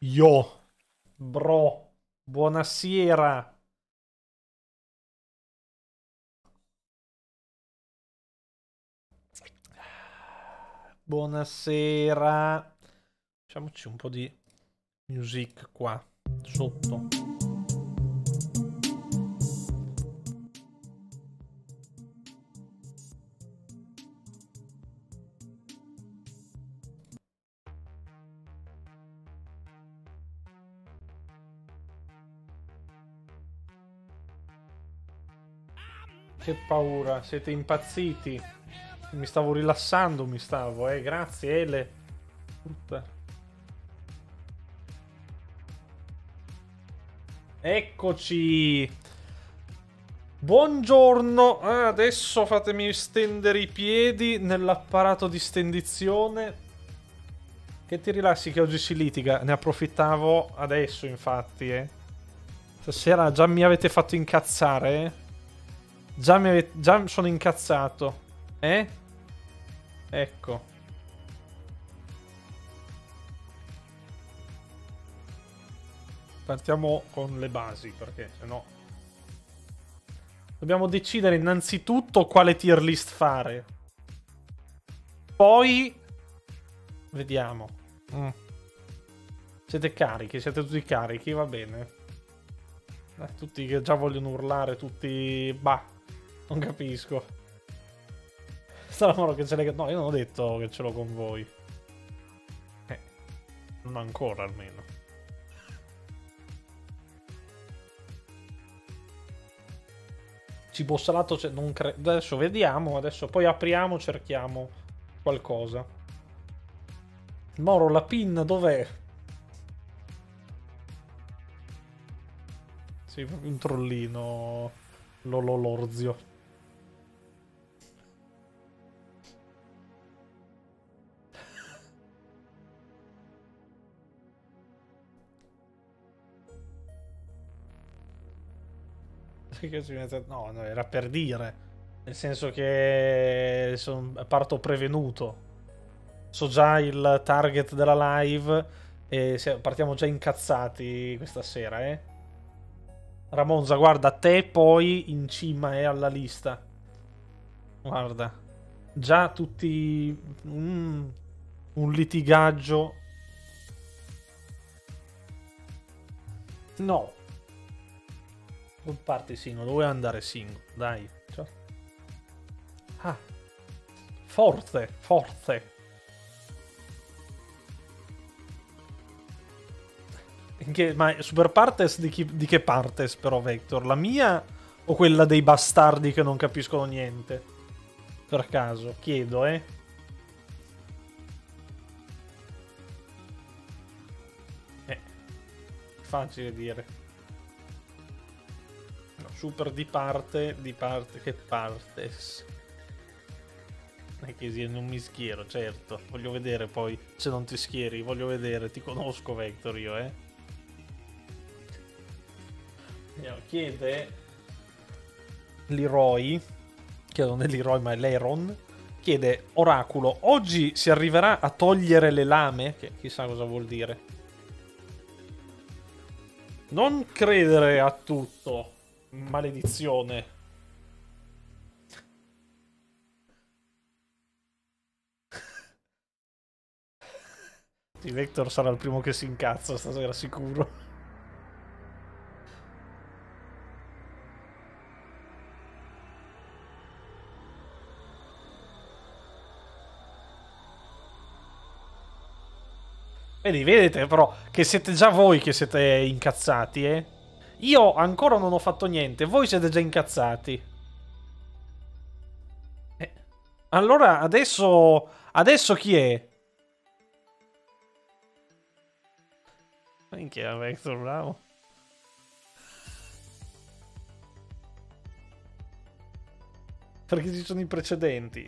Yo, bro, buonasera. Buonasera. Facciamoci un po' di music qua, sotto. Che paura, siete impazziti. Mi stavo rilassando, Grazie, Ele. Puttana. Eccoci. Buongiorno. Adesso fatemi stendere i piedi nell'apparato di stendizione. Che ti rilassi che oggi si litiga. Ne approfittavo adesso, infatti, Stasera già mi avete fatto incazzare, Già sono incazzato. Ecco. Partiamo con le basi, perché sennò dobbiamo decidere innanzitutto quale tier list fare. Poi vediamo. Siete carichi, siete tutti carichi, va bene. Tutti che già vogliono urlare, tutti... Bah, non capisco. Strano che ce l'hai... No, io non ho detto che ce l'ho con voi. Non ancora, almeno. Cibo salato, non credo. Adesso vediamo, adesso poi apriamo, cerchiamo qualcosa. Moro, la pin dov'è? Sì, proprio un trollino. L'orzio. No, no, era per dire. Nel senso che parto prevenuto. So già il target della live e partiamo già incazzati questa sera, Ramonza, guarda, te poi in cima alla lista. Guarda. Già tutti... un litigaggio. No. Non parti singolo, doveva andare singolo, dai. Cioè. Ah. Forte, forte. Ma Super Partes di che Partes però, Vector? La mia o quella dei bastardi che non capiscono niente? Per caso, chiedo, Facile dire. No, super di parte, che Partes. Non è che sia non mi schiero, certo. Voglio vedere poi se non ti schieri, voglio vedere, ti conosco Vector io, Chiede Leroy, che non è Leroy ma è Leron, chiede Oracolo, oggi si arriverà a togliere le lame? Che chissà cosa vuol dire. Non credere a tutto, maledizione. Sì, Vector sarà il primo che si incazza stasera, sicuro. Vedete però che siete già voi che siete incazzati, Io ancora non ho fatto niente, voi siete già incazzati. Allora adesso... Adesso chi è? Minchia, Vector, bravo. Perché ci sono i precedenti.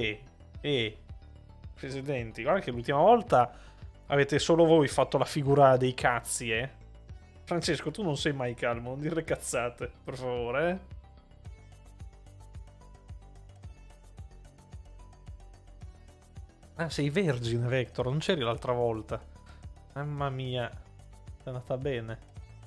Precedenti. Guarda che l'ultima volta avete solo voi fatto la figura dei cazzi, Francesco, tu non sei mai calmo, non dire cazzate, per favore, Ah, sei vergine, Vector, non c'eri l'altra volta. Mamma mia. è andata bene.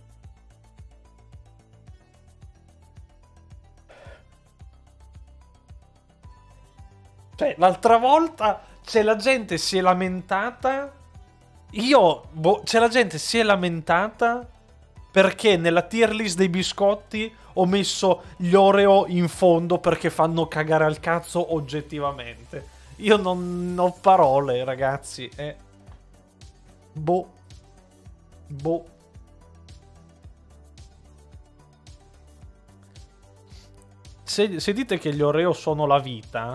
Cioè, l'altra volta c'è la gente si è lamentata. C'è la gente si è lamentata perché nella tier list dei biscotti ho messo gli Oreo in fondo perché fanno cagare al cazzo oggettivamente. Io non ho parole, ragazzi. Boh. Se dite che gli Oreo sono la vita,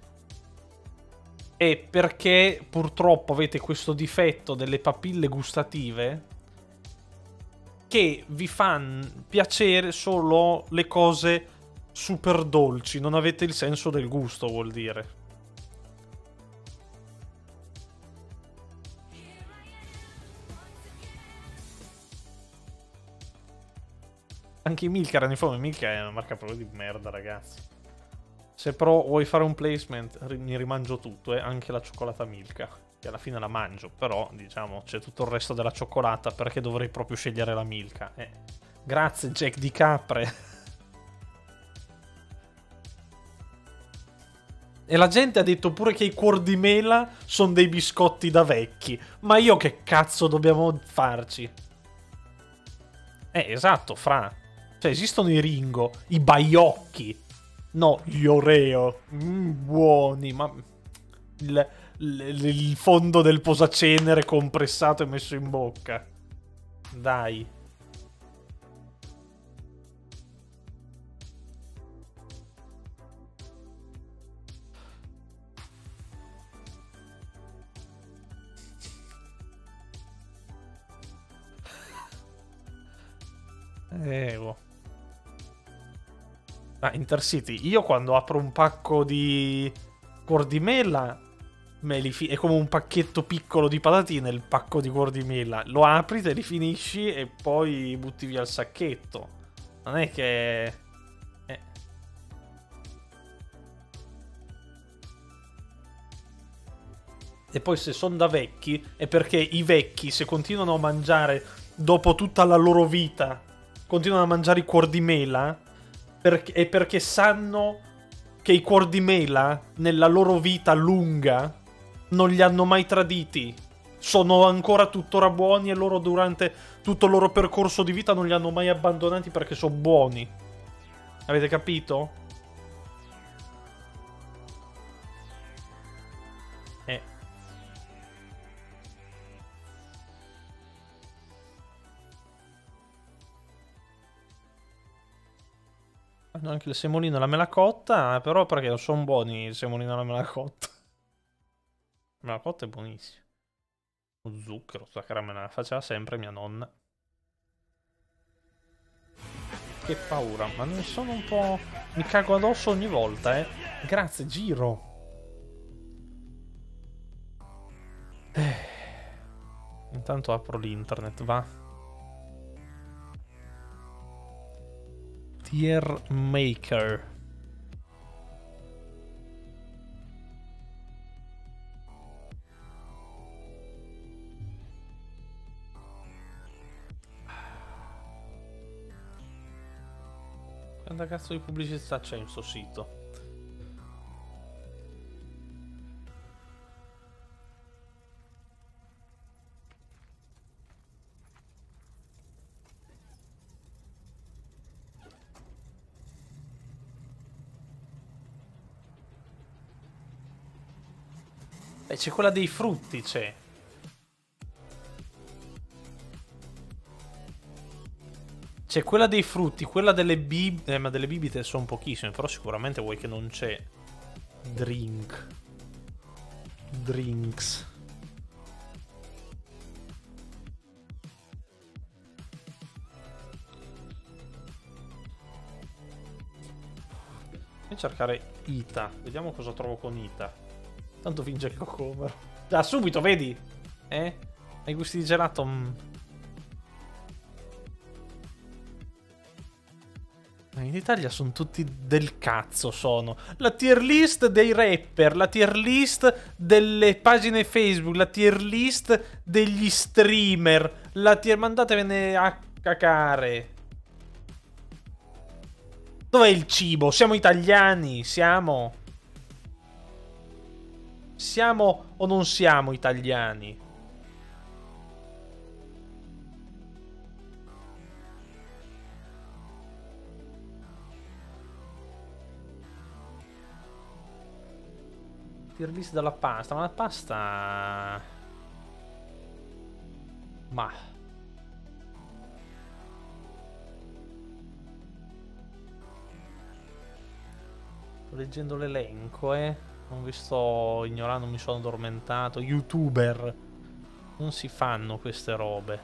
è perché purtroppo avete questo difetto delle papille gustative che vi fanno piacere solo le cose super dolci. Non avete il senso del gusto, vuol dire. Anche i Milka erano in forma. Milka è una marca proprio di merda, ragazzi. Se però vuoi fare un placement, mi rimangio tutto, anche la cioccolata Milka. Che alla fine la mangio, però, diciamo, c'è tutto il resto della cioccolata, perché dovrei proprio scegliere la Milka. Grazie, Jack di Capre. E la gente ha detto pure che i cuor di mela sono dei biscotti da vecchi. Ma io che cazzo dobbiamo farci? Esatto, fra. Cioè, esistono i Ringo, i Baiocchi. No, gli Oreo. Buoni, ma... Il fondo del posacenere compressato e messo in bocca. Dai. Intercity, io quando apro un pacco di cuor di mela è come un pacchetto piccolo di patatine, il pacco di cuor di mela. Lo apri, te li finisci e poi butti via il sacchetto. Non è che... E poi se sono da vecchi è perché i vecchi, se continuano a mangiare dopo tutta la loro vita, continuano a mangiare i cuor di mela, è perché sanno che i cuor di mela nella loro vita lunga non li hanno mai traditi. Sono ancora tuttora buoni e loro durante tutto il loro percorso di vita non li hanno mai abbandonati perché sono buoni. Avete capito? Hanno anche il semolino e la mela cotta, però perché non sono buoni il semolino e la mela cotta. La mela cotta è buonissima. Lo zucchero, sta caramella la faceva sempre mia nonna. Che paura, ma ne sono un po'... Mi cago addosso ogni volta, Grazie, Giro. Intanto apro l'internet, va. Tier Maker. Quanta cazzo di pubblicità c'è in sto sito? C'è quella dei frutti, c'è. C'è quella dei frutti, quella delle bibite. Ma delle bibite sono pochissime, però sicuramente vuoi che non c'è. Drinks. Voglio cercare Ita. Vediamo cosa trovo con Ita. Tanto finge che lo cover. Da subito, vedi? Hai gusti di gelato? In Italia sono tutti del cazzo, sono. La tier list dei rapper, la tier list delle pagine Facebook, la tier list degli streamer, la tier... Mandatevene a cacare. Dov'è il cibo? Siamo italiani? Siamo? Siamo o non siamo italiani? Tier list della pasta, ma la pasta... Ma... Sto leggendo l'elenco, Non vi sto ignorando, mi sono addormentato. YouTuber. Non si fanno queste robe.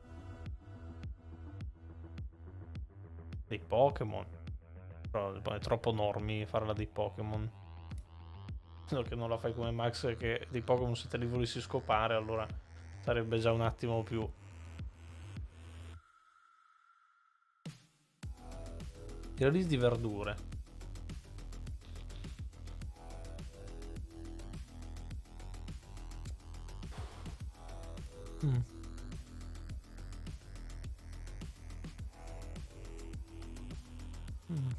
Dei Pokémon. Però è troppo normi farla dei Pokémon. No, che non la fai come Max, che dei Pokémon se te li volessi scopare, allora sarebbe già un attimo più. Il release di verdure. Mm. Mm.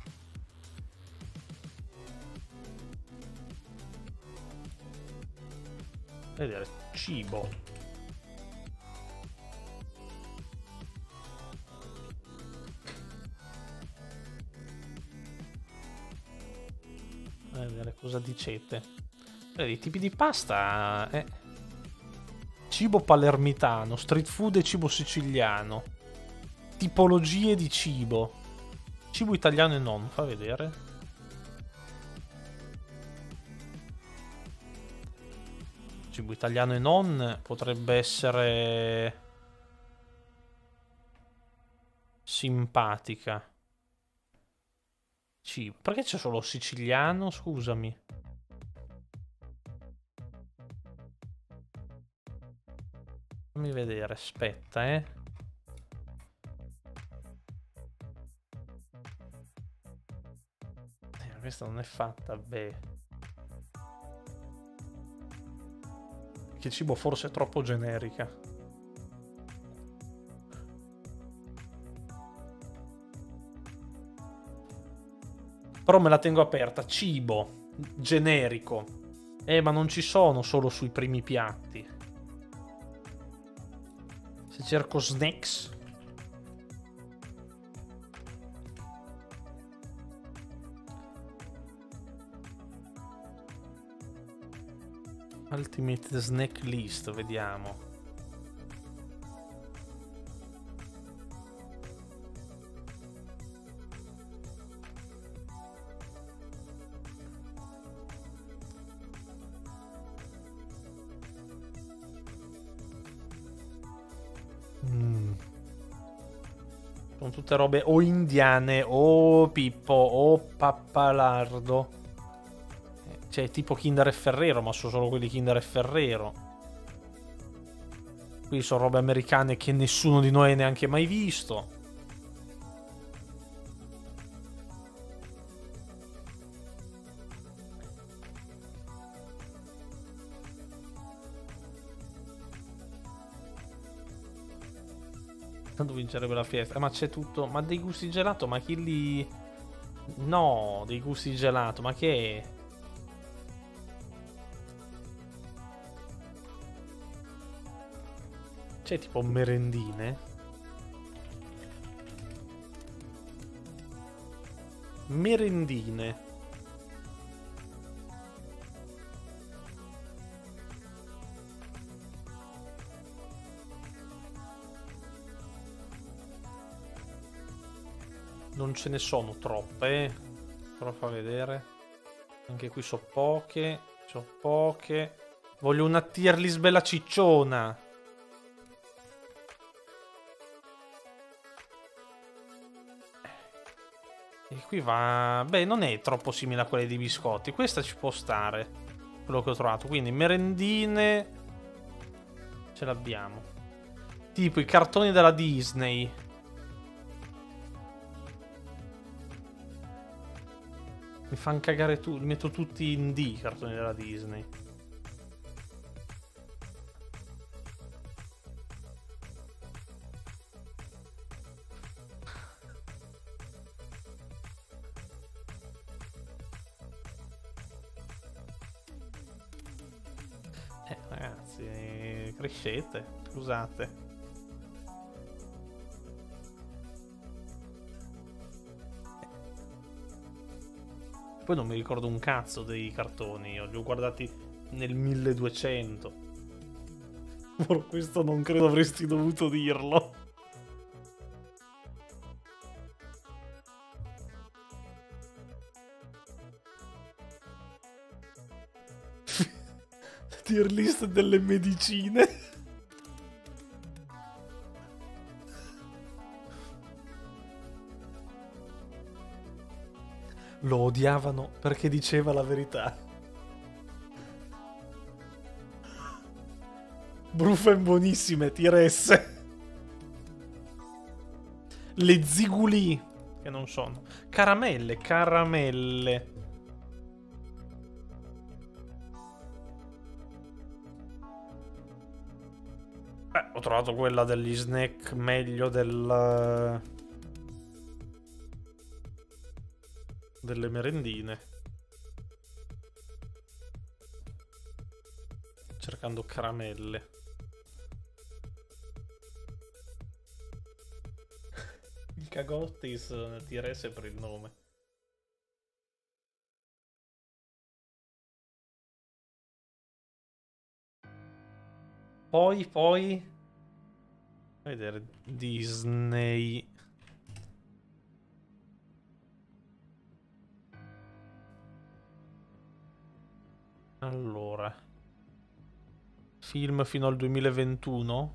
Vedere cibo. Vedere cosa dicete. I tipi di pasta. Cibo palermitano, street food e cibo siciliano. Tipologie di cibo. Cibo italiano e non, fa vedere. Cibo italiano e non potrebbe essere simpatica. Cibo. Perché c'è solo siciliano? Scusami. Fammi vedere, aspetta, Questa non è fatta bene. Che cibo forse è troppo generica. Però me la tengo aperta. Cibo generico. Ma non ci sono solo sui primi piatti. Se cerco snacks. Ultimate snack list, vediamo. Sono tutte robe o indiane o Pippo o Pappalardo. Cioè tipo Kinder e Ferrero, ma sono solo quelli Kinder e Ferrero. Qui sono robe americane che nessuno di noi ha neanche mai visto. Tanto vincerebbe la fiesta. Ma c'è tutto. Ma dei gusti gelato? Ma chi li... No, dei gusti gelato. Ma che è? C'è tipo merendine? Merendine. Non ce ne sono troppe, però fa vedere. Anche qui so poche. So poche. Voglio una tier list bella cicciona. E qui va... Beh, non è troppo simile a quelle dei biscotti. Questa ci può stare. Quello che ho trovato. Quindi merendine... Ce l'abbiamo. Tipo i cartoni della Disney. Mi fanno cagare tu, li metto tutti in D i cartoni della Disney. Ragazzi, crescete, scusate. Poi non mi ricordo un cazzo dei cartoni, io li ho guardati nel 1200. Questo non credo avresti dovuto dirlo. Tier list delle medicine. Lo odiavano perché diceva la verità. Brufen buonissime, tier S. Le ziguli, che non sono. Caramelle, caramelle. Ho trovato quella degli snack meglio delle merendine. Cercando caramelle. Il Cagottis tier S per il nome. Poi a vedere Disney. Allora, film fino al 2021.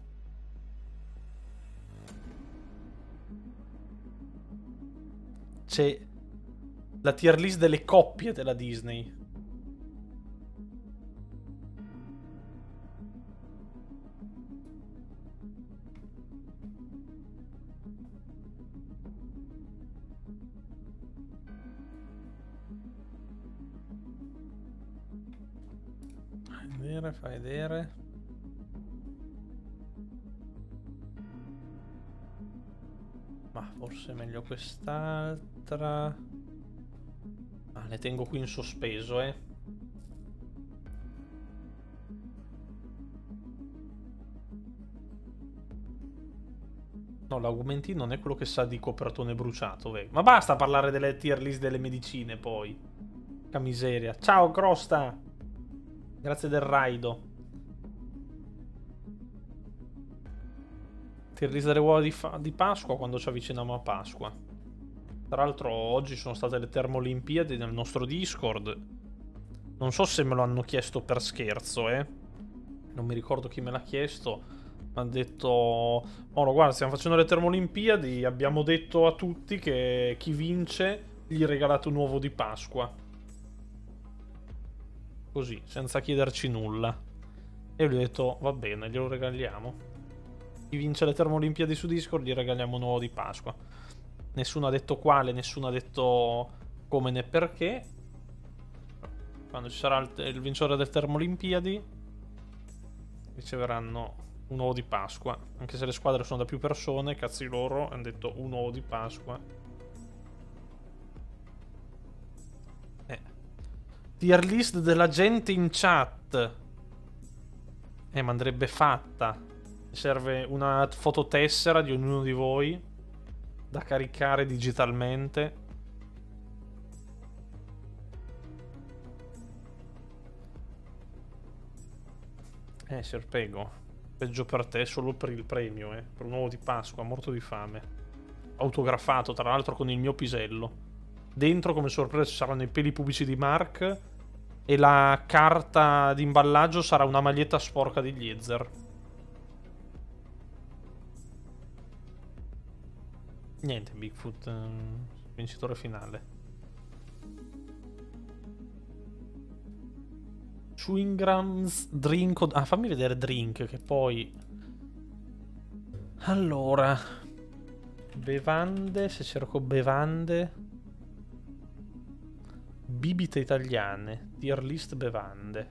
C'è la tier list delle coppie della Disney. Fai vedere. Ma forse è meglio quest'altra. Ah, le tengo qui in sospeso, No, l'Augmentin non è quello che sa di copertone bruciato, Ma basta parlare delle tier list delle medicine, poi. Che miseria. Ciao, Crosta! Grazie del raido. Tier list delle uova di Pasqua quando ci avviciniamo a Pasqua. Tra l'altro oggi sono state le Termolimpiadi nel nostro Discord. Non so se me lo hanno chiesto per scherzo, Non mi ricordo chi me l'ha chiesto. Mi hanno detto: Moro, guarda, stiamo facendo le Termolimpiadi. Abbiamo detto a tutti che chi vince gli regalate un uovo di Pasqua. Così, senza chiederci nulla. E io gli ho detto: va bene, glielo regaliamo. Chi vince le Termolimpiadi su Discord gli regaliamo un uovo di Pasqua. Nessuno ha detto quale, nessuno ha detto come né perché. Quando ci sarà il vincitore delle Termolimpiadi riceveranno un uovo di Pasqua. Anche se le squadre sono da più persone, cazzi loro, hanno detto un uovo di Pasqua. Tier list della gente in chat. Ma andrebbe fatta. Serve una fototessera di ognuno di voi da caricare digitalmente. Serpego. Peggio per te solo per il premio, Per un uovo di Pasqua, morto di fame. Autografato, tra l'altro, con il mio pisello. Dentro, come sorpresa, ci saranno i peli pubblici di Mark. E la carta di imballaggio sarà una maglietta sporca di Eliezer. Niente, Bigfoot, vincitore finale. Chewingram's drink. Ah, fammi vedere drink, che poi. Allora, bevande. Se cerco bevande, Bibite italiane. Tier list bevande.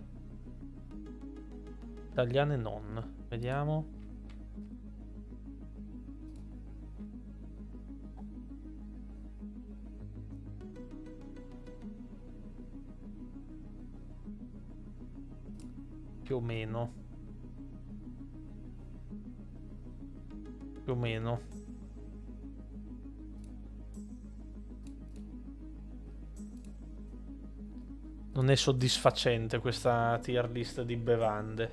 Italiane non. Vediamo. Più o meno. Più o meno. Non è soddisfacente questa tier list di bevande.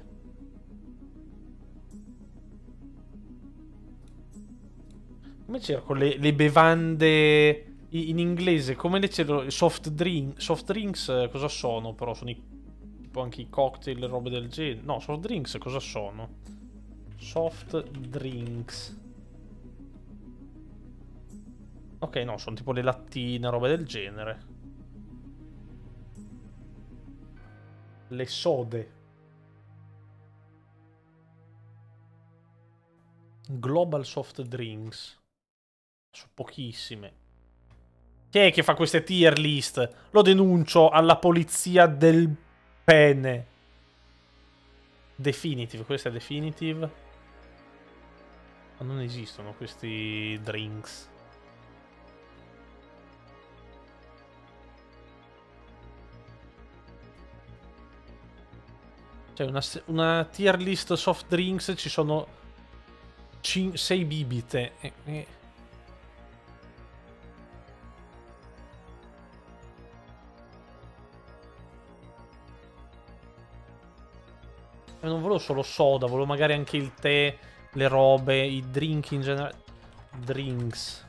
Come cerco le bevande in inglese? Come le cerco? Soft drinks cosa sono? Però sono tipo anche i cocktail e robe del genere. No, soft drinks cosa sono? Soft drinks. Ok, no, sono tipo le lattine, robe del genere. Le sode. Global soft drinks. Sono pochissime. Chi è che fa queste tier list? Lo denuncio alla polizia del pene. Definitive, questa è definitive. Ma non esistono questi drinks. Cioè una tier list soft drinks ci sono 6 bibite. Non volevo solo soda, volevo magari anche il tè, le robe, i drink in generale. Drinks.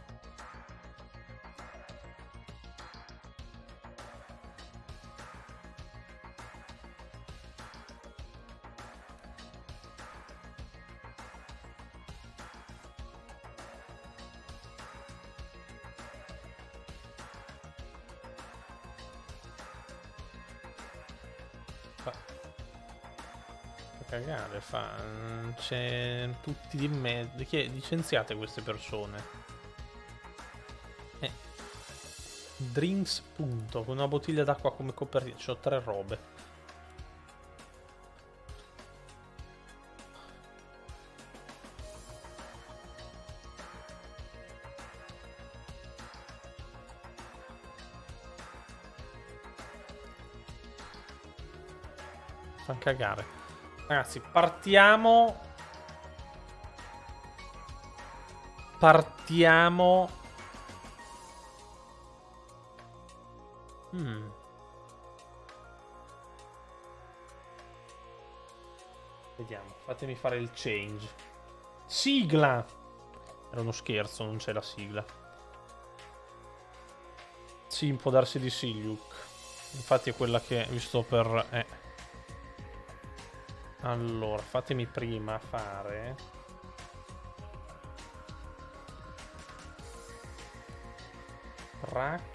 Cagare fa. C'è tutti di mezzo. Che licenziate queste persone? Drinks punto. Con una bottiglia d'acqua come copertina. C'ho 3 robe. Fa cagare. Ragazzi, partiamo. Vediamo, fatemi fare il change. Sigla! Era uno scherzo, non c'è la sigla. Sì, può darsi di sì, Luke. Infatti è quella che vi sto per... Allora, fatemi prima fare... Track.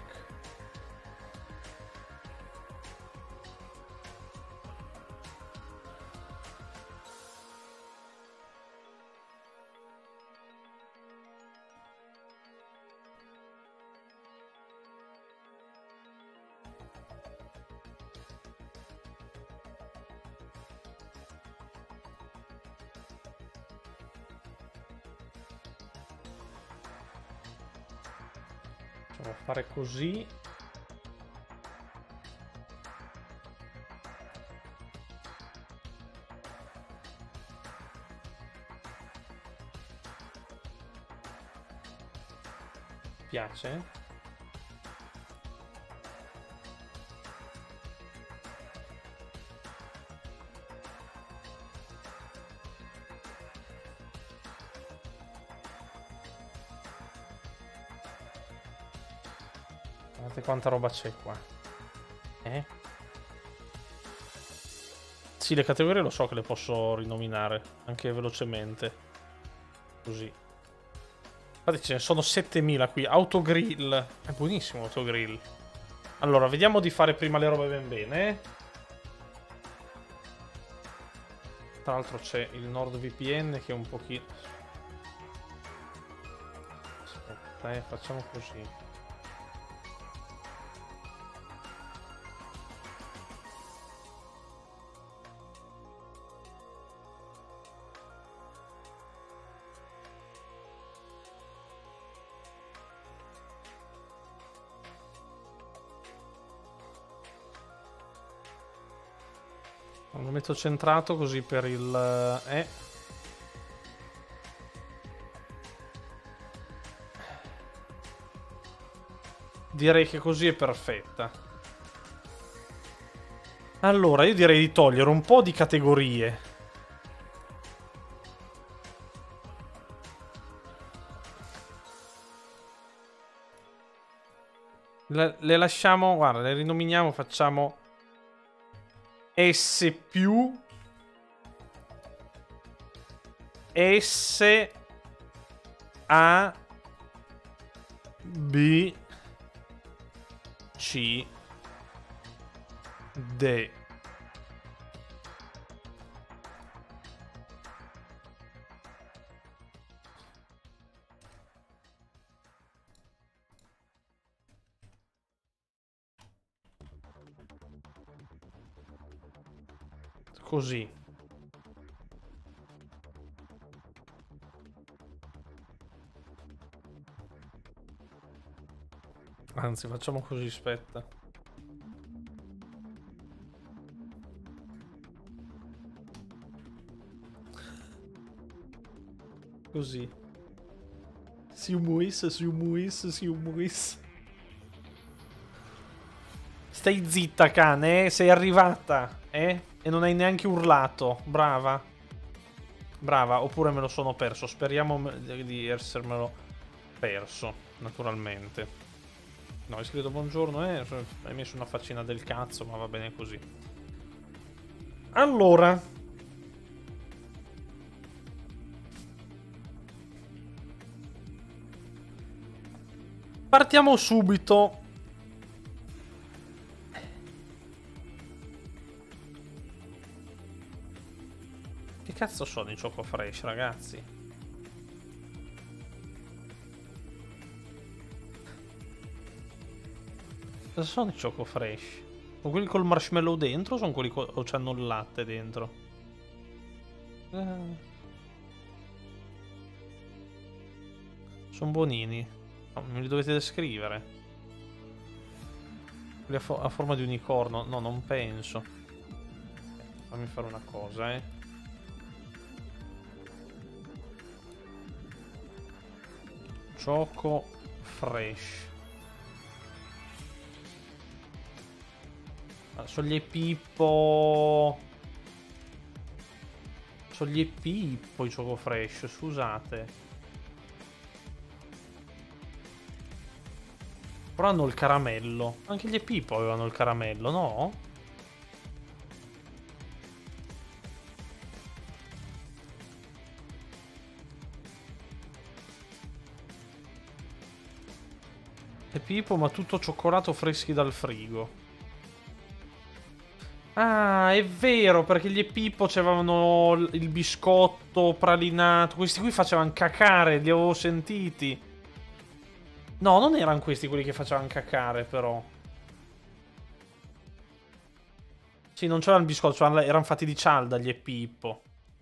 Provo a fare così. Piace? Guardate quanta roba c'è qua. Sì, le categorie lo so che le posso rinominare anche velocemente. Così. Infatti ce ne sono 7000 qui. Autogrill. È buonissimo autogrill. Allora, vediamo di fare prima le robe ben bene. Tra l'altro c'è il NordVPN che è un pochino... Aspetta, facciamo così. Lo metto centrato così per il... Direi che così è perfetta. Allora, io direi di togliere un po' di categorie. Le lasciamo, guarda, le rinominiamo, facciamo S più S A B C D. Così. Anzi, facciamo così, aspetta. Così. Siumuis. Stai zitta, cane, sei arrivata, eh? E non hai neanche urlato. Brava. Brava, oppure me lo sono perso. Speriamo di essermelo perso, naturalmente. No, hai scritto buongiorno, hai messo una faccina del cazzo, ma va bene così. Allora, partiamo subito. Che cazzo sono i Choco Fresh, ragazzi? Cosa sono i Choco Fresh? Sono quelli col marshmallow dentro o sono quelli o c'hanno il latte dentro? Sono buonini. No, me li dovete descrivere. Quelli a forma di unicorno. No, non penso. Fammi fare una cosa, Choco Fresh. Soglie Pippo. Soglie Pippo i Choco Fresh, scusate. Però hanno il caramello. Anche gli Pippo avevano il caramello, no? E Pippo, ma tutto cioccolato freschi dal frigo. Ah, è vero, perché gli Pippo c'avevano il biscotto pralinato. Questi qui facevano cacare, li avevo sentiti. No, non erano questi quelli che facevano cacare, però. Sì, non c'erano il biscotto, erano fatti di cialda gli Pippo.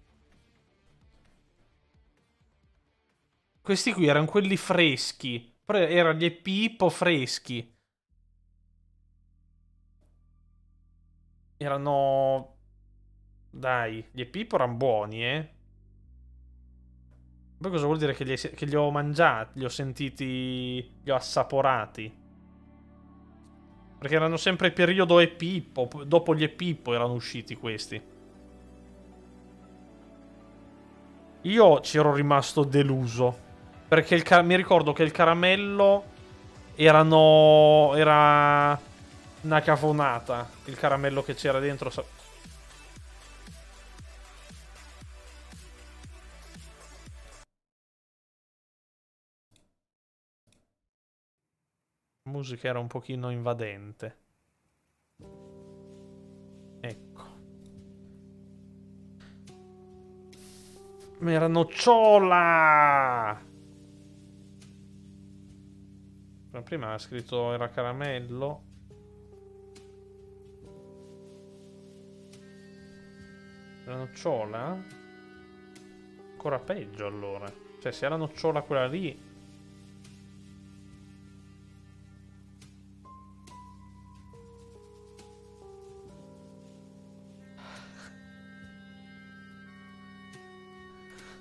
Questi qui erano quelli freschi. Però erano gli Pippo freschi. Erano... Dai, gli Pippo erano buoni, Poi cosa vuol dire che li ho mangiati, li ho sentiti, li ho assaporati? Perché erano sempre periodo Pippo, dopo gli Pippo erano usciti questi. Io ci ero rimasto deluso. Perché mi ricordo che il caramello era una cafonata. Il caramello che c'era dentro. La musica era un pochino invadente. Ecco. Era nocciola! Prima ha scritto era caramello. La nocciola? Ancora peggio allora. Cioè, se era nocciola quella lì.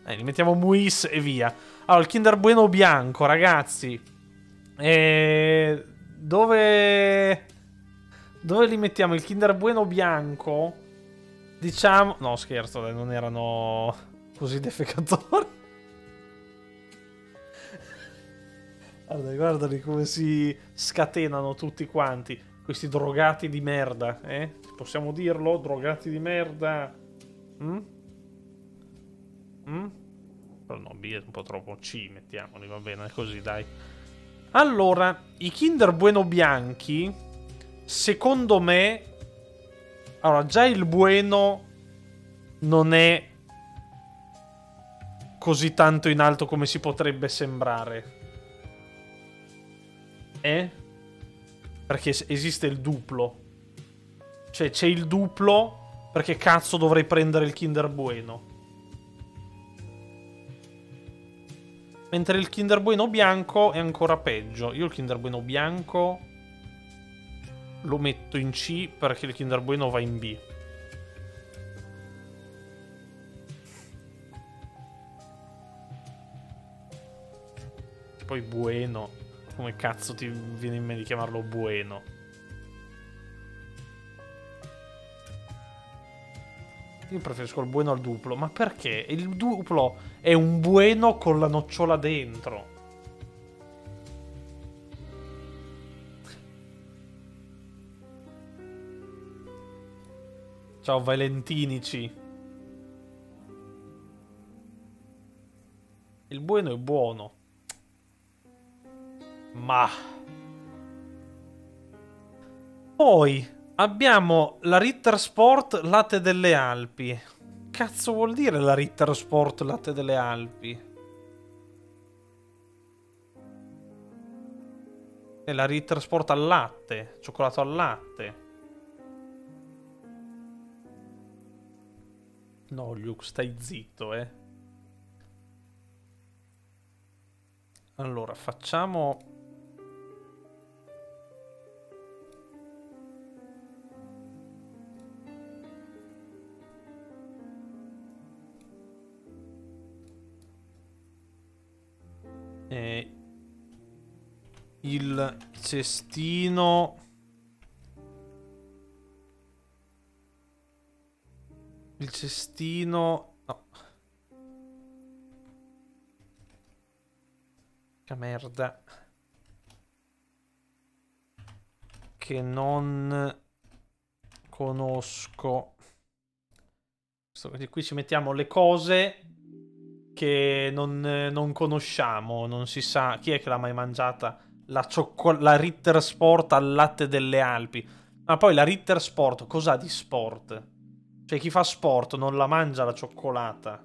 Li mettiamo Muis e via. Allora, il Kinder Bueno bianco, ragazzi. Dove... Dove li mettiamo? Il Kinder Bueno bianco? Diciamo... No, scherzo, dai, non erano così defecatori. Guardali come si scatenano tutti quanti. Questi drogati di merda, eh? Possiamo dirlo? Drogati di merda. Mm? Mm? Però no, B è un po' troppo. C, mettiamoli, va bene, così, dai. Allora, i Kinder Bueno bianchi, secondo me... Allora, già il Bueno non è così tanto in alto come si potrebbe sembrare. Perché esiste il duplo. Cioè, c'è il duplo. Perché cazzo dovrei prendere il Kinder Bueno? Mentre il Kinder Bueno bianco è ancora peggio. Io il Kinder Bueno bianco lo metto in C perché il Kinder Bueno va in B. Poi Bueno. Come cazzo ti viene in mente di chiamarlo Bueno? Io preferisco il Bueno al duplo. Ma perché? Il duplo è un Bueno con la nocciola dentro. Ciao Valentinici. Il Bueno è buono. Ma... Poi abbiamo la Ritter Sport Latte delle Alpi. Cazzo vuol dire la Ritter Sport Latte delle Alpi? È la Ritter Sport al latte. Cioccolato al latte. No, Luke, stai zitto, eh. Allora, facciamo... il cestino... Il cestino... No. Che merda. Che non conosco. Quindi qui ci mettiamo le cose che non conosciamo. Non si sa. Chi è che l'ha mai mangiata? La Ritter Sport al latte delle Alpi. Ma poi la Ritter Sport, cos'ha di sport? Cioè chi fa sport non la mangia la cioccolata.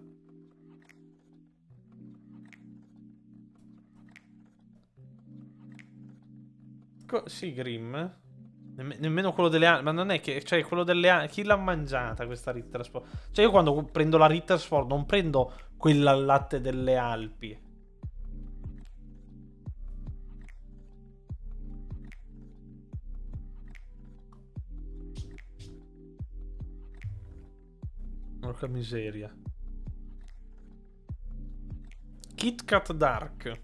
Sì, Grimm. Nemmeno quello delle Alpi. Ma non è che... Cioè, quello delle Alpi... Chi l'ha mangiata questa Ritter Sport? Cioè, io quando prendo la Ritter Sport non prendo quella al latte delle Alpi. Porca miseria. Kit Kat Dark.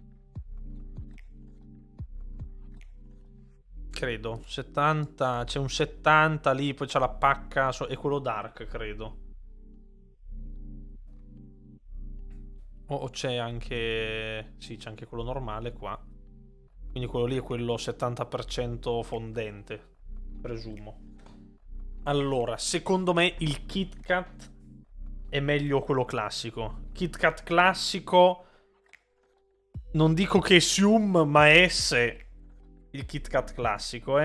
Credo. 70. C'è un 70 lì, poi c'è la pacca. E quello dark, credo. O c'è anche... Sì, c'è anche quello normale qua. Quindi quello lì è quello 70% fondente. Presumo. Allora, secondo me il Kit Kat è meglio quello classico. Kit Kat classico... Non dico che è Sium, ma è S. Il Kit Kat classico,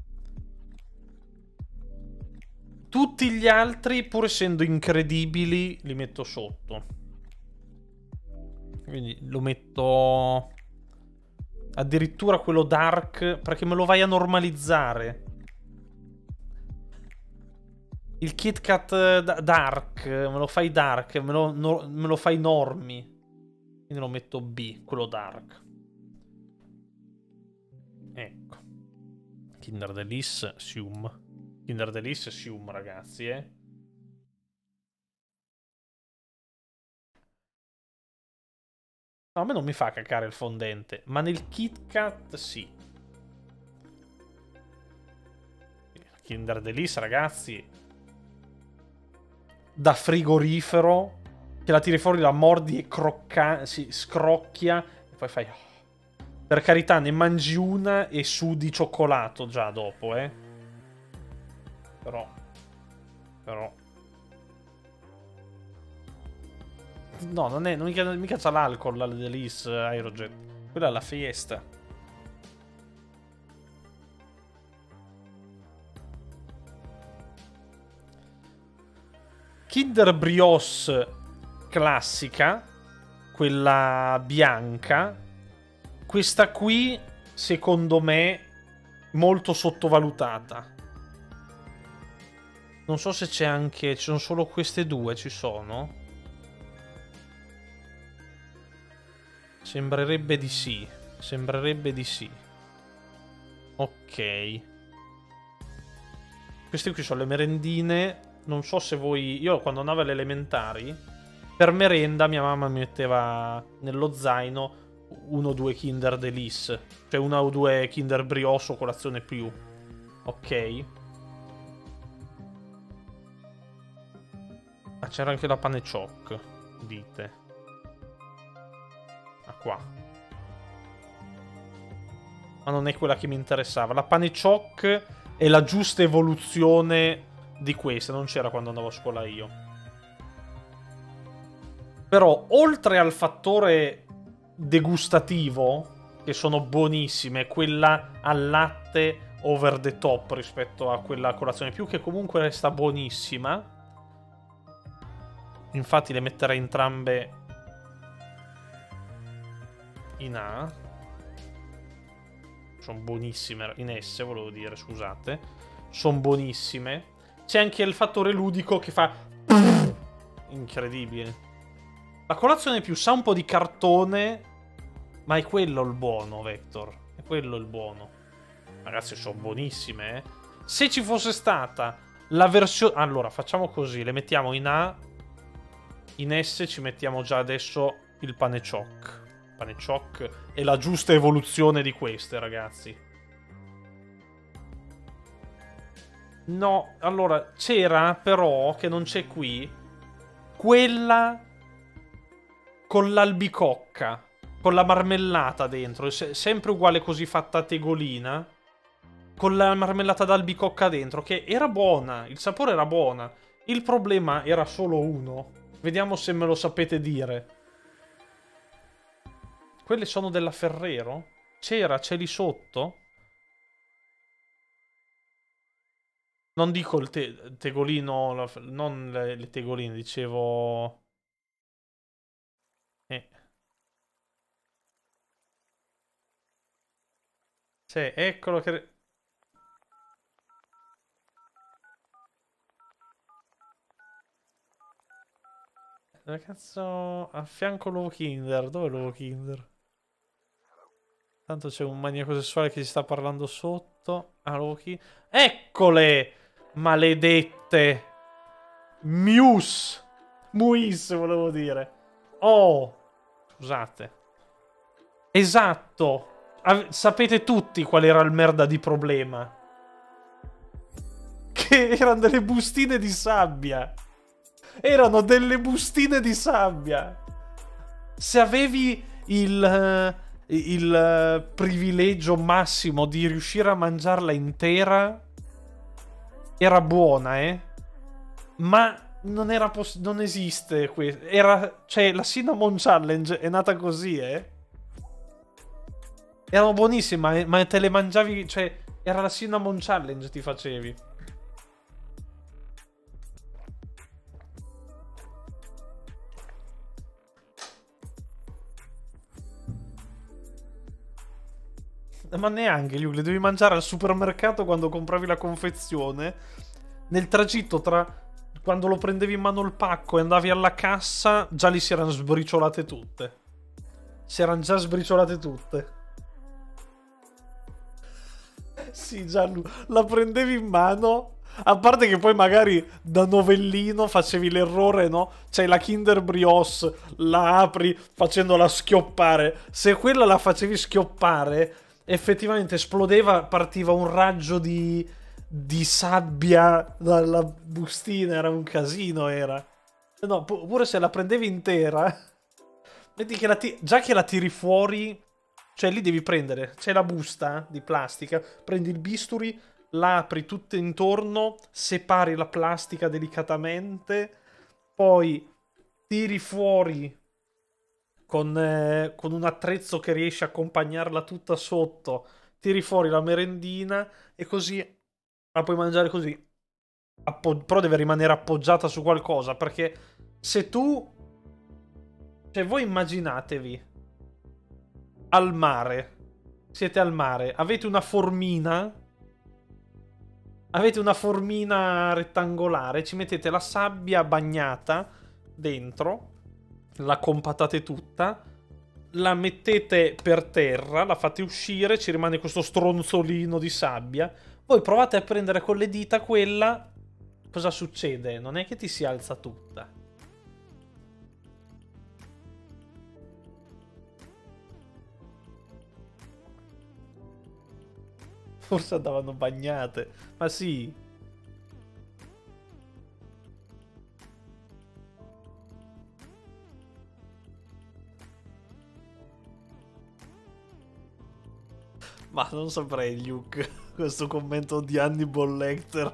Tutti gli altri, pur essendo incredibili, li metto sotto. Quindi lo metto... Addirittura quello dark, perché me lo vai a normalizzare. Il Kit Kat dark, me lo fai dark, me lo fai normi. Quindi lo metto B, quello dark. Ecco. Kinder Delice, Sium. Kinder Delice, Sium, ragazzi, No, a me non mi fa cacare il fondente, ma nel Kit Kat sì. Kinder Delice, ragazzi, da frigorifero, che la tiri fuori, la mordi e si scrocchia, e poi fai... Per carità, ne mangi una e sudi cioccolato già dopo, Però... No, non mica c'ha l'alcol, la Delice Aerojet. Quella è la Fiesta. Kinder Brioche classica, quella bianca. Questa qui, secondo me, molto sottovalutata. Non so se c'è anche... Ci sono solo queste due, ci sono? Sembrerebbe di sì. Sembrerebbe di sì. Ok. Queste qui sono le merendine. Non so se voi... Io quando andavo alle elementari, per merenda mia mamma mi metteva nello zaino 1 o 2 Kinder Delice. Cioè 1 o 2 Kinder Brioche o colazione più. Ok. Ah, c'era anche la pane ciocc, dite. Ah, qua. Ma non è quella che mi interessava. La pane ciocc è la giusta evoluzione di questa. Non c'era quando andavo a scuola io. Però, oltre al fattore degustativo, che sono buonissime, quella al latte over the top rispetto a quella a colazione più, che comunque resta buonissima. Infatti le metterei entrambe in A. Sono buonissime, in S volevo dire, scusate. Sono buonissime. C'è anche il fattore ludico che fa... Incredibile. La colazione più sa un po' di cartone, ma è quello il buono, Vector. È quello il buono. Ragazzi, sono buonissime, Se ci fosse stata la versione... Allora, facciamo così. Le mettiamo in A. In S ci mettiamo già adesso il pane ciocc. Pane ciocc è la giusta evoluzione di queste, ragazzi. No, allora, c'era però, che non c'è qui, quella con l'albicocca, con la marmellata dentro, sempre uguale così fatta a tegolina, con la marmellata d'albicocca dentro, che era buona, il sapore era buona. Il problema era solo uno. Vediamo se me lo sapete dire. Quelle sono della Ferrero? C'è lì sotto? Non dico il tegolino, non le tegoline, dicevo... Cioè, eccolo che... Dove cazzo... A fianco l'uovo Kinder. Dove è l'uovo Kinder? Tanto c'è un maniaco sessuale che si sta parlando sotto. Ah, l'uovo Kinder... Eccole! Maledette! Muis, volevo dire. Oh! Scusate. Esatto! Sapete tutti qual era il merda di problema? Che erano delle bustine di sabbia. Erano delle bustine di sabbia. Se avevi il privilegio massimo di riuscire a mangiarla intera, era buona, Ma non era non esiste questo. Cioè, la Cinnamon Challenge è nata così, Erano buonissime, ma te le mangiavi... Cioè, era la Cinnamon Challenge, ti facevi. Ma neanche, Liu, le devi mangiare al supermercato quando compravi la confezione. Nel tragitto tra... Quando lo prendevi in mano il pacco e andavi alla cassa, già lì si erano sbriciolate tutte. Si erano già sbriciolate tutte. Sì, Gianlu, la prendevi in mano, A parte che poi magari da novellino facevi l'errore, no? C'hai la Kinder Brioche, la apri facendola schioppare. Se quella la facevi schioppare, effettivamente esplodeva, partiva un raggio di sabbia dalla bustina, era un casino, era. No, pure se la prendevi intera, vedi che già che la tiri fuori, cioè lì devi prendere, c'è la busta di plastica, prendi il bisturi, la apri tutta intorno, separi la plastica delicatamente, poi tiri fuori con un attrezzo che riesce a accompagnarla tutta sotto, tiri fuori la merendina e così la puoi mangiare così. Però deve rimanere appoggiata su qualcosa, perché se tu... Cioè voi immaginatevi al mare, siete al mare, avete una formina rettangolare, ci mettete la sabbia bagnata dentro, la compattate tutta, la mettete per terra, la fate uscire, ci rimane questo stronzolino di sabbia, voi provate a prendere con le dita quella, cosa succede? Non è che ti si alza tutta. Forse andavano bagnate. Ma sì. Ma non saprei, Luke. Questo commento di Hannibal Lecter.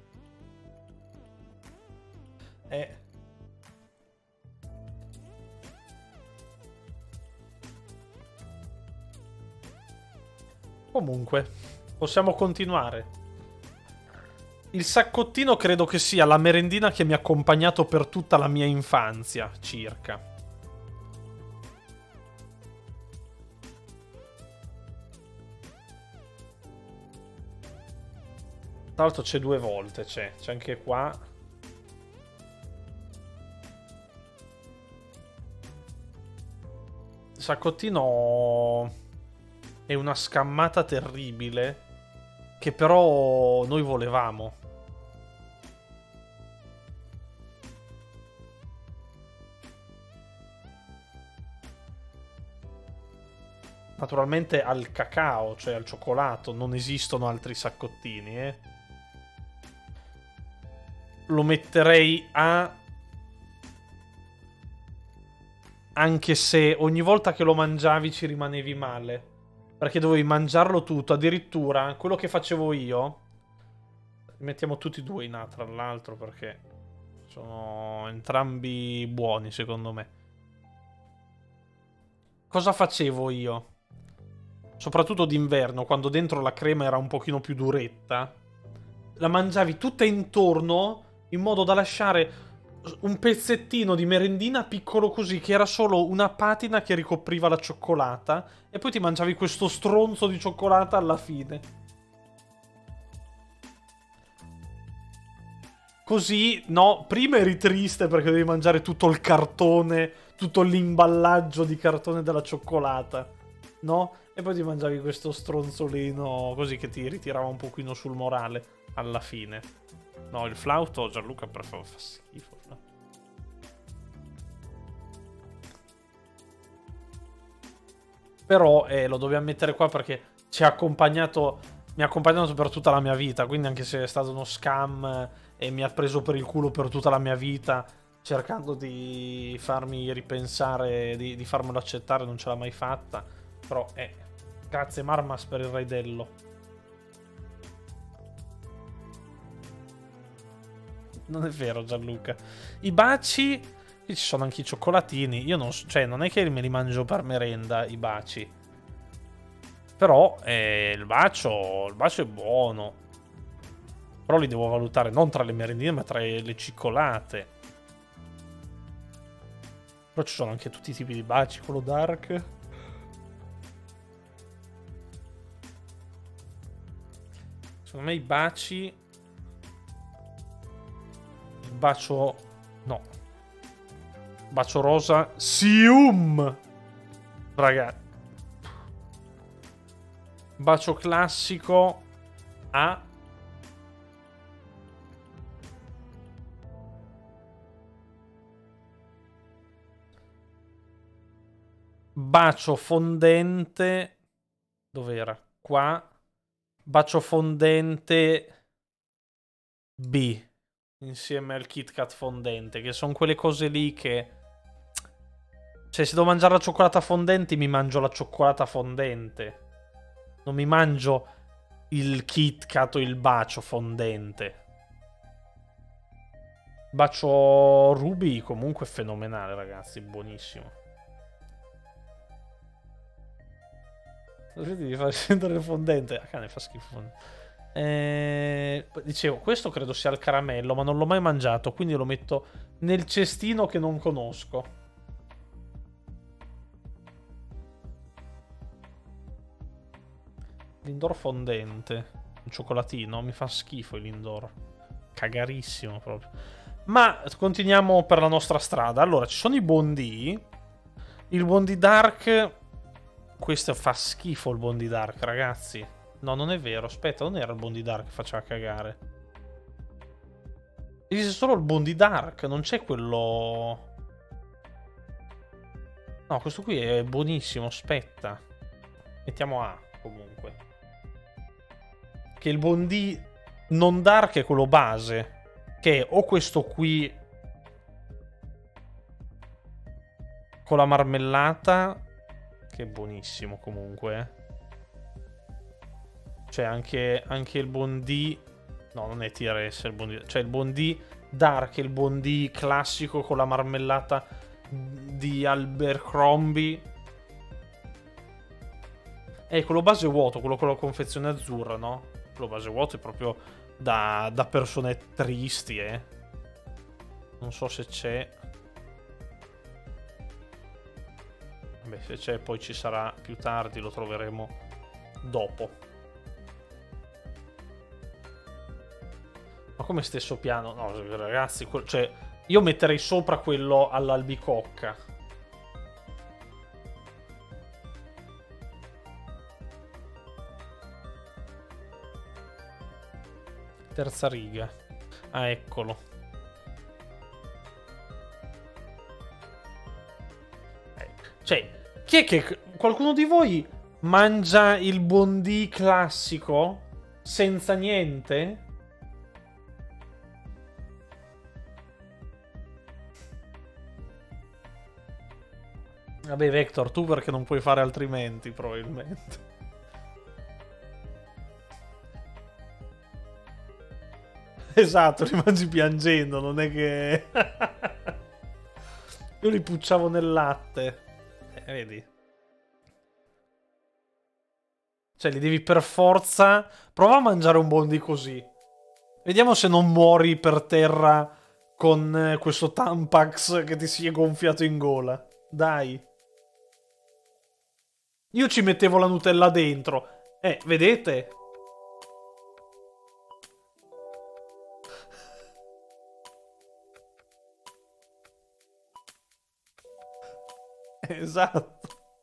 Comunque, possiamo continuare. Il saccottino credo che sia la merendina che mi ha accompagnato per tutta la mia infanzia, circa. Tra l'altro c'è 2 volte, c'è anche qua. Il saccottino è una scammata terribile che però noi volevamo. Naturalmente al cacao, cioè al cioccolato, non esistono altri saccottini, eh. Lo metterei a... Anche se ogni volta che lo mangiavi ci rimanevi male. Perché dovevi mangiarlo tutto. Addirittura, quello che facevo io... Mettiamo tutti e 2 in A, tra l'altro, perché sono entrambi buoni, secondo me. Cosa facevo io? Soprattutto d'inverno, quando dentro la crema era un pochino più duretta. La mangiavi tutta intorno, in modo da lasciare un pezzettino di merendina piccolo così, che era solo una patina che ricopriva la cioccolata, e poi ti mangiavi questo stronzo di cioccolata alla fine. Così, no, prima eri triste perché dovevi mangiare tutto il cartone, tutto l'imballaggio di cartone della cioccolata, no? E poi ti mangiavi questo stronzolino così che ti ritirava un pochino sul morale alla fine. No, il flauto Gianluca fa schifo. No? Però lo dobbiamo mettere qua perché ci ha accompagnato, mi ha accompagnato per tutta la mia vita, quindi anche se è stato uno scam e mi ha preso per il culo per tutta la mia vita, cercando di farmi ripensare, di farmelo accettare, non ce l'ha mai fatta. Però, grazie Marmas per il raidello. Non è vero, Gianluca. I baci, qui ci sono anche i cioccolatini. Io non, cioè, non è che me li mangio per merenda i baci. Però il bacio è buono. Però li devo valutare non tra le merendine, ma tra le cioccolate. Però ci sono anche tutti i tipi di baci, quello dark. Secondo me i baci... Il bacio... No. Bacio rosa... Sium! Raga. Bacio classico... A... bacio fondente. Dov'era? Qua. Bacio fondente B. Insieme al Kit Kat fondente. Che sono quelle cose lì che... Cioè, se devo mangiare la cioccolata fondente, mi mangio la cioccolata fondente. Non mi mangio il Kit Kat o il bacio fondente. Bacio Ruby comunque fenomenale, ragazzi. Buonissimo. Vedi, mi fa scendere il fondente. Ah, cane, fa schifo. Dicevo, questo credo sia il caramello, ma non l'ho mai mangiato, quindi lo metto nel cestino che non conosco. Lindor fondente. Un cioccolatino, mi fa schifo il Lindor. Cagarissimo proprio. Ma continuiamo per la nostra strada. Allora, ci sono i Bondi. Il Bondi Dark... Questo fa schifo il Bondi Dark, ragazzi. No, non è vero. Aspetta, non era il Bondi Dark che faceva cagare. Esiste solo il Bondi Dark, non c'è quello... No, questo qui è buonissimo, aspetta. Mettiamo A, comunque. Che il Bondi non Dark è quello base. Che è o questo qui... con la marmellata... Che è buonissimo, comunque. Cioè, anche il Bondi... No, non è TRS il Bondi... Cioè, il Bondi Dark e il Bondi classico con la marmellata di Abercrombie. Quello base vuoto, quello con la confezione azzurra, no? Quello base vuoto è proprio da persone tristi, eh. Non so se c'è... Beh, se c'è poi ci sarà più tardi, lo troveremo dopo. Ma come stesso piano? No, ragazzi, cioè, io metterei sopra quello all'albicocca. Terza riga. Ah, eccolo. Cioè, chi è che... Qualcuno di voi mangia il Bondi classico? Senza niente? Vabbè, Vector, tu perché non puoi fare altrimenti, probabilmente. Esatto, li mangi piangendo, non è che... Io li pucciavo nel latte. Vedi? Cioè, li devi per forza... Prova a mangiare un Bondi così. Vediamo se non muori per terra con questo Tampax che ti si è gonfiato in gola. Dai. Io ci mettevo la Nutella dentro. Vedete? Esatto.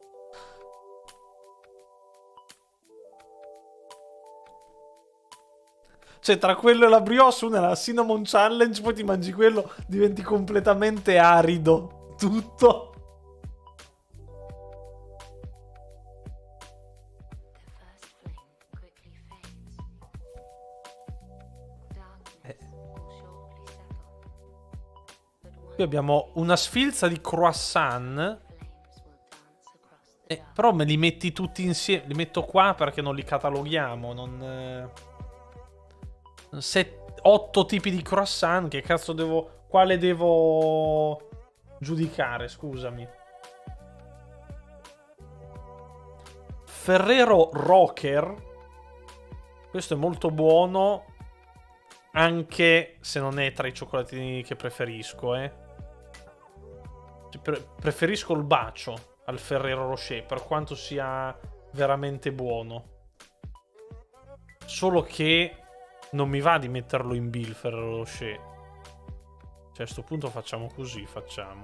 Cioè, tra quello e la brioche, una è la Cinnamon Challenge, poi ti mangi quello, diventi completamente arido. Tutto. Qui abbiamo una sfilza di croissant. Però me li metti tutti insieme. Li metto qua perché non li cataloghiamo. Non... 8 tipi di croissant. Che cazzo devo... Quale devo giudicare? Scusami. Ferrero Rocher. Questo è molto buono. Anche se non è tra i cioccolatini che preferisco, Preferisco il bacio al Ferrero Rocher, per quanto sia veramente buono. Solo che non mi va di metterlo in B il Ferrero Rocher. Cioè, a sto punto facciamo così, facciamo.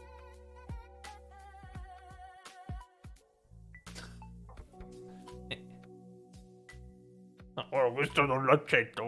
No, ora questo non lo accetto.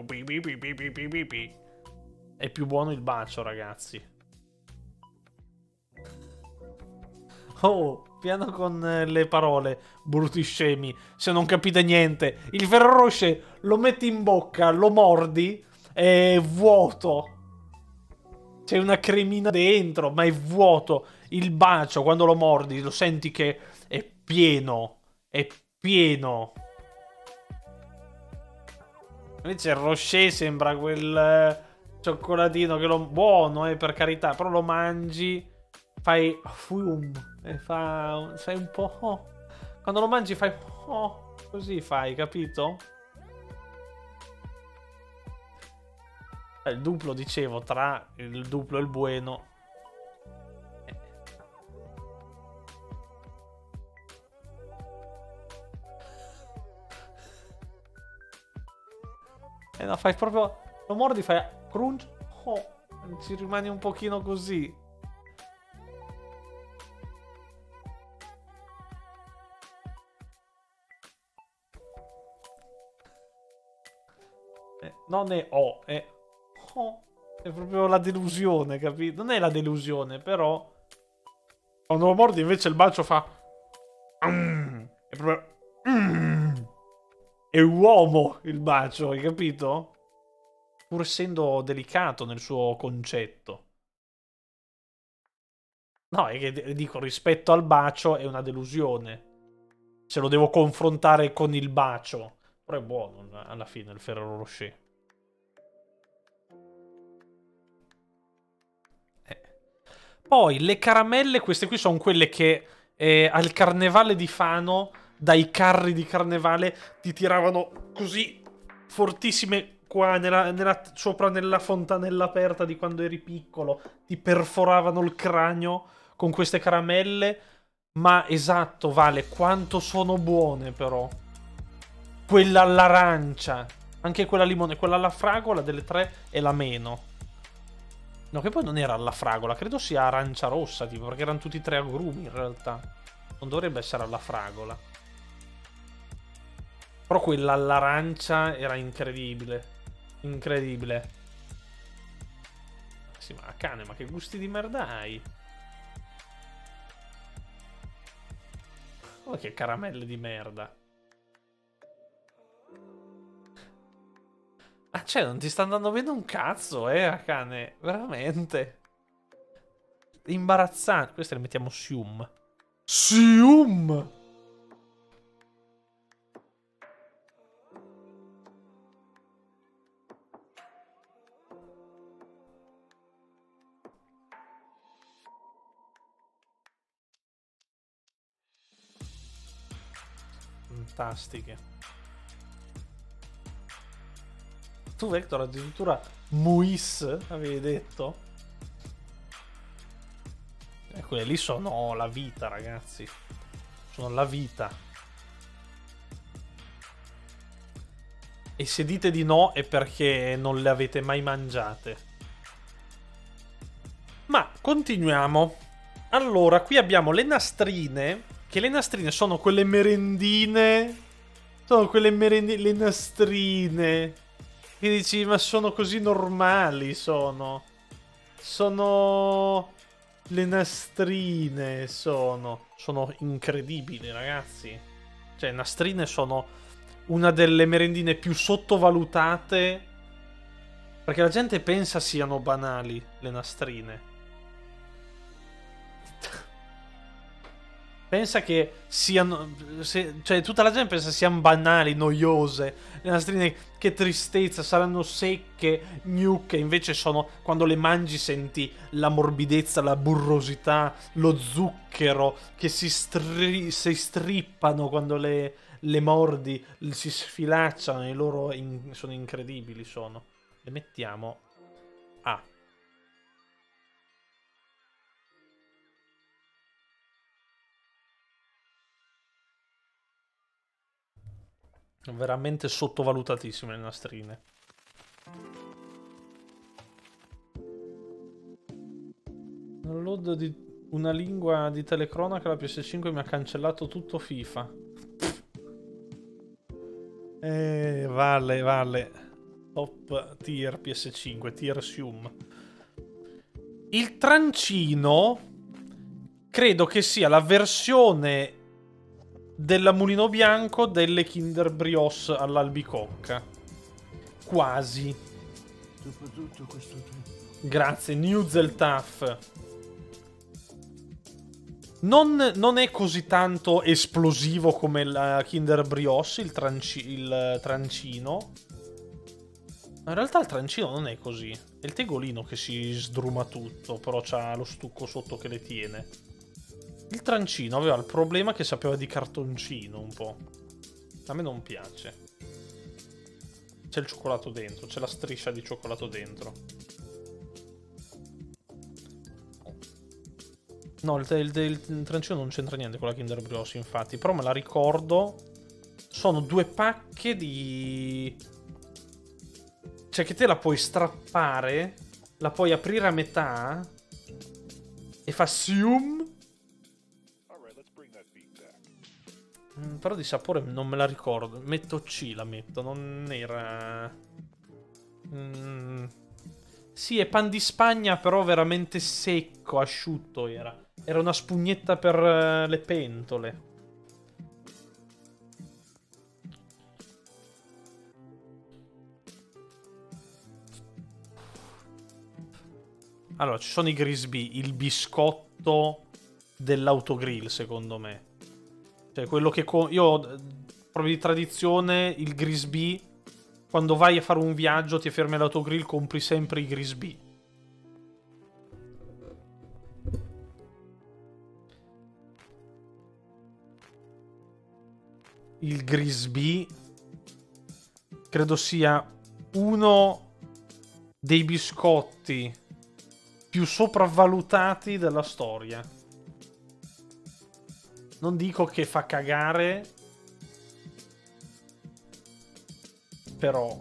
È più buono il bacio, ragazzi. Oh, Piano con le parole, brutti scemi. Se non capite niente, il Ferrero Rocher lo metti in bocca, lo mordi, è vuoto. C'è una cremina dentro, ma è vuoto. Il bacio, quando lo mordi, lo senti che è pieno. È pieno. Invece il Rocher sembra quel cioccolatino che lo... Buono, per carità, però lo mangi, fai fum, e fai un po'... oh. Quando lo mangi fai... oh, così fai, capito? Il duplo, dicevo, tra il duplo e il bueno. No, fai proprio... Lo mordi, fai crunch. Oh, ci rimani un pochino così. Non è oh, è... oh. È proprio la delusione, capito? Non è la delusione, però... Quando lo mordi invece il bacio fa... È proprio... È uomo il bacio, hai capito? Pur essendo delicato nel suo concetto. No, è che dico, rispetto al bacio è una delusione. Se lo devo confrontare con il bacio. Però è buono alla fine il Ferrero Rocher. Poi le caramelle, queste qui sono quelle che al carnevale di Fano, dai carri di carnevale, ti tiravano così fortissime qua sopra nella fontanella aperta di quando eri piccolo. Ti perforavano il cranio con queste caramelle. Ma esatto, Vale, quanto sono buone però. Quella all'arancia, anche quella limone, quella alla fragola delle tre è la meno. No, che poi non era alla fragola, credo sia arancia rossa, tipo, perché erano tutti e tre agrumi in realtà. Non dovrebbe essere alla fragola. Però quella all'arancia era incredibile. Incredibile. Sì, ma cane, ma che gusti di merda hai? Oh, che caramelle di merda. Ah, cioè, non ti sta andando bene un cazzo, cane. Veramente. Imbarazzante. Queste le mettiamo Sium. Sium! Fantastiche. Tu, Vector, addirittura Muis, avevi detto? Quelle lì sono la vita, ragazzi. Sono la vita. E se dite di no è perché non le avete mai mangiate. Ma continuiamo. Allora, qui abbiamo le nastrine. Che le nastrine sono quelle merendine. Sono quelle merendine. Le nastrine. Che dici, ma sono così normali, sono. Sono... Le nastrine sono incredibili, ragazzi. Cioè, nastrine sono una delle merendine più sottovalutate. Perché la gente pensa siano banali, le nastrine. Pensa che siano... cioè, tutta la gente pensa siano banali, noiose. Le nastrine, che tristezza, saranno secche, gnucche. Invece sono... Quando le mangi senti la morbidezza, la burrosità, lo zucchero che si strippano quando le mordi, si sfilacciano e loro sono incredibili, sono. Le mettiamo a... Veramente sottovalutatissime le nastrine. Download di una lingua di telecronaca, la PS5 mi ha cancellato tutto FIFA. Vale. Top tier PS5, tier Sium. Il trancino credo che sia la versione della Mulino Bianco delle Kinder Brioche all'albicocca. Quasi. Soprattutto questo Grazie, New Zeltaf. Non è così tanto esplosivo come la Kinder Brioche, il trancino. Ma in realtà il trancino non è così. È il tegolino che si sdruma tutto, però c'ha lo stucco sotto che le tiene. Il trancino aveva il problema che sapeva di cartoncino un po'. A me non piace. C'è il cioccolato dentro, c'è la striscia di cioccolato dentro. No, il trancino non c'entra niente con la Kinder Brioche, infatti. Però me la ricordo. Sono 2 pacche di... Cioè che te la puoi strappare, la puoi aprire a metà e fa sium. Però di sapore non me la ricordo. Metto C, la metto, non era... Sì, è pan di Spagna, però veramente secco, asciutto era. Era una spugnetta per le pentole. Allora, ci sono i Grisbì, il biscotto dell'autogrill, secondo me. Cioè, quello che... Io, proprio di tradizione, il Grisbì, quando vai a fare un viaggio, ti fermi all'autogrill, compri sempre i Grisbì. Il Grisbì credo sia uno dei biscotti più sopravvalutati della storia. Non dico che fa cagare, però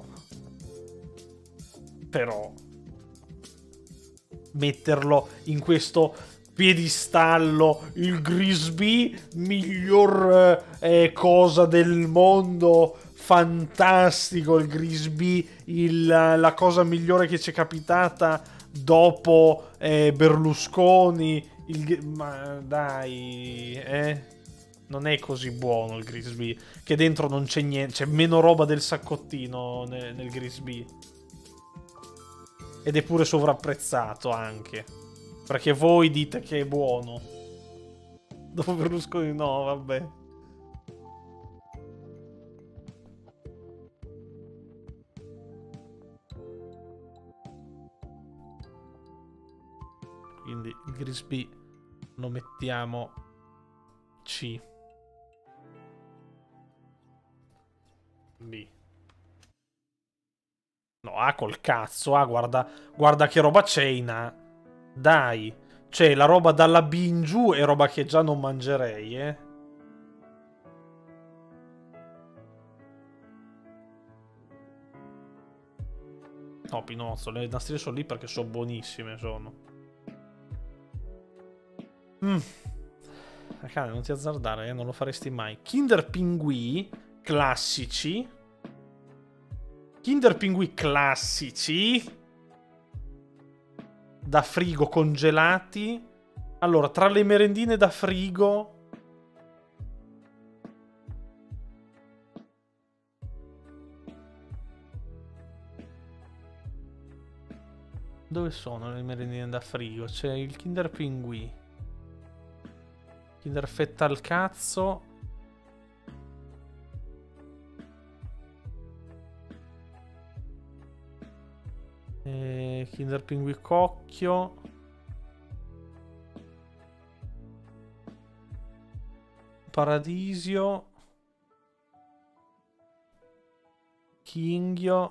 metterlo in questo piedistallo, il Grisbì, miglior cosa del mondo, fantastico il Grisbì, la cosa migliore che ci è capitata dopo Berlusconi, ma dai, non è così buono il Grisbì, che dentro non c'è niente, c'è meno roba del saccottino nel Grisbì. Ed è pure sovrapprezzato anche. Perché voi dite che è buono. Dopo Berlusconi no, vabbè. Quindi il Grisbì lo mettiamo C. B. No, A col cazzo. A, guarda che roba c'è in A. Dai. Cioè, la roba dalla B in giù è roba che già non mangerei, eh. No, Pinozzo, le nastrine sono lì perché sono buonissime, sono. Cane, non ti azzardare, non lo faresti mai. Kinder Pinguì classici. Kinder Pinguì classici. Da frigo congelati. Allora, tra le merendine da frigo... Dove sono le merendine da frigo? C'è il Kinder Pinguì. Kinder fetta al cazzo. Kinder Pinguì cocchio. Paradisio. Kinghio.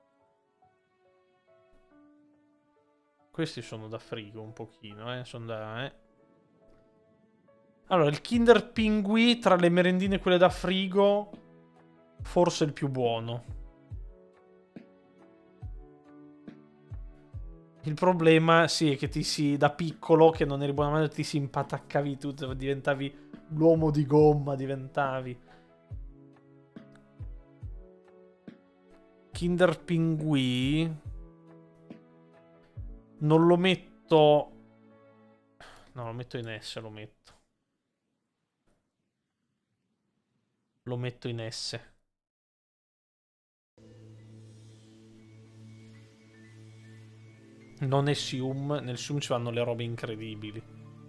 Questi sono da frigo un pochino, sono da... Allora, il Kinder Pinguì tra le merendine quelle da frigo, forse il più buono. Il problema, sì, è che da piccolo, che non eri buona madre, ti si impataccavi tutto, diventavi l'uomo di gomma, diventavi. Kinder Pinguì... Non lo metto... No, lo metto in S, lo metto. Lo metto in S. Non è Sium. Nel Sium ci vanno le robe incredibili.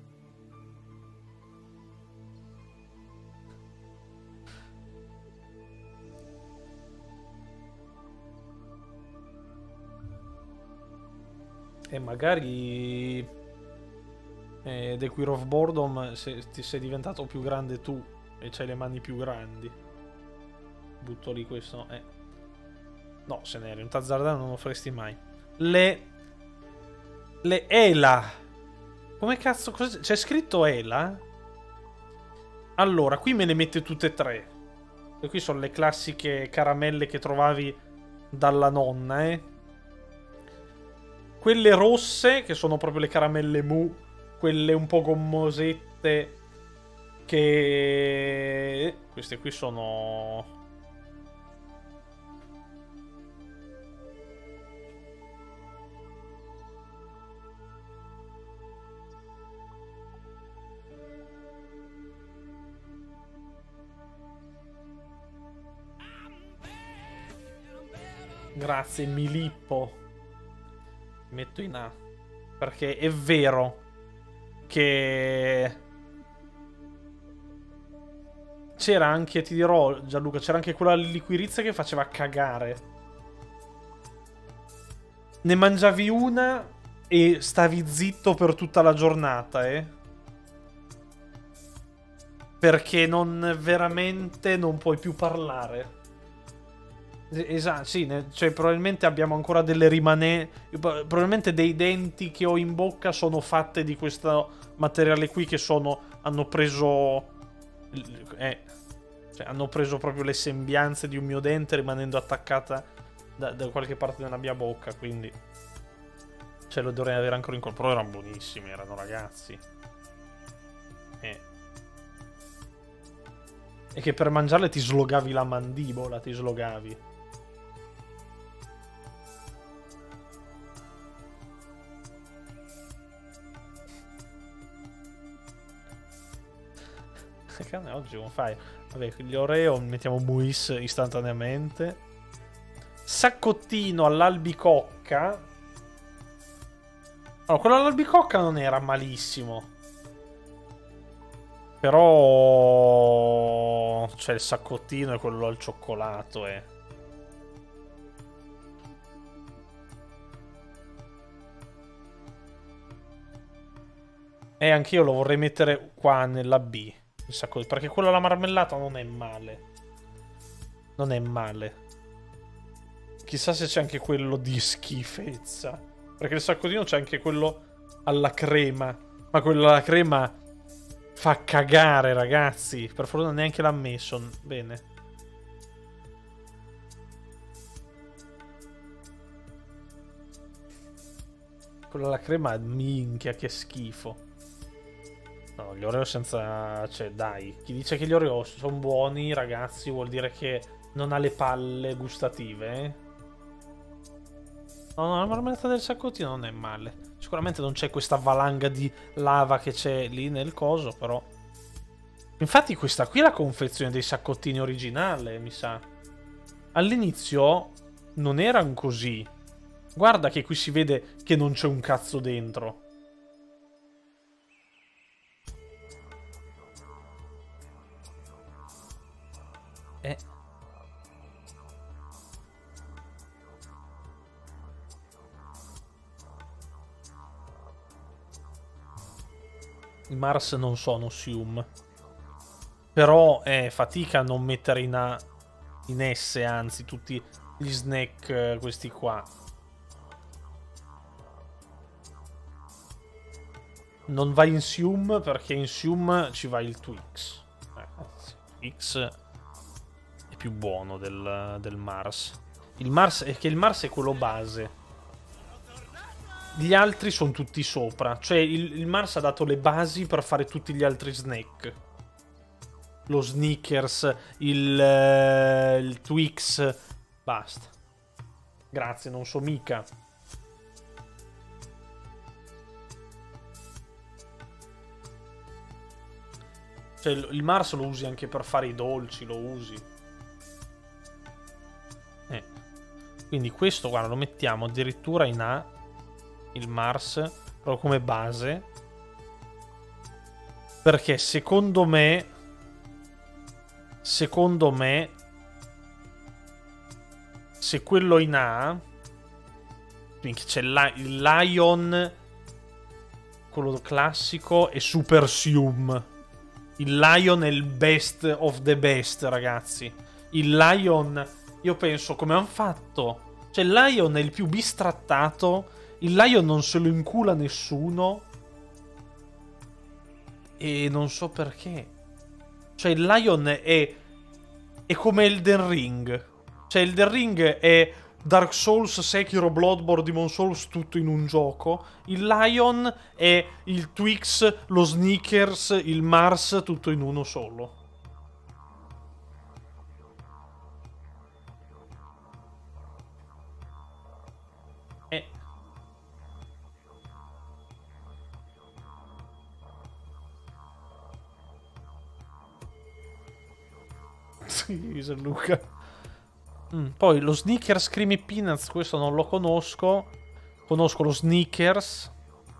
E magari The Queer of Boredom, se ti sei diventato più grande tu e c'hai le mani più grandi. Butto lì questo. No, se ne eri un tazzardano non lo faresti mai. Le Ela. Come cazzo? C'è scritto Ela? Allora, qui me ne mette tutte e tre. E qui sono le classiche caramelle che trovavi dalla nonna, Quelle rosse, che sono proprio le caramelle Mu, quelle un po' gommosette, che... Queste qui sono... Grazie, Milippo. Metto in A. Perché è vero che... C'era anche, ti dirò, Gianluca, c'era anche quella liquirizia che faceva cagare. Ne mangiavi una e stavi zitto per tutta la giornata, Perché veramente non puoi più parlare. Esatto, sì, cioè probabilmente abbiamo ancora delle probabilmente dei denti che ho in bocca sono fatte di questo materiale qui che hanno preso cioè hanno preso proprio le sembianze di un mio dente rimanendo attaccata da qualche parte della mia bocca, quindi ce lo dovrei avere ancora in colpo. Però erano buonissimi, erano ragazzi. E che per mangiarle ti slogavi la mandibola, ti slogavi. Oggi come fai? Vabbè, gli Oreo mettiamo Muis istantaneamente. Saccottino all'albicocca. Allora, quello all'albicocca non era malissimo. Però... C'è il saccottino e quello al cioccolato, E anch'io lo vorrei mettere qua nella B. Perché quello alla marmellata non è male. Non è male. Chissà se c'è anche quello di schifezza. Perché il saccottino c'è anche quello alla crema. Ma quello alla crema fa cagare, ragazzi. Per fortuna neanche l'ha messo. Bene. Quello alla crema, minchia, che schifo. No, gli Oreo senza... Cioè, dai. Chi dice che gli Oreo sono buoni, ragazzi, vuol dire che non ha le palle gustative, No, la marmellata del saccottino non è male. Sicuramente non c'è questa valanga di lava che c'è lì nel coso, però... Infatti questa qui è la confezione dei saccottini originale, mi sa. All'inizio non erano così. Guarda che qui si vede che non c'è un cazzo dentro. I Mars non sono Sium. Però è fatica a non mettere in S, anzi, tutti gli snack questi qua. Non va in Sium perché in Sium ci va il Twix. Twix è più buono del Mars. Il Mars è quello base. Gli altri sono tutti sopra. Cioè il Mars ha dato le basi per fare tutti gli altri snack. Lo Snickers, il Twix. Basta. Grazie, non so mica. Cioè, il Mars lo usi anche per fare i dolci, lo usi. Quindi questo, guarda, lo mettiamo addirittura in A, il Mars, proprio come base. Perché secondo me, se quello in A, c'è il Lion, quello classico, e Super Sium. Il Lion è il best of the best, ragazzi. Il Lion, io penso, come hanno fatto? Cioè, il Lion è il più bistrattato. Il Lion non se lo incula nessuno. E non so perché. Cioè, il Lion è come Elden Ring. Cioè, Elden Ring è Dark Souls, Sekiro, Bloodborne, Demon Souls, tutto in un gioco. Il Lion è il Twix, lo Snickers, il Mars, tutto in uno solo. Sì, Gianluca. Poi lo Snickers Creamy Peanuts, questo non lo conosco. Conosco lo Snickers,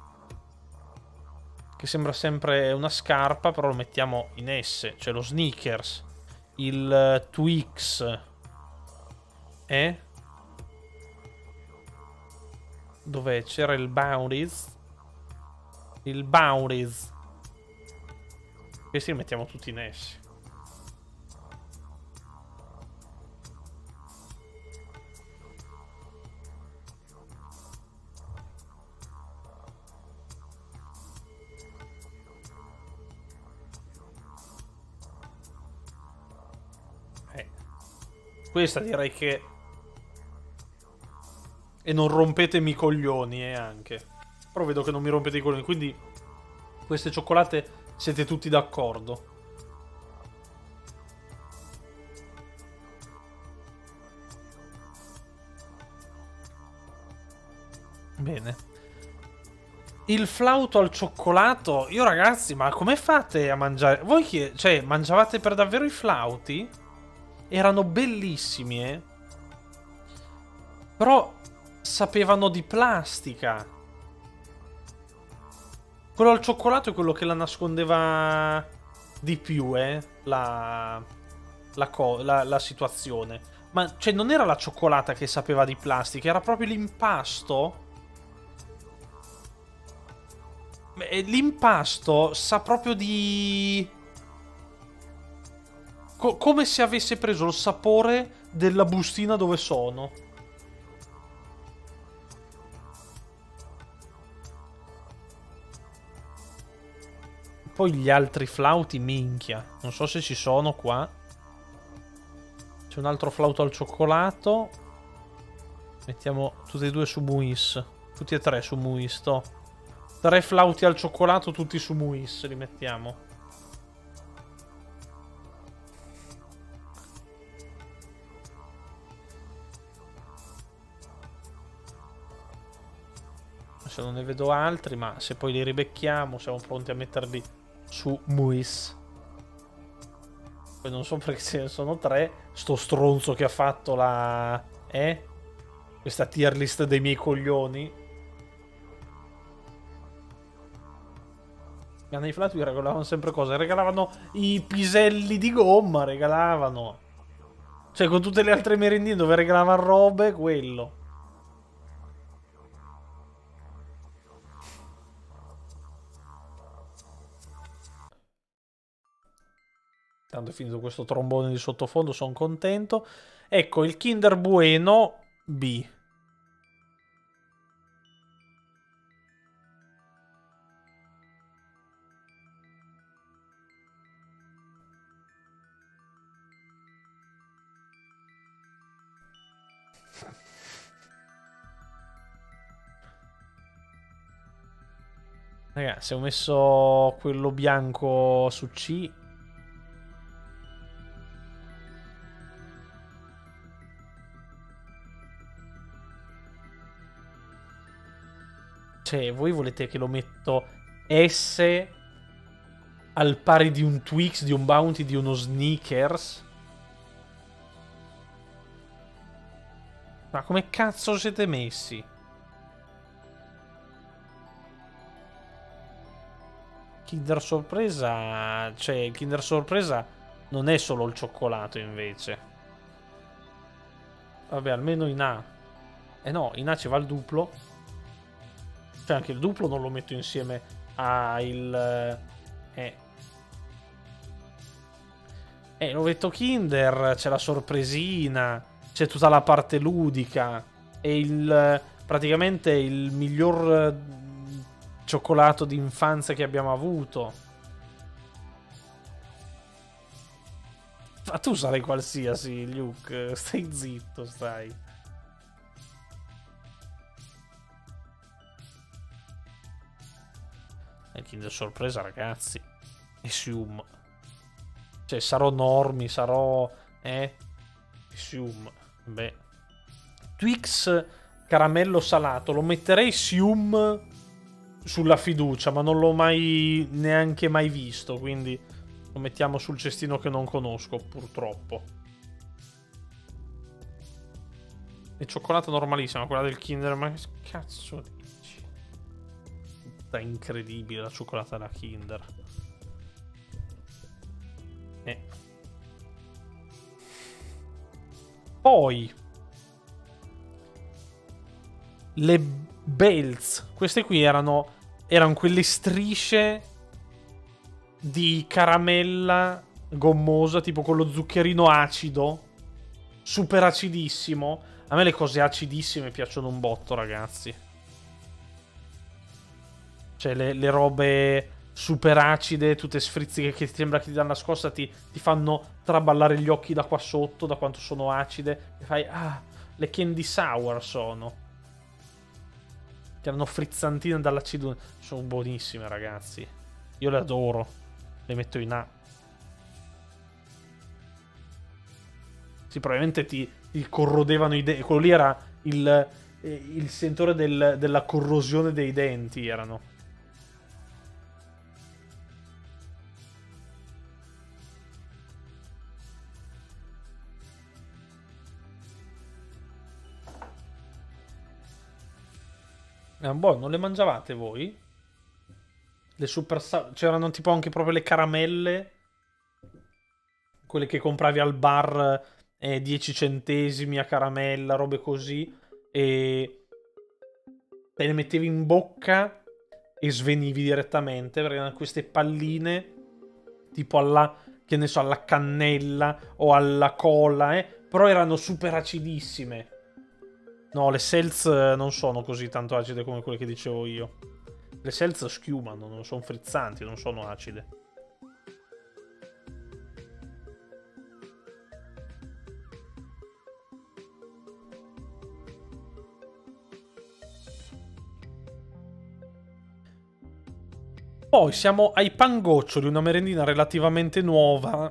che sembra sempre una scarpa, però lo mettiamo in S. Cioè lo Snickers, il Twix, dov'è? C'era il Bounties. Il Bounties. Questi li mettiamo tutti in S. Questa direi che... E non rompetemi i coglioni, anche. Però vedo che non mi rompete i coglioni, quindi... Queste cioccolate siete tutti d'accordo. Bene. Il flauto al cioccolato... Io ragazzi, ma come fate a mangiare... Voi che... Cioè, mangiavate per davvero i flauti? Erano bellissimi, Però sapevano di plastica. Quello al cioccolato è quello che la nascondeva di più, la situazione. Ma, cioè, non era la cioccolata che sapeva di plastica, era proprio l'impasto. L'impasto sa proprio di... come se avesse preso il sapore della bustina dove sono. Poi gli altri flauti, minchia. Non so se ci sono qua. C'è un altro flauto al cioccolato. Mettiamo tutti e due su Muis. Tutti e tre su Muis, to. 3 flauti al cioccolato, tutti su Muis, li mettiamo. Adesso non ne vedo altri, ma se poi li ribecchiamo siamo pronti a metterli su Muis. Poi non so perché ce ne sono 3. Sto stronzo che ha fatto la... questa tier list dei miei coglioni. Nei flauti regalavano sempre cose. Regalavano i piselli di gomma, regalavano. Cioè, con tutte le altre merendine dove regalavano robe, quello. Tanto è finito questo trombone di sottofondo, sono contento. Ecco, il Kinder Bueno B. Ragazzi, ho messo quello bianco su C. Cioè, voi volete che lo metto S al pari di un Twix, di un Bounty, di uno Snickers. Ma come cazzo siete messi? Kinder Sorpresa... Cioè, il Kinder Sorpresa non è solo il cioccolato, invece. Vabbè, almeno in A. Eh no, in A ci va il duplo. Cioè, anche il duplo non lo metto insieme a il... l'ovetto Kinder, c'è la sorpresina, c'è tutta la parte ludica. È il... praticamente il miglior cioccolato d'infanzia che abbiamo avuto. Ma tu sarai qualsiasi, Luke. Stai zitto, stai. E Kinder Sorpresa, ragazzi. Assume. Cioè, sarò Normi, sarò... Assume. Beh. Twix caramello salato. Lo metterei Sium sulla fiducia, ma non l'ho mai neanche mai visto, quindi lo mettiamo sul cestino che non conosco, purtroppo. E cioccolata normalissima, quella del Kinder, ma che cazzo dici? Tutta incredibile la cioccolata della Kinder. Poi le Bells, queste qui erano quelle strisce di caramella gommosa, tipo con lo zuccherino acido, super acidissimo. A me le cose acidissime piacciono un botto, ragazzi. Cioè le robe super acide, tutte sfrizziche che ti sembra che ti danno la scossa, ti fanno traballare gli occhi da qua sotto, da quanto sono acide. E fai, ah, le candy sour sono. Che erano frizzantine dall'acido. Sono buonissime, ragazzi. Io le adoro. Le metto in A. Sì, probabilmente ti corrodevano i denti. Quello lì era il sentore della corrosione dei denti, erano. Boh, non le mangiavate voi? Le super... C'erano tipo anche proprio le caramelle. Quelle che compravi al bar 10 centesimi a caramella, robe così. E te le mettevi in bocca e svenivi direttamente. Perché erano queste palline tipo alla, che ne so, alla cannella o alla cola, però erano super acidissime. No, le Seltz non sono così tanto acide come quelle che dicevo io. Le Seltz schiumano, non sono frizzanti, non sono acide. Poi siamo ai pangoccioli, una merendina relativamente nuova.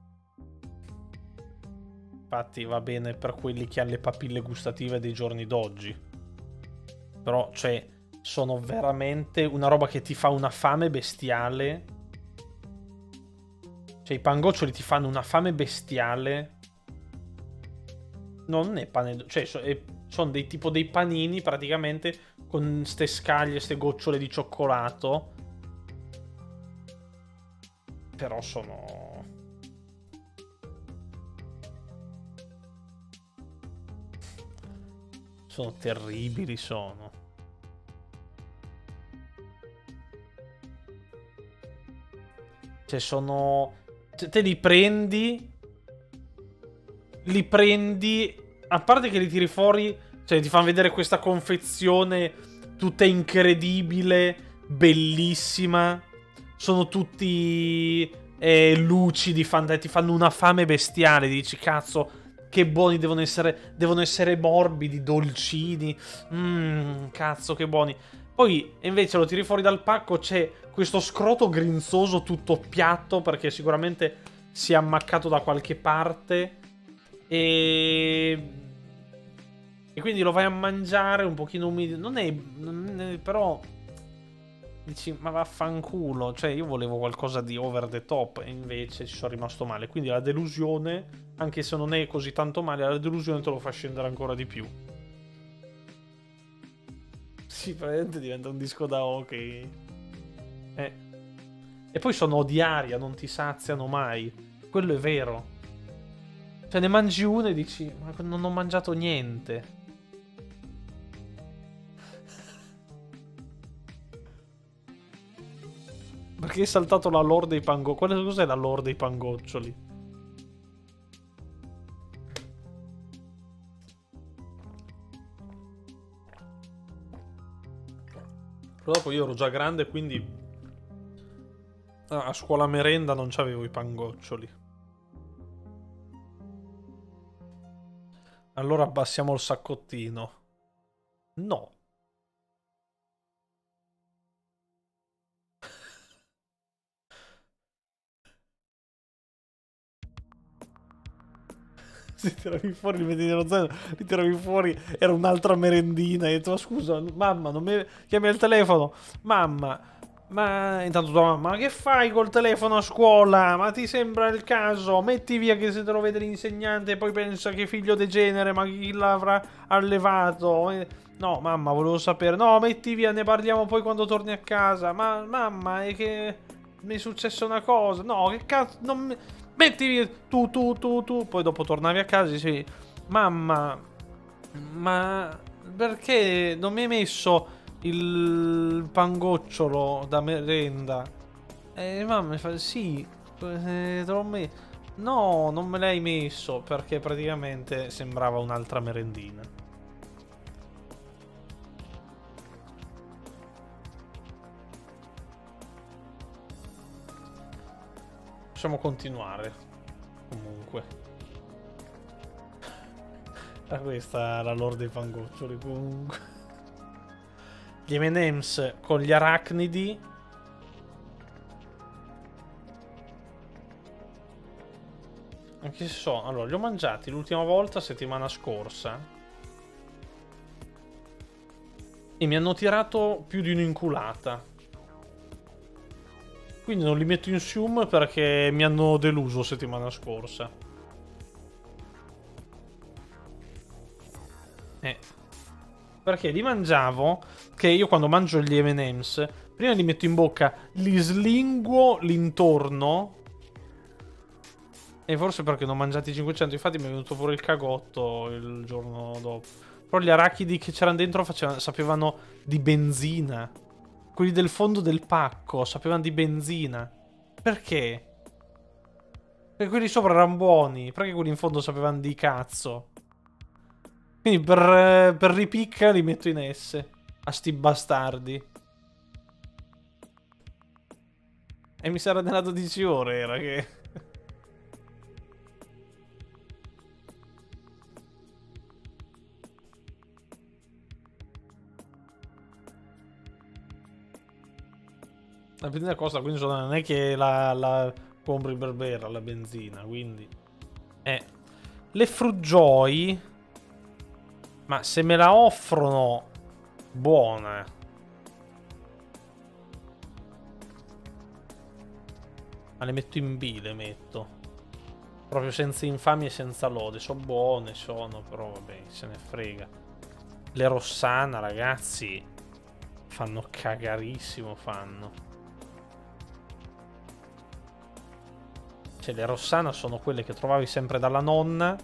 Infatti va bene per quelli che hanno le papille gustative dei giorni d'oggi. Però, cioè, sono veramente una roba che ti fa una fame bestiale. Cioè, i pangoccioli ti fanno una fame bestiale. Non è pane... Cioè, sono dei tipo dei panini, praticamente, con ste scaglie, ste gocciole di cioccolato. Però sono... Sono terribili, sono. Cioè, sono... Te li prendi... Li prendi... A parte che li tiri fuori... Cioè, ti fanno vedere questa confezione tutta incredibile, bellissima. Sono tutti lucidi, ti fanno una fame bestiale. Dici, cazzo... Che buoni devono essere morbidi, dolcini. Cazzo, che buoni. Poi, invece, lo tiri fuori dal pacco, c'è questo scroto grinzoso tutto piatto, perché sicuramente si è ammaccato da qualche parte. E quindi lo vai a mangiare un pochino umido. Non è però... Dici, ma vaffanculo, cioè io volevo qualcosa di over the top e invece ci sono rimasto male. Quindi la delusione, anche se non è così tanto male, la delusione te lo fa scendere ancora di più. Sì, praticamente diventa un disco da hockey. E poi sono di aria, non ti saziano mai. Quello è vero. Cioè ne mangi uno e dici, ma non ho mangiato niente. Perché è saltato la lore dei pangoccioli? Cos'è la lore dei pangoccioli? Però dopo io ero già grande, quindi a scuola merenda non c'avevo i pangoccioli. Allora abbassiamo il saccottino. No. Ti tiravi fuori, li metti nello zaino, li tiravi fuori, era un'altra merendina. E tu, scusa, mamma, non mi chiami al telefono. Mamma, ma intanto tua mamma, ma che fai col telefono a scuola? Ma ti sembra il caso? Metti via che se te lo vede l'insegnante e poi pensa che figlio degenere, ma chi l'avrà allevato? No, mamma, volevo sapere. No, metti via, ne parliamo poi quando torni a casa. Ma mamma, è che mi è successa una cosa. No, che cazzo, non mi... Metti via, tu. Poi dopo tornavi a casa e dicevi, mamma, ma perché non mi hai messo il pangocciolo da merenda? E mamma mi fa, sì, te l'ho messo. No, non me l'hai messo, perché praticamente sembrava un'altra merendina. Possiamo continuare. Comunque. Questa è la lore dei pangoccioli. Comunque. Gli M&M's con gli arachnidi. Anche se so. Allora, li ho mangiati l'ultima volta settimana scorsa. E mi hanno tirato più di un'inculata. Quindi non li metto in sium perché mi hanno deluso settimana scorsa. Perché li mangiavo, che io quando mangio gli M&M's, prima li metto in bocca, li slinguo l'intorno. E forse perché non ho mangiati 500, infatti mi è venuto pure il cagotto il giorno dopo. Però gli arachidi che c'erano dentro sapevano di benzina. Quelli del fondo del pacco sapevano di benzina. Perché? Perché quelli sopra erano buoni. Perché quelli in fondo sapevano di cazzo? Quindi per ripicca li metto in S. A sti bastardi. E mi sarà nella 12 ore era che... La benzina costa, quindi non è che la compri per bere la benzina, quindi... Le Frujoy... Ma se me la offrono... Buona. Ma le metto in B, le metto. Proprio senza infamia e senza lode. Sono buone, però vabbè, se ne frega. Le Rossana, ragazzi... Fanno cagarissimo, fanno. Cioè, le Rossana sono quelle che trovavi sempre dalla nonna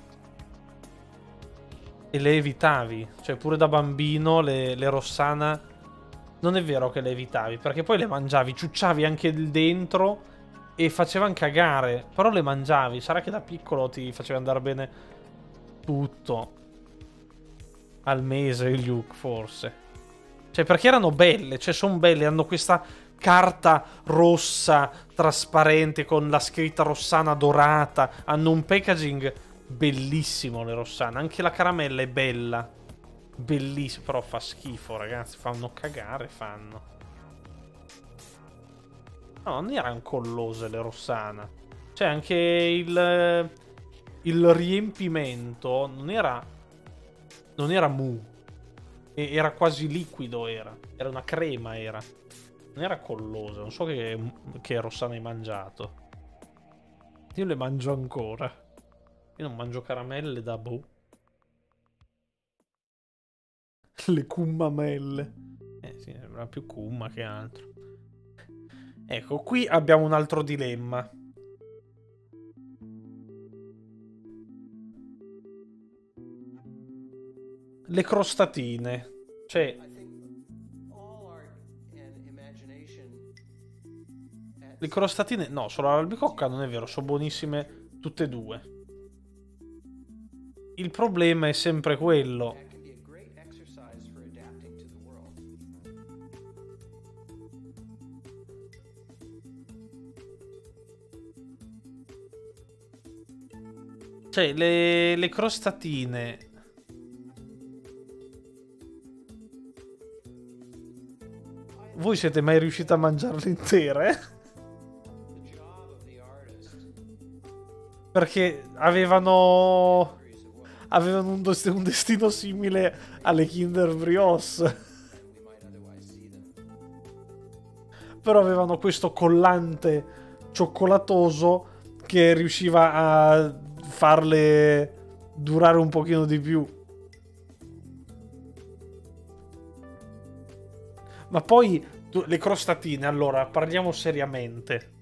e le evitavi. Cioè, pure da bambino le Rossana... Non è vero che le evitavi, perché poi le mangiavi, ciucciavi anche il dentro e facevano cagare. Però le mangiavi. Sarà che da piccolo ti faceva andare bene tutto. Al mese, gli Luke, forse. Cioè, perché erano belle. Cioè, sono belle, hanno questa... carta rossa trasparente con la scritta Rossana dorata. Hanno un packaging bellissimo le Rossana. Anche la caramella è bella, bellissima. Però fa schifo, ragazzi. Fanno cagare, fanno. No, non erano collose le Rossana. Cioè anche il riempimento non era mu. Era quasi liquido, era una crema, era. Non era collosa, non so che Rossana hai mangiato. Io le mangio ancora. Io non mangio caramelle da boh. Le cummamelle. Sì, sembra più cumma che altro. Ecco, qui abbiamo un altro dilemma. Le crostatine. Cioè, le crostatine... No, solo l'albicocca non è vero, sono buonissime tutte e due. Il problema è sempre quello. Cioè, le crostatine... Voi siete mai riusciti a mangiarle intere? Perché avevano un destino simile alle Kinder Brioche. Però avevano questo collante cioccolatoso che riusciva a farle durare un pochino di più. Ma poi le crostatine, allora, parliamo seriamente.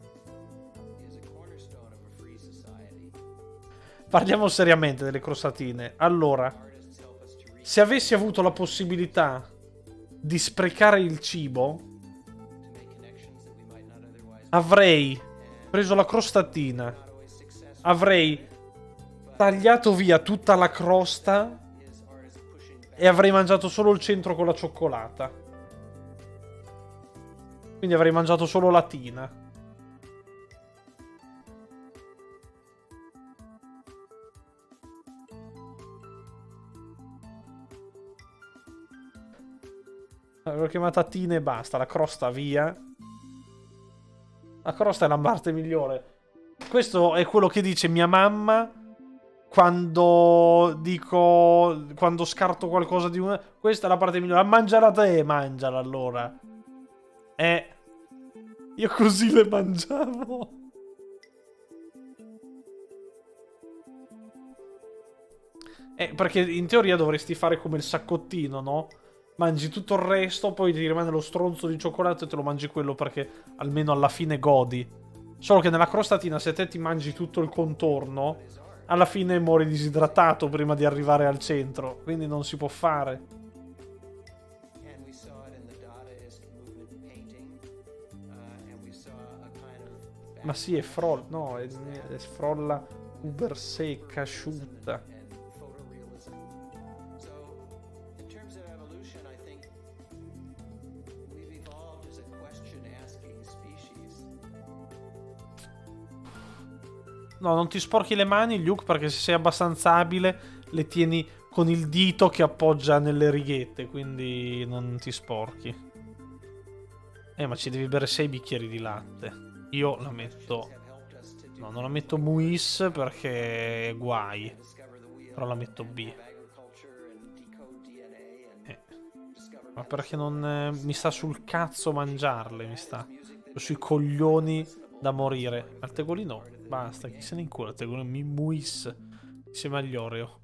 Parliamo seriamente delle crostatine. Allora, se avessi avuto la possibilità di sprecare il cibo, avrei preso la crostatina, avrei tagliato via tutta la crosta e avrei mangiato solo il centro con la cioccolata. Quindi avrei mangiato solo la tina. L'avevo chiamata tina e basta, la crosta via. La crosta è la parte migliore. Questo è quello che dice mia mamma quando dico... Quando scarto qualcosa di una... Questa è la parte migliore. Mangiala te, mangiala allora. Io così le mangiavo. Perché in teoria dovresti fare come il saccottino, no? Mangi tutto il resto, poi ti rimane lo stronzo di cioccolato e te lo mangi quello perché almeno alla fine godi. Solo che nella crostatina, se te ti mangi tutto il contorno, alla fine muori disidratato prima di arrivare al centro. Quindi non si può fare. Ma sì, è frolla. No, è frolla uber secca, asciutta. No, non ti sporchi le mani, Luke, perché se sei abbastanza abile le tieni con il dito che appoggia nelle righette, quindi non ti sporchi. Ma ci devi bere 6 bicchieri di latte. Io la metto... No, non la metto Muis perché guai. Però la metto B. Ma perché non... mi sta sul cazzo mangiarle, mi sta. Sui coglioni da morire. Al tegolino basta, chi se ne incura. Il tegolino Muis insieme agli Oreo.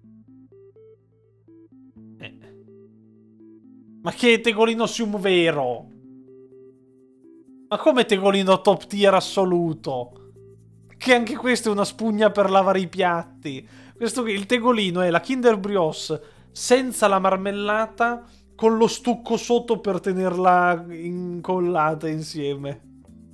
Ma che tegolino sium vero? Ma come tegolino top tier assoluto? Che anche questo è una spugna per lavare i piatti. Il tegolino è la Kinder Brioche senza la marmellata con lo stucco sotto per tenerla incollata insieme.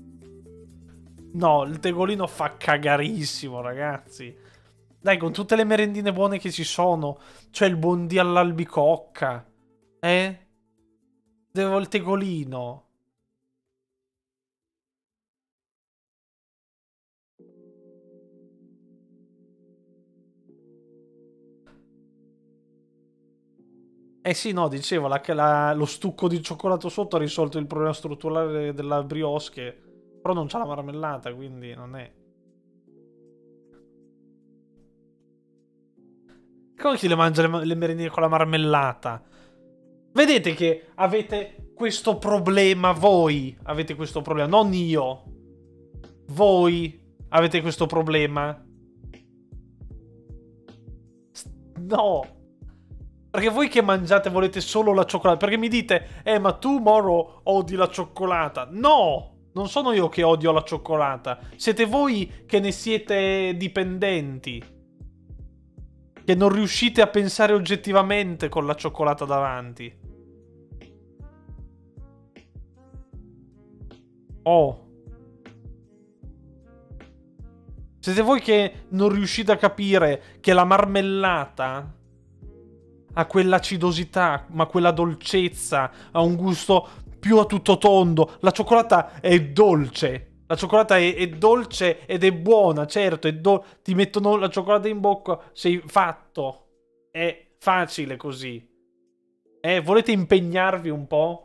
No, il tegolino fa cagarissimo, ragazzi. Dai, con tutte le merendine buone che ci sono. C'è il buondì all'albicocca. Devo il tegolino. Sì, no, dicevo, lo stucco di cioccolato sotto ha risolto il problema strutturale della brioche, però non c'ha la marmellata, quindi non è... Come chi le mangia le merendine con la marmellata? Vedete che avete questo problema voi. Avete questo problema, non io. Voi avete questo problema. No. Perché voi che mangiate volete solo la cioccolata. Perché mi dite, ma tu, Moro, odi la cioccolata. No, non sono io che odio la cioccolata. Siete voi che ne siete dipendenti. Che non riuscite a pensare oggettivamente con la cioccolata davanti. Oh. Siete voi che non riuscite a capire che la marmellata ha quell'acidosità, ma quella dolcezza, ha un gusto più a tutto tondo. La cioccolata è dolce. La cioccolata è dolce ed è buona, certo. Ti mettono la cioccolata in bocca, sei fatto. È facile così. Volete impegnarvi un po'?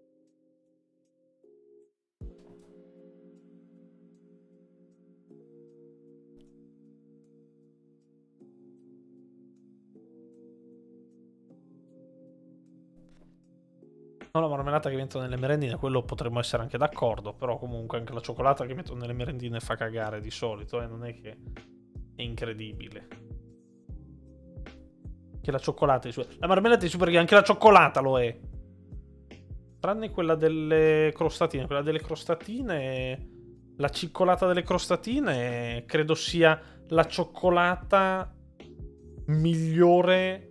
No, la marmellata che mettono nelle merendine, quello potremmo essere anche d'accordo, però comunque anche la cioccolata che mettono nelle merendine fa cagare di solito, non è che è incredibile. Che la cioccolata è super... La marmellata è super, perché anche la cioccolata lo è. Tranne quella delle crostatine. Quella delle crostatine... La ciccolata delle crostatine credo sia la cioccolata migliore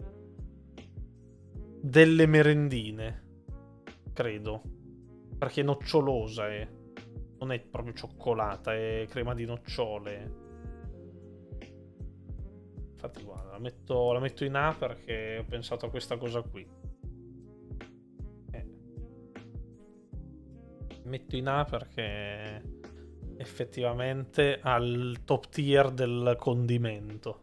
delle merendine. Credo. Perché è nocciolosa, non è proprio cioccolata, è crema di nocciole. Infatti guarda, la metto in A perché ho pensato a questa cosa qui. Metto in A perché effettivamente ha il top tier del condimento.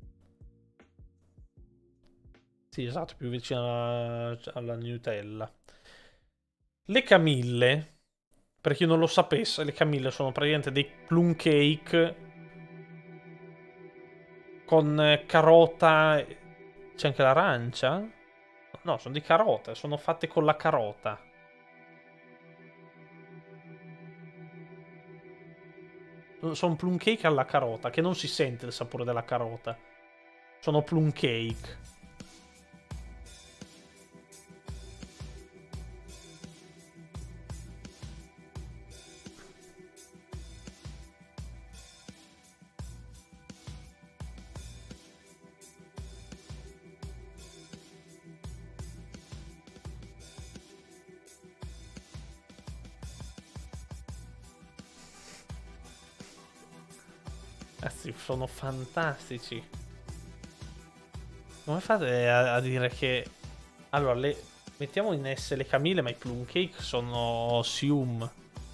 Sì, esatto, più vicina alla Nutella. Le Camille, per chi non lo sapesse, le Camille sono praticamente dei plum cake con carota. C'è anche l'arancia? No, sono di carota, sono fatte con la carota. Sono plum cake alla carota, che non si sente il sapore della carota. Sono plum cake. Sì, sono fantastici. Come fate a dire che... Allora, mettiamo in S le Camille, ma i plum cake sono Sium.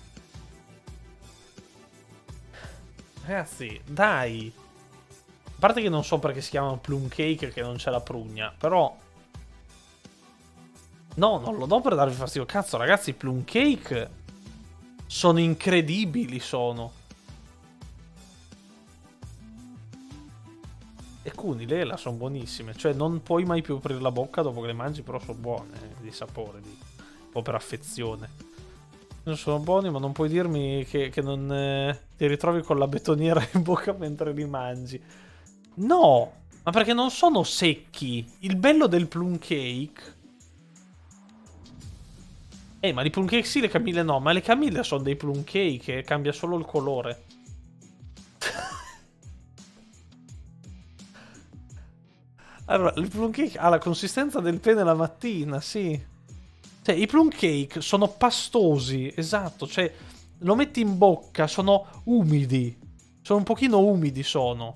Ragazzi, dai. A parte che non so perché si chiamano plum cake, che non c'è la prugna, però... No, non lo do per darvi fastidio. Cazzo, ragazzi, i plum cake sono incredibili, sono. E Cunilela sono buonissime. Cioè, non puoi mai più aprire la bocca dopo che le mangi, però sono buone, di sapore, un po' per affezione. Sono buoni, ma non puoi dirmi che non ti ritrovi con la betoniera in bocca mentre li mangi. No! Ma perché non sono secchi. Il bello del plum cake... ma i plum cake sì, le Camille no. Ma le Camille sono dei plum cake, cambia solo il colore. Allora, il plum cake ha la consistenza del pene la mattina, sì. Cioè, i plum cake sono pastosi, esatto. Cioè, lo metti in bocca, sono umidi. Sono un pochino umidi, sono.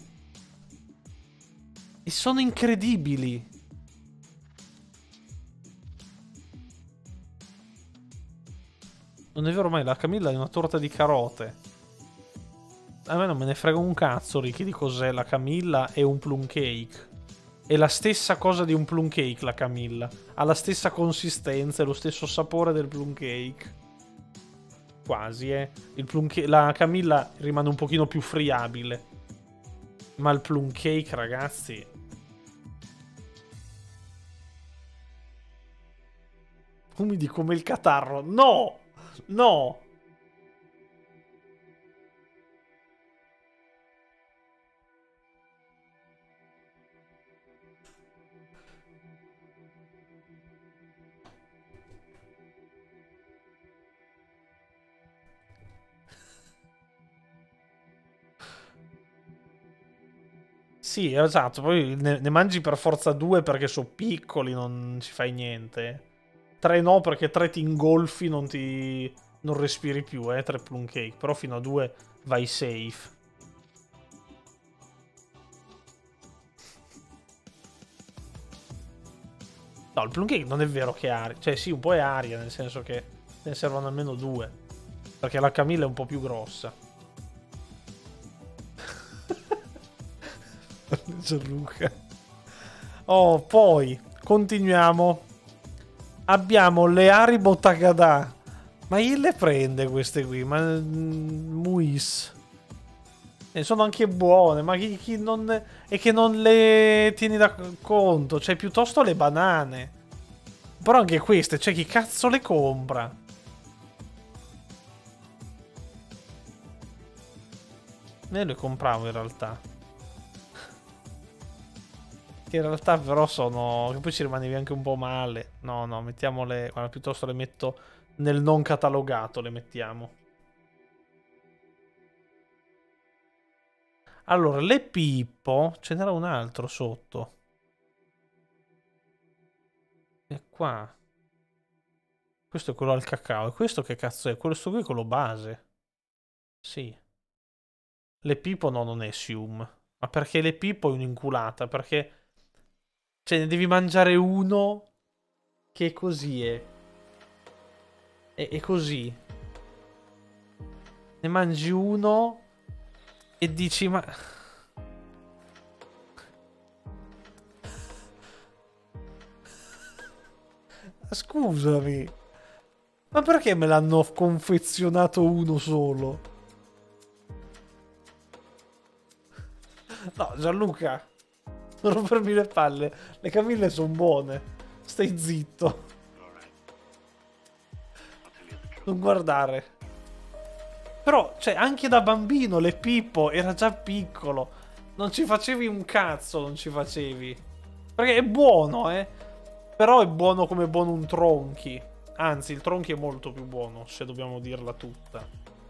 E sono incredibili. Non è vero mai, la Camilla è una torta di carote. A me non me ne frega un cazzo, Ricky, di cos'è la Camilla e un plum cake. È la stessa cosa di un plum cake, la Camilla. Ha la stessa consistenza e lo stesso sapore del plum cake. Quasi, Il plum cake, la Camilla rimane un pochino più friabile. Ma il plum cake, ragazzi... Umidi come il catarro. No! No! Sì, esatto. Poi ne mangi per forza 2 perché sono piccoli, non ci fai niente. 3 no, perché 3 ti ingolfi, non respiri più, 3 plum cake. Però fino a 2 vai safe. No, il plum cake non è vero che è aria. Cioè, sì, un po' è aria, nel senso che ne servono almeno 2. Perché la Camilla è un po' più grossa. Gianluca. Oh, poi continuiamo. Abbiamo le Haribo Tagada. Ma chi le prende queste qui? Ma Muis. E sono anche buone, ma chi non... è che non le tieni da conto. Cioè, piuttosto le banane. Però anche queste, cioè, chi cazzo le compra? Io le compravo in realtà. Che in realtà però sono... che poi ci rimanevi anche un po' male. No, no, mettiamole... guarda, piuttosto le metto nel non catalogato, le mettiamo. Allora, le Pippo... ce n'era un altro sotto. E qua... questo è quello al cacao. E questo che cazzo è? Questo qui è quello base. Sì. Le Pippo no, non è Sium. Ma perché le Pippo è un'inculata? Perché... cioè, ne devi mangiare uno che così è. È così. Ne mangi uno e dici, ma... scusami. Ma perché me l'hanno confezionato uno solo? No, Gianluca, non rompermi le palle. Le Camille sono buone. Stai zitto. Non guardare. Però, cioè, anche da bambino le Pippo era già piccolo. Non ci facevi un cazzo, non ci facevi. Perché è buono, eh. Però è buono come buono un Tronchi. Anzi, il Tronchi è molto più buono, se dobbiamo dirla tutta.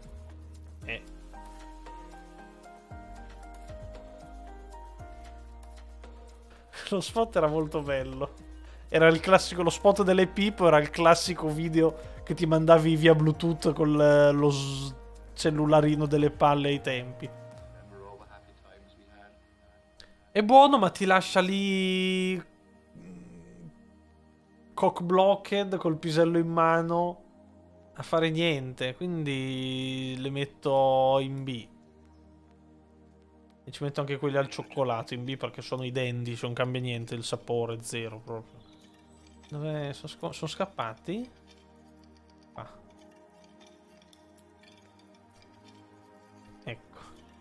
Lo spot era molto bello. Era il classico, lo spot delle Pippo era il classico video che ti mandavi via Bluetooth con cellularino delle palle ai tempi. È buono, ma ti lascia lì cock blocked col pisello in mano a fare niente. Quindi le metto in B. E ci metto anche quelli al cioccolato in B perché sono identici, non cambia niente, il sapore zero proprio. Dove sono scappati? Ah. Ecco.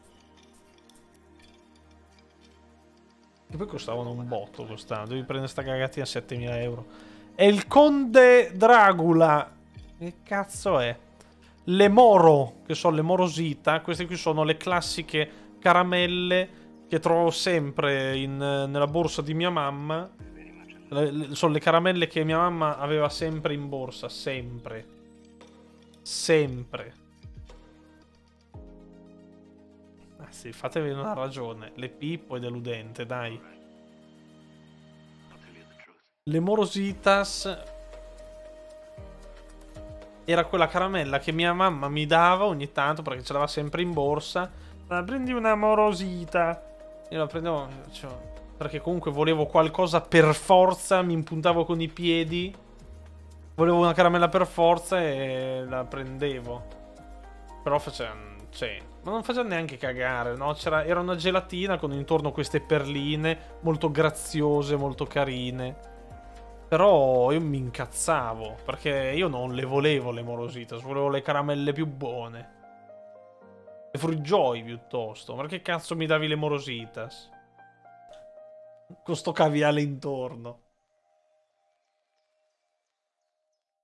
Che poi costavano un botto, devi prendere sta cagatina a 7.000 euro. È il Conde Dracula. Che cazzo è? Le Moro, che sono le Morosita. Queste qui sono le classiche caramelle che trovo sempre nella borsa di mia mamma. Sono le caramelle che mia mamma aveva sempre in borsa, sempre. Sempre. Ah sì, fatevi una ragione. Le Pippo è deludente, dai. Le Morositas era quella caramella che mia mamma mi dava ogni tanto perché ce l'aveva sempre in borsa. Prendi una Morosita. Io la prendevo, cioè, perché comunque volevo qualcosa per forza, mi impuntavo con i piedi. Volevo una caramella per forza e la prendevo. Però faceva... cioè, ma non faceva neanche cagare, no? Era una gelatina con intorno queste perline molto graziose, molto carine. Però io mi incazzavo, perché io non le volevo le Morositas, volevo le caramelle più buone. Le Fruit Joy piuttosto, ma che cazzo mi davi le Morositas? Con sto caviale intorno.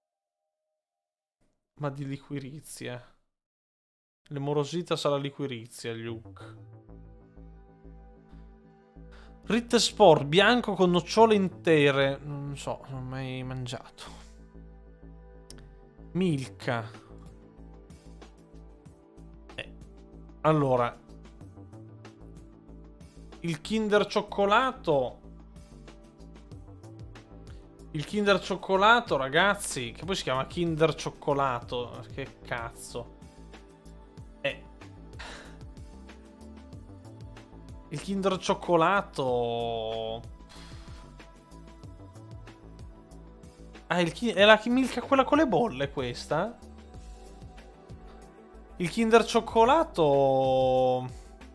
Ma di liquirizia. L'emorosita sarà liquirizia, Luke. Ritter Sport bianco con nocciole intere. Non so, non ho mai mangiato. Milka. Allora, il Kinder Cioccolato. Il Kinder Cioccolato, ragazzi, che poi si chiama Kinder Cioccolato. Che cazzo. Il Kinder Cioccolato. Ah, è la Milka quella con le bolle questa? Il Kinder Cioccolato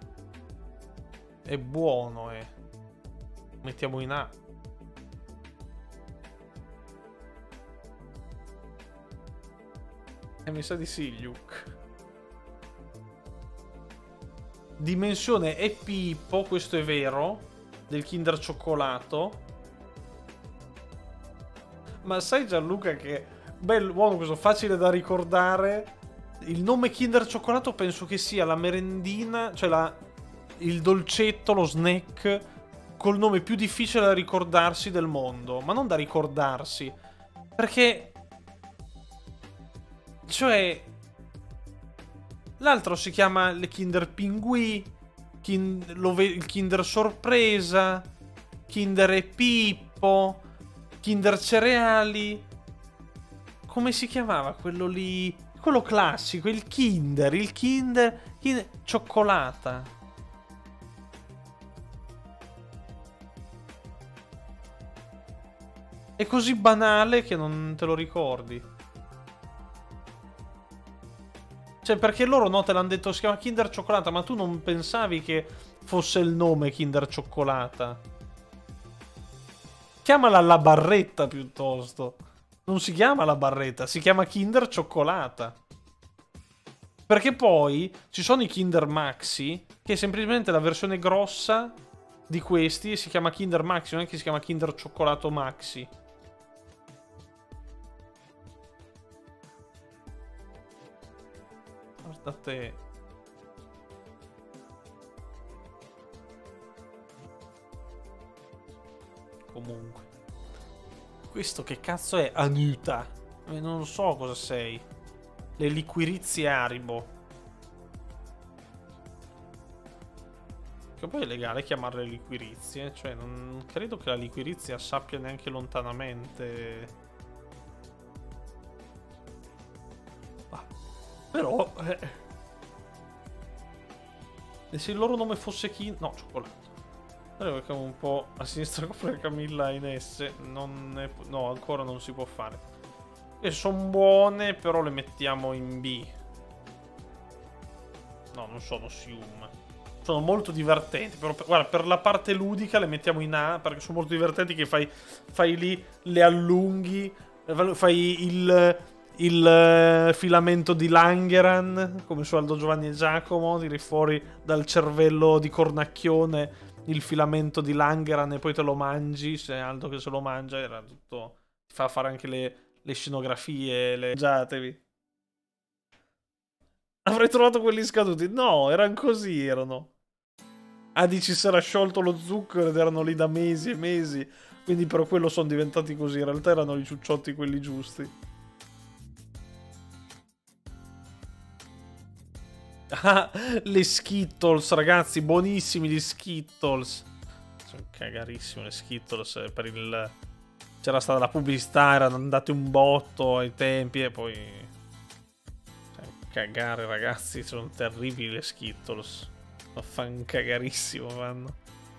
è buono, mettiamo in A. Mi sa di sì, Luke. Dimensione è Pippo, questo è vero, del Kinder Cioccolato. Ma sai, Gianluca, che bello, buono questo, facile da ricordare. Il nome Kinder Cioccolato penso che sia la merendina, cioè il dolcetto, lo snack col nome più difficile da ricordarsi del mondo. Ma non da ricordarsi, perché cioè l'altro si chiama le Kinder Pinguì, il Kinder Sorpresa, Kinder e Pippo, Kinder Cereali. Come si chiamava quello lì? Quello classico, il Kinder Cioccolata. È così banale che non te lo ricordi. Cioè, perché loro no, te l'hanno detto si chiama Kinder Cioccolata, ma tu non pensavi che fosse il nome Kinder Cioccolata. Chiamala la barretta piuttosto. Non si chiama la barretta, si chiama Kinder Cioccolata. Perché poi ci sono i Kinder Maxi, che è semplicemente la versione grossa di questi, e si chiama Kinder Maxi, non è che si chiama Kinder Cioccolato Maxi. Guarda te. Comunque. Questo che cazzo è? Anuta. Non so cosa sei. Le liquirizie Haribo. Che poi è legale chiamarle liquirizie. Cioè, non credo che la liquirizia sappia neanche lontanamente. Però. E se il loro nome fosse chi? No, cioccolato. Allora becchiamo un po' a sinistra con Camilla in S. No, ancora non si può fare. E sono buone, però le mettiamo in B. No, non sono Sium. Sono molto divertenti. Però, guarda, per la parte ludica le mettiamo in A, perché sono molto divertenti che fai lì, le allunghi, fai il filamento di Langeran, come su Aldo Giovanni e Giacomo, tiri fuori dal cervello di Cornacchione il filamento di Langeran e poi te lo mangi. Se Aldo che se lo mangia era tutto. Ti fa fare anche le scenografie, le mangiatevi. Avrei trovato quelli scaduti. No, erano così, erano. Ah, dici si era sciolto lo zucchero ed erano lì da mesi e mesi. Quindi per quello sono diventati così. In realtà erano i ciucciotti quelli giusti. Ah, le Skittles, ragazzi, buonissimi gli Skittles. Sono cagarissime le Skittles per il... C'era stata la pubblicità, erano andate un botto ai tempi e poi... Cioè, cagare, ragazzi, sono terribili le Skittles. Ma fan cagarissimo, fanno.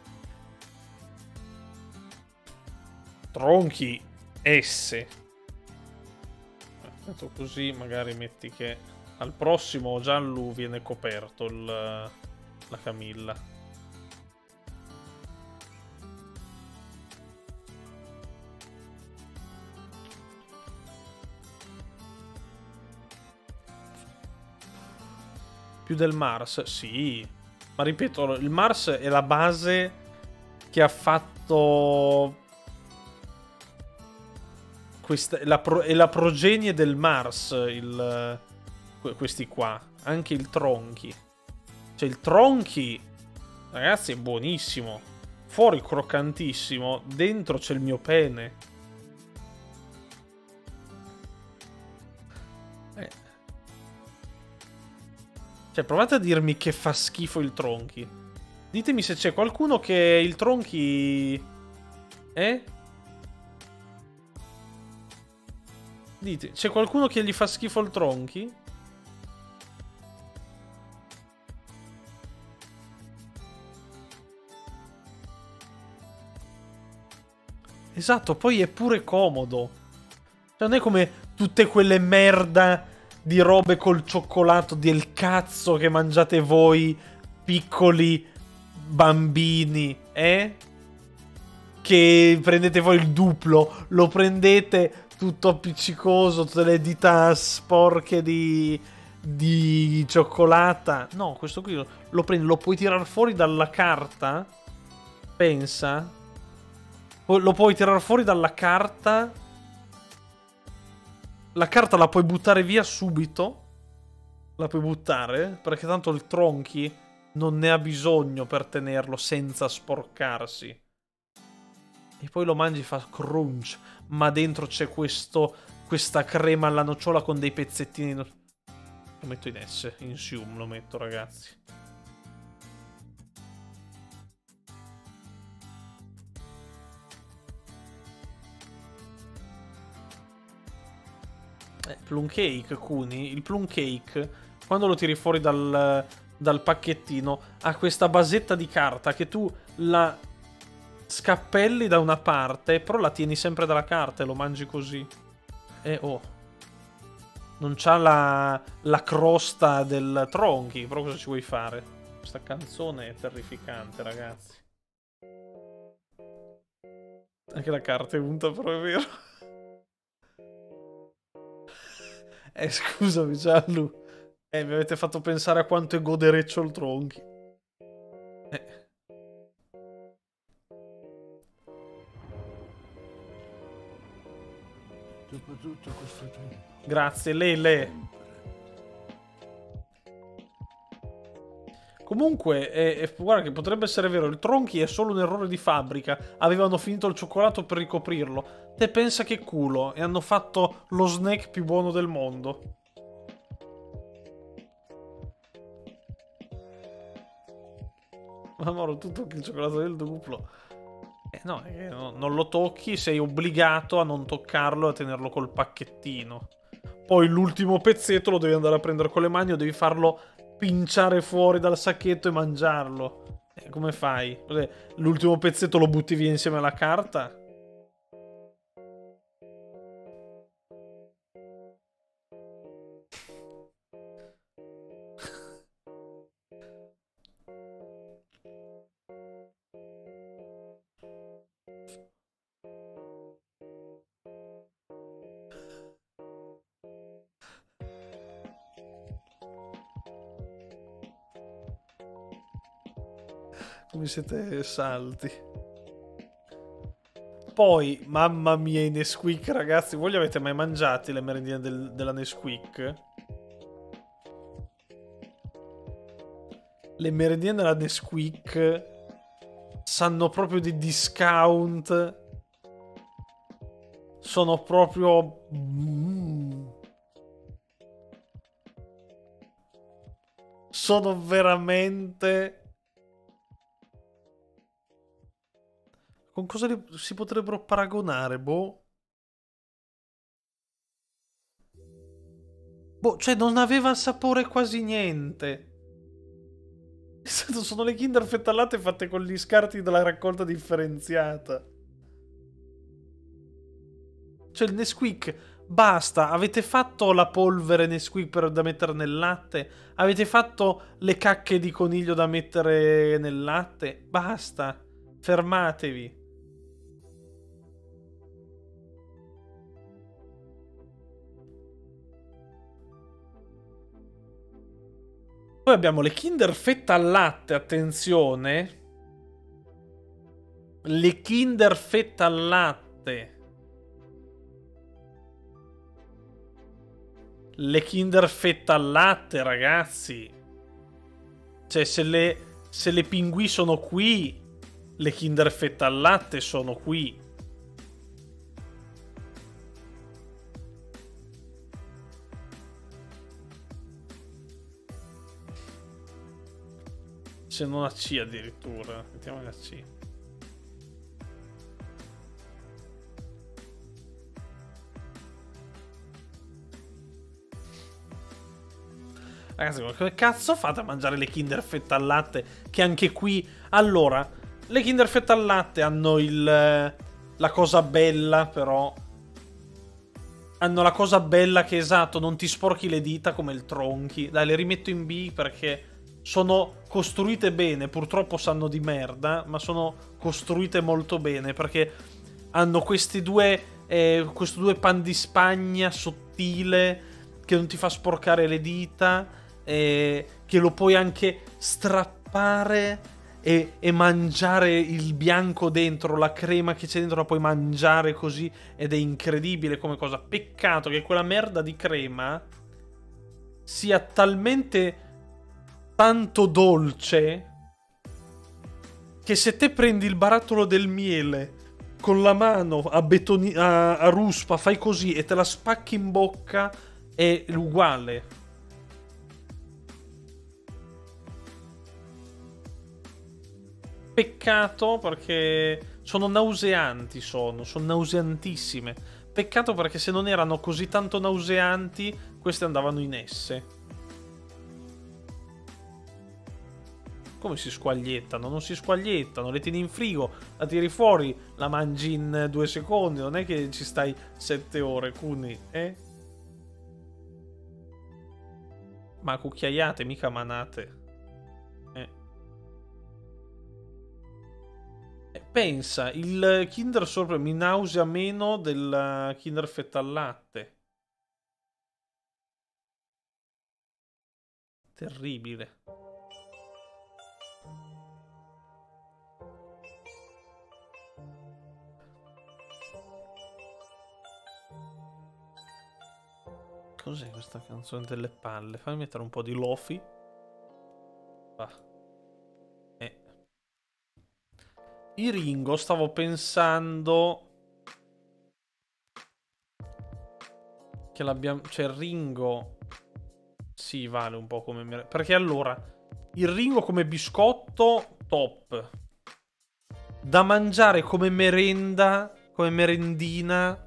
Tronchi S. Metto così, magari metti che... Al prossimo Gianlu viene coperto la Camilla. Più del Mars? Sì. Ma ripeto, il Mars è la base che ha fatto... È la progenie del Mars, questi qua. Anche il Tronchi. Cioè il Tronchi, ragazzi, è buonissimo. Fuori croccantissimo. Dentro c'è il mio pene. Cioè, provate a dirmi che fa schifo il Tronchi. Ditemi se c'è qualcuno che il Tronchi... Dite, c'è qualcuno che gli fa schifo il Tronchi? Esatto, poi è pure comodo. Cioè, non è come tutte quelle merda di robe col cioccolato del cazzo che mangiate voi, piccoli bambini, Che prendete voi il duplo, lo prendete tutto appiccicoso, tutte le dita sporche di cioccolata. No, questo qui lo prendi, lo puoi tirare fuori dalla carta. Pensa. Lo puoi tirare fuori dalla carta. La carta la puoi buttare via subito. La puoi buttare, perché tanto il Tronchi non ne ha bisogno per tenerlo senza sporcarsi. E poi lo mangi, fa crunch, ma dentro c'è questa crema alla nocciola con dei pezzettini. Lo metto in S, in Sium lo metto, ragazzi. Plum cake, Kuni. Il plum cake, quando lo tiri fuori dal pacchettino, ha questa basetta di carta che tu la scappelli da una parte, però la tieni sempre dalla carta e lo mangi così. Non c'ha la crosta del Tronchi, però cosa ci vuoi fare? Questa canzone è terrificante, ragazzi. Anche la carta è unta, però è vero. Scusami, Giallo. Mi avete fatto pensare a quanto è godereccio il Tronchi. Soprattutto questo tempo. Grazie, Lele. Comunque, guarda che potrebbe essere vero, il Tronchi è solo un errore di fabbrica. Avevano finito il cioccolato per ricoprirlo. Te pensa che culo, e hanno fatto lo snack più buono del mondo. Ma Moro, tu tocchi il cioccolato del duplo. No, non lo tocchi, sei obbligato a non toccarlo e a tenerlo col pacchettino. Poi l'ultimo pezzetto lo devi andare a prendere con le mani o devi farlo pinciare fuori dal sacchetto e mangiarlo. Come fai? L'ultimo pezzetto lo butti via insieme alla carta? Come siete salti. Poi, mamma mia, i Nesquik, ragazzi. Voi li avete mai mangiati le merendine della Nesquik? Le merendine della Nesquik sanno proprio di discount. Sono proprio... Sono veramente... Con cosa si potrebbero paragonare, boh? Boh, cioè non aveva sapore quasi niente. Sono le Kinder Fette al latte fatte con gli scarti della raccolta differenziata. Cioè il Nesquik, basta, avete fatto la polvere Nesquik da mettere nel latte? Avete fatto le cacche di coniglio da mettere nel latte? Basta, fermatevi. Poi abbiamo le Kinder Fetta al latte, attenzione. Le Kinder Fetta al latte. Le Kinder fetta al latte, ragazzi. Cioè, se le pinguì sono qui, le Kinder fetta al latte sono qui. Se non a C addirittura. Mettiamo a C. Ragazzi, come cazzo fate a mangiare le Kinder fetta al latte? Che anche qui... Allora, le Kinder fetta al latte hanno la cosa bella, però... Hanno la cosa bella che, esatto, non ti sporchi le dita come il Tronchi. Dai, le rimetto in B perché sono costruite bene. Purtroppo sanno di merda, ma sono costruite molto bene perché hanno questi questo due pan di Spagna sottile che non ti fa sporcare le dita, che lo puoi anche strappare e mangiare il bianco dentro, la crema che c'è dentro la puoi mangiare così ed è incredibile come cosa. Peccato che quella merda di crema sia talmente tanto dolce che se te prendi il barattolo del miele con la mano a ruspa, fai così e te la spacchi in bocca, è uguale. Peccato perché sono nauseanti, sono nauseantissime. Peccato perché se non erano così tanto nauseanti, queste andavano in S. Come si squagliettano? Non si squagliettano, le tieni in frigo, la tiri fuori, la mangi in 2 secondi, non è che ci stai 7 ore, Cuni, eh? Ma cucchiaiate, mica manate. Pensa, il Kinder Surprise mi nausea meno del Kinder fetta al latte. Terribile. Cos'è questa canzone delle palle? Fammi mettere un po' di lofi. Va. I Ringo stavo pensando che l'abbiamo... Cioè Ringo... Sì, vale un po' come... Perché allora, il Ringo come biscotto, top. Da mangiare come merenda, come merendina...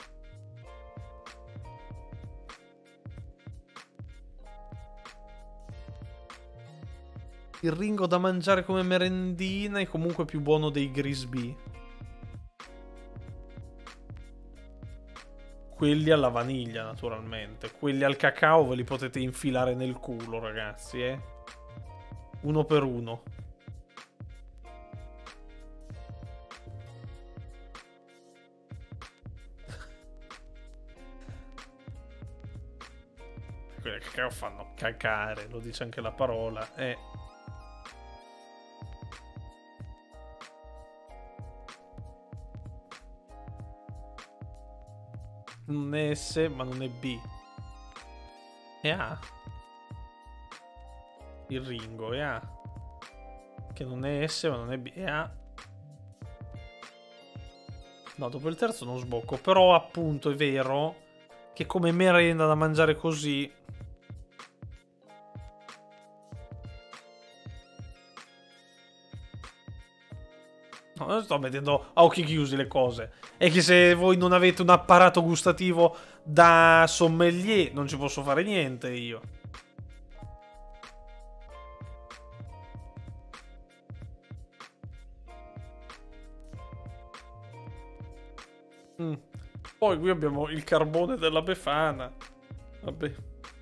Il Ringo da mangiare come merendina è comunque più buono dei Grisbee. Quelli alla vaniglia, naturalmente. Quelli al cacao ve li potete infilare nel culo, ragazzi, eh. Uno per uno. Quelli al cacao fanno cacare, lo dice anche la parola, Non è S, ma non è B. È A. Il Ringo è A. Che non è S, ma non è B. È A. No, dopo il terzo non sbocco. Però, appunto, è vero che come merenda da mangiare così... No, non sto mettendo a occhi chiusi le cose. È che se voi non avete un apparato gustativo da sommelier, non ci posso fare niente io. Poi qui abbiamo il carbone della Befana. Vabbè.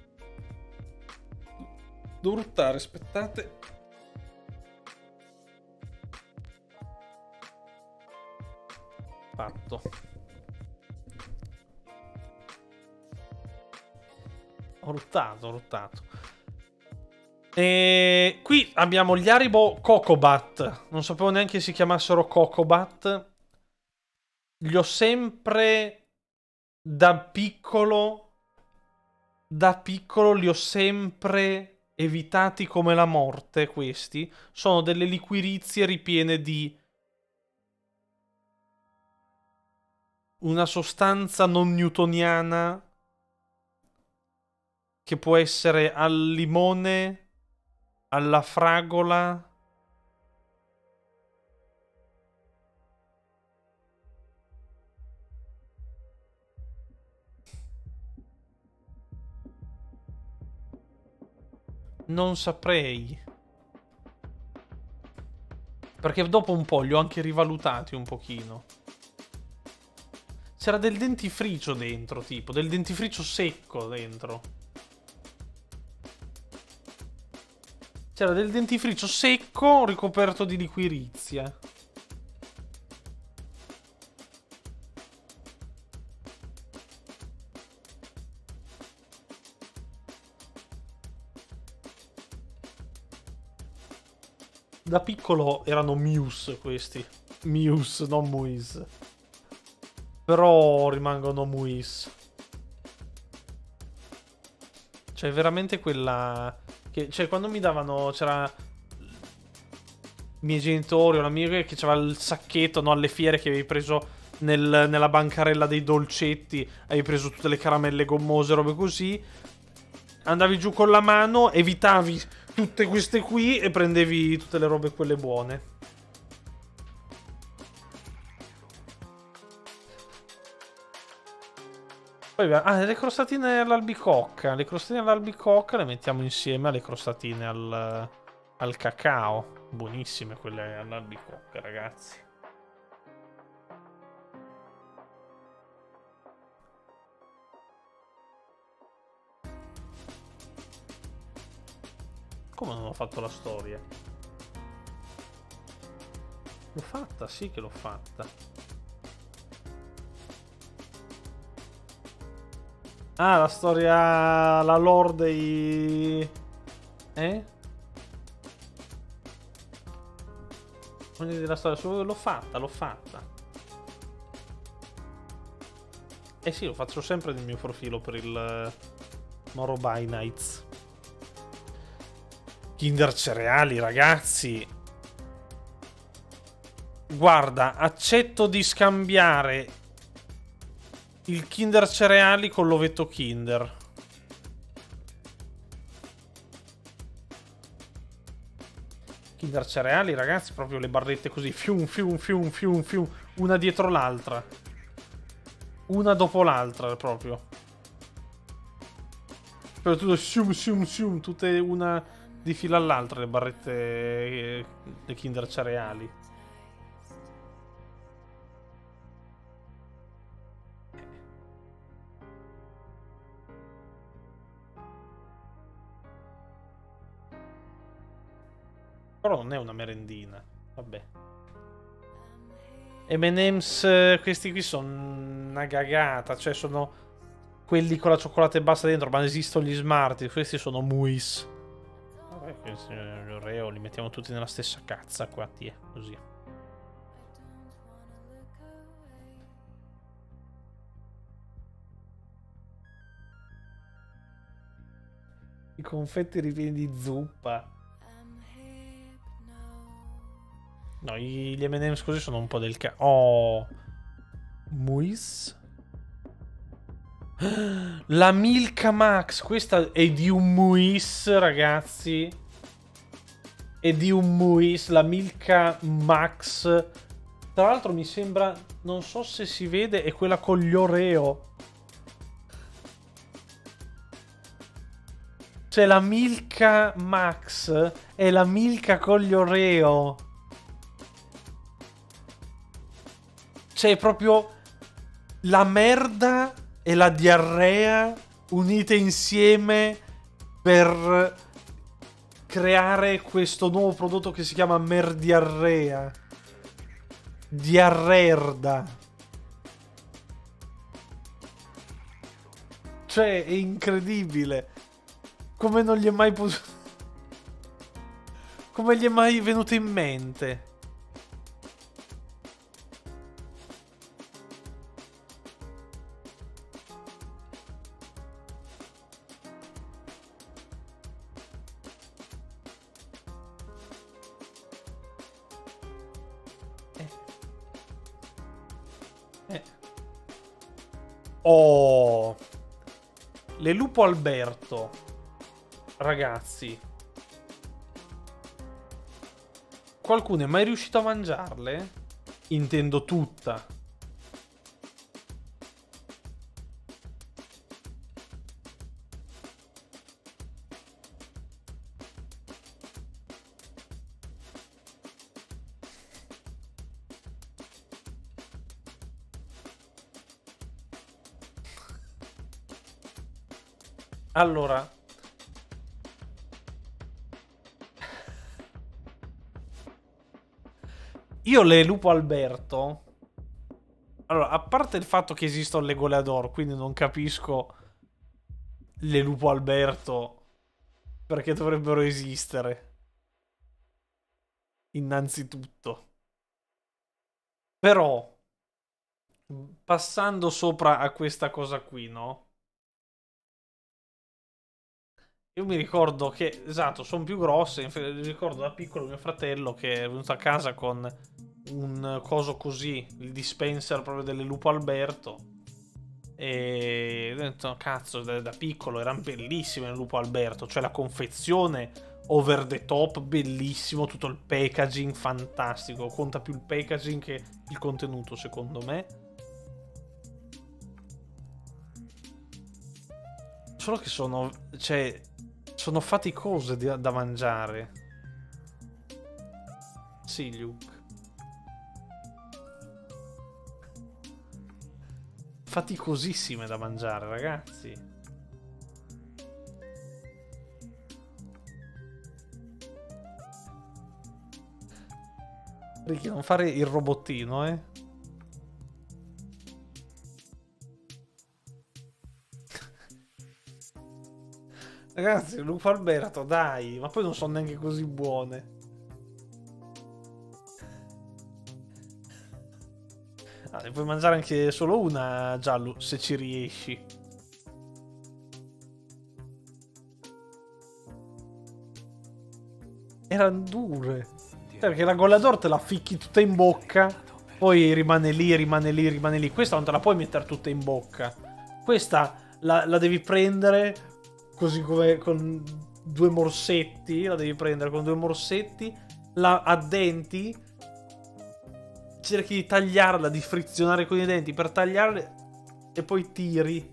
Devo ruttare, aspettate. Fatto. Ho ruttato. E qui abbiamo gli Haribo Cocobat. Non sapevo neanche si chiamassero Cocobat. Li ho sempre da piccolo Da piccolo li ho sempre evitati come la morte, questi. Sono delle liquirizie ripiene di una sostanza non newtoniana che può essere al limone, alla fragola. Non saprei. Perché dopo un po' li ho anche rivalutati un pochino. C'era del dentifricio dentro, tipo, del dentifricio secco dentro. C'era del dentifricio secco ricoperto di liquirizia. Da piccolo erano Muse questi. Muse, non Muis. Però rimangono Muis. Cioè, veramente quella... Cioè, quando mi davano... C'era... I miei genitori o l'amico che c'aveva il sacchetto, no? Alle fiere che avevi preso nella bancarella dei dolcetti. Avevi preso tutte le caramelle gommose, robe così. Andavi giù con la mano, evitavi tutte queste qui e prendevi tutte le robe quelle buone. Poi, le crostatine all'albicocca. Le crostatine all'albicocca le mettiamo insieme alle crostatine al cacao. Buonissime quelle all'albicocca, ragazzi. Come non ho fatto la storia? L'ho fatta, sì che l'ho fatta. Ah, la storia... La lore dei... Eh? La storia... L'ho fatta, l'ho fatta. Eh sì, lo faccio sempre nel mio profilo per il... Moro by Nights. Kinder cereali, ragazzi. Guarda, accetto di scambiare il Kinder cereali con l'ovetto Kinder. Kinder cereali, ragazzi, proprio le barrette così, fium, fium, fium, fium, fium, una dietro l'altra. Una dopo l'altra, proprio. Però tutto sium, sium, sium, tutte una di fila all'altra, le barrette dei Kinder cereali. Però non è una merendina. Vabbè. M&M's, questi qui sono una cagata. Cioè sono quelli con la cioccolata e basta dentro. Ma esistono gli Smarties. Questi sono Muis. Vabbè, questi Oreo li mettiamo tutti nella stessa cazza qua. Tie, così. I confetti ripieni di zuppa. No, gli M&M's così sono un po' del Oh. Muis. La Milka Max. Questa è di un Muis, ragazzi. È di un Muis. La Milka Max. Tra l'altro mi sembra... Non so se si vede. È quella con gli Oreo. Cioè la Milka Max è la Milka con gli Oreo. Cioè proprio la merda e la diarrea unite insieme per creare questo nuovo prodotto che si chiama merdiarrea. Diarrerda. Cioè è incredibile. Come non gli è mai come gli è mai venuto in mente? Oh, le lupo Alberto, ragazzi, qualcuno è mai riuscito a mangiarle? Intendo tutta. Allora, io le lupo Alberto. Allora, a parte il fatto che esistono le goleador, quindi non capisco le lupo Alberto perché dovrebbero esistere. Innanzitutto. Però, passando sopra a questa cosa qui, no? Io mi ricordo che, esatto, sono più grosse. Ricordo da piccolo mio fratello che è venuto a casa con un coso così, il dispenser proprio delle lupo Alberto. E ho detto, cazzo, da piccolo erano bellissime le lupo Alberto. Cioè la confezione over the top, bellissimo. Tutto il packaging fantastico. Conta più il packaging che il contenuto, secondo me. Solo che sono, cioè, sono faticose da mangiare. Sì, Luke. Faticosissime da mangiare, ragazzi. Ricky, non fare il robottino, eh. Ragazzi, Lupo Alberto, dai, ma poi non sono neanche così buone. Ah, ne puoi mangiare anche solo una, Giallo, se ci riesci. Erano dure. Perché la Golador te la ficchi tutta in bocca, poi rimane lì, rimane lì, rimane lì. Questa non te la puoi mettere tutta in bocca. Questa la devi prendere così come con due morsetti. La devi prendere con due morsetti, la addenti, cerchi di tagliarla, di frizionare con i denti per tagliarle e poi tiri.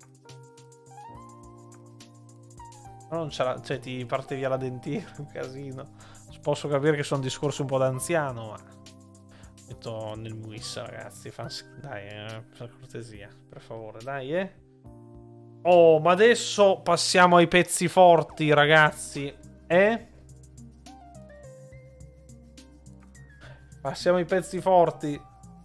Ma non c'è cioè ti parte via la dentiera, un casino. Posso capire che sono discorsi un po' d'anziano, ma metto nel muis, ragazzi. Dai, per cortesia, per favore, dai, eh. Oh, ma adesso passiamo ai pezzi forti, ragazzi. Passiamo ai pezzi forti.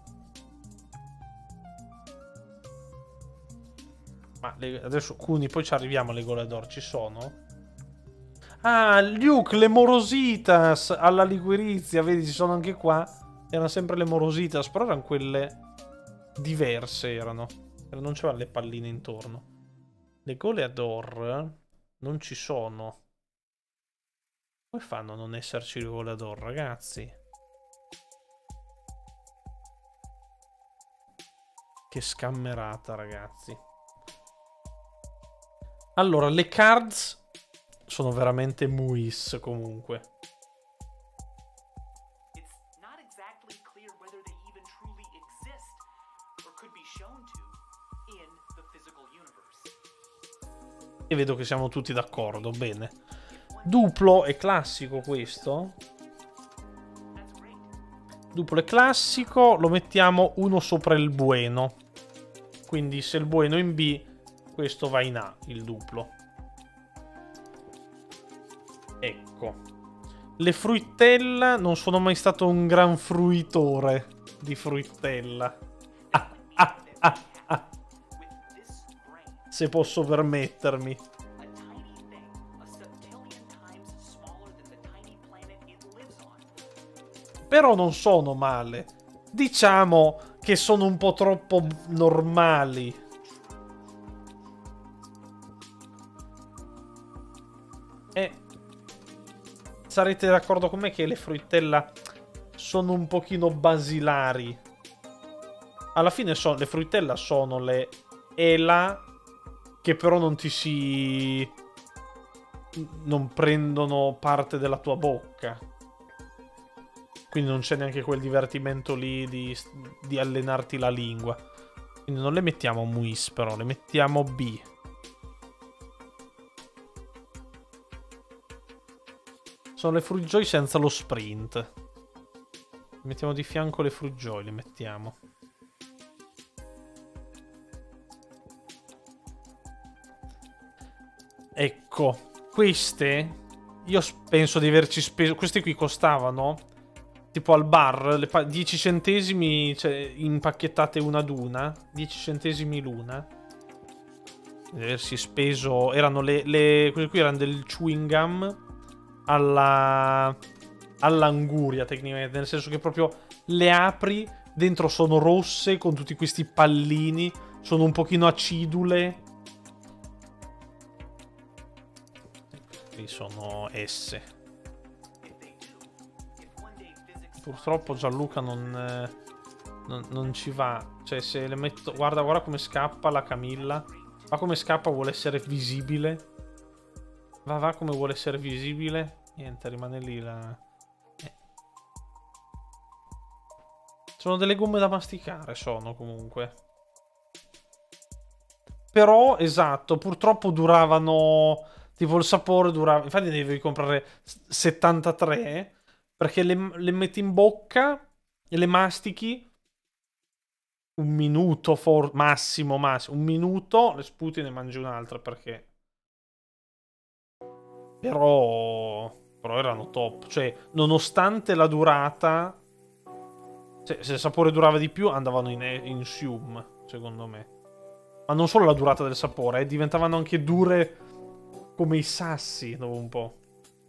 Ma adesso Cuni, poi ci arriviamo alle Goleador, ci sono? Ah, Luke, le Morositas alla Ligurizia, vedi, ci sono anche qua. Erano sempre le Morositas, però erano quelle diverse, erano. Non c'erano le palline intorno. Le Goleador non ci sono. Come fanno a non esserci le Goleador, ragazzi? Che scammerata, ragazzi. Allora, le cards sono veramente muis comunque. E vedo che siamo tutti d'accordo, bene. Duplo è classico questo. Duplo è classico, lo mettiamo uno sopra il bueno. Quindi se il bueno è in B, questo va in A, il duplo. Ecco. Le fruttella, non sono mai stato un gran fruitore di fruttella. Se posso permettermi. Però non sono male. Diciamo che sono un po' troppo normali. Sarete d'accordo con me che le fruttella sono un pochino basilari. Alla fine le fruttella sono le ELA che però non ti si... non prendono parte della tua bocca. Quindi non c'è neanche quel divertimento lì di allenarti la lingua. Quindi non le mettiamo Muis però, le mettiamo B. Sono le Fruit Joy senza lo sprint. Mettiamo di fianco le Fruit Joy, le mettiamo. Ecco, queste io penso di averci speso. Queste qui costavano tipo al bar 10 centesimi, cioè impacchettate una ad una, 10 centesimi l'una. Di aversi speso. Erano queste qui erano del chewing gum all'anguria tecnicamente, nel senso che proprio le apri, dentro sono rosse con tutti questi pallini, sono un pochino acidule. Qui sono S. Purtroppo Gianluca non ci va. Cioè se le metto... Guarda come scappa la Camilla. Va come scappa, vuole essere visibile. Va come vuole essere visibile. Niente, rimane lì la... Sono delle gomme da masticare, sono comunque. Però, esatto, purtroppo duravano... Tipo il sapore durava... Infatti ne devi comprare 73, perché le metti in bocca e le mastichi un minuto, massimo, un minuto, le sputi e ne mangi un'altra, perché... Però erano top. Cioè, nonostante la durata... Cioè, se il sapore durava di più, andavano in sium, secondo me. Ma non solo la durata del sapore, diventavano anche dure come i sassi dopo un po'.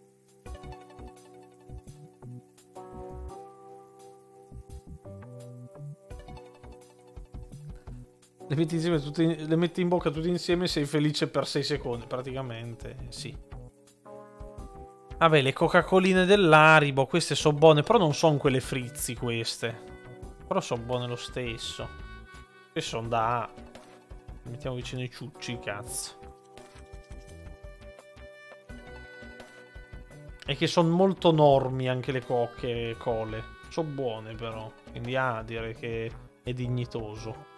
Le metti insieme le metti in bocca tutte insieme e sei felice per 6 secondi, praticamente, sì. Vabbè, le Coca-Coline dell'Haribo, queste sono buone, però non sono quelle frizzi queste. Però sono buone lo stesso. Queste sono da A. Mettiamo vicino i ciucci, cazzo. E che sono molto normi anche le cole. Sono buone però. Quindi A, direi che è dignitoso.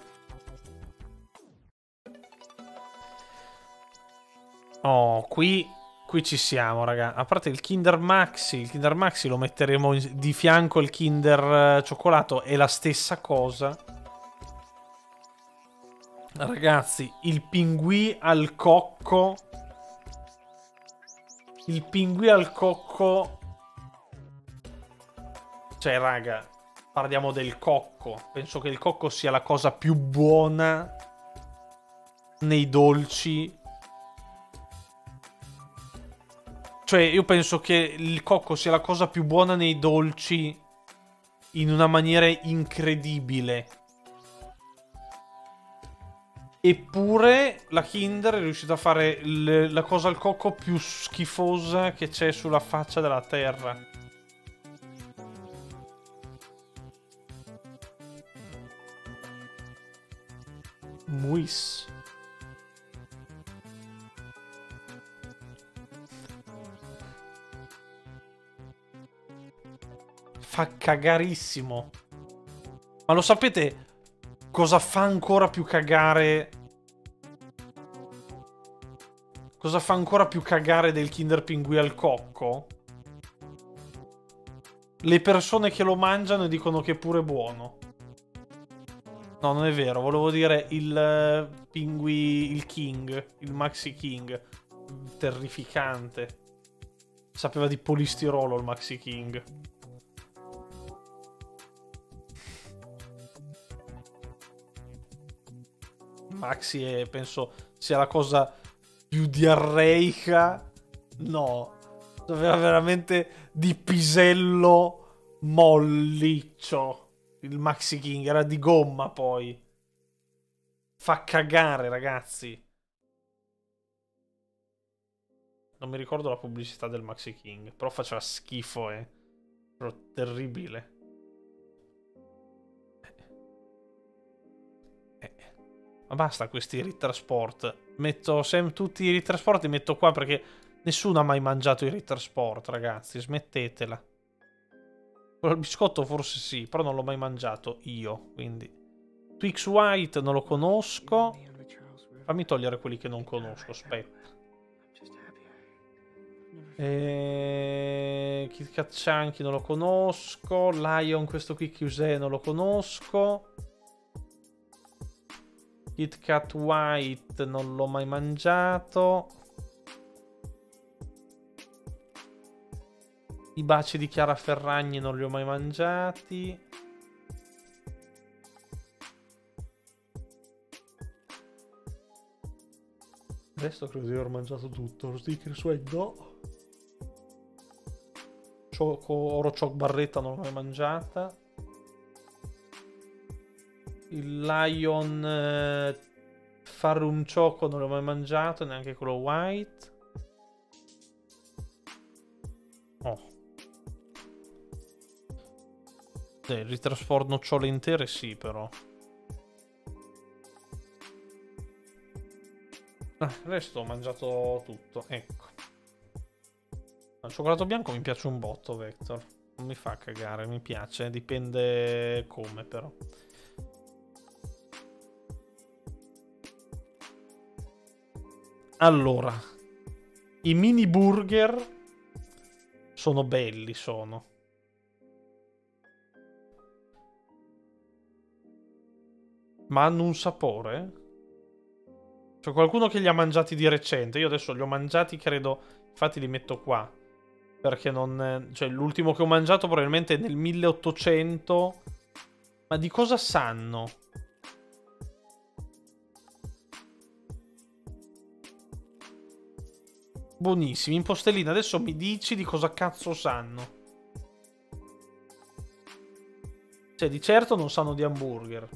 Oh, qui ci siamo, raga. A parte il Kinder Maxi lo metteremo di fianco al Kinder cioccolato, è la stessa cosa. Ragazzi, il pinguì al cocco. Il pinguì al cocco. Cioè, raga, parliamo del cocco. Penso che il cocco sia la cosa più buona nei dolci. Cioè, io penso che il cocco sia la cosa più buona nei dolci in una maniera incredibile. Eppure la Kinder è riuscita a fare la cosa al cocco più schifosa che c'è sulla faccia della terra. Muis. Fa cagarissimo. Ma lo sapete cosa fa ancora più cagare? Cosa fa ancora più cagare del Kinder Pinguì al cocco? Le persone che lo mangiano e dicono che è pure buono. No, non è vero. Volevo dire il Pinguì, il King, il Maxi King. Terrificante. Sapeva di polistirolo il Maxi King. Maxi è, penso, sia la cosa più diarreica. No. Doveva veramente di pisello molliccio. Il Maxi King era di gomma poi. Fa cagare, ragazzi. Non mi ricordo la pubblicità del Maxi King, però faceva schifo, però terribile. Ma basta questi Rittersport. Metto tutti i Rittersport, li metto qua perché nessuno ha mai mangiato i Rittersport, ragazzi. Smettetela. Quello al biscotto forse sì, però non l'ho mai mangiato io, quindi. Twix White non lo conosco. Fammi togliere quelli che non conosco, aspetta. Kit Kat Chunky non lo conosco. Lion, questo qui Chiusè non lo conosco. Kit Kat White non l'ho mai mangiato. I baci di Chiara Ferragni non li ho mai mangiati. Adesso credo di aver mangiato tutto. Lo Snickers Swag no. Oro Choc Barretta non l'ho mai mangiata. Il Lion Farum Choco non l'ho mai mangiato, neanche quello white. Oh. Il Rittersport nocciole intere sì, però. Il resto ho mangiato tutto, ecco. Il cioccolato bianco mi piace un botto, Vector. Non mi fa cagare, mi piace, dipende come però. Allora, i mini burger sono belli, sono. Ma hanno un sapore? C'è qualcuno che li ha mangiati di recente. Io adesso li ho mangiati, credo. Infatti li metto qua. Perché non... Cioè, l'ultimo che ho mangiato probabilmente è nel 1800. Ma di cosa sanno? Buonissimi. In postellina. Adesso mi dici di cosa cazzo sanno. Cioè, di certo non sanno di hamburger.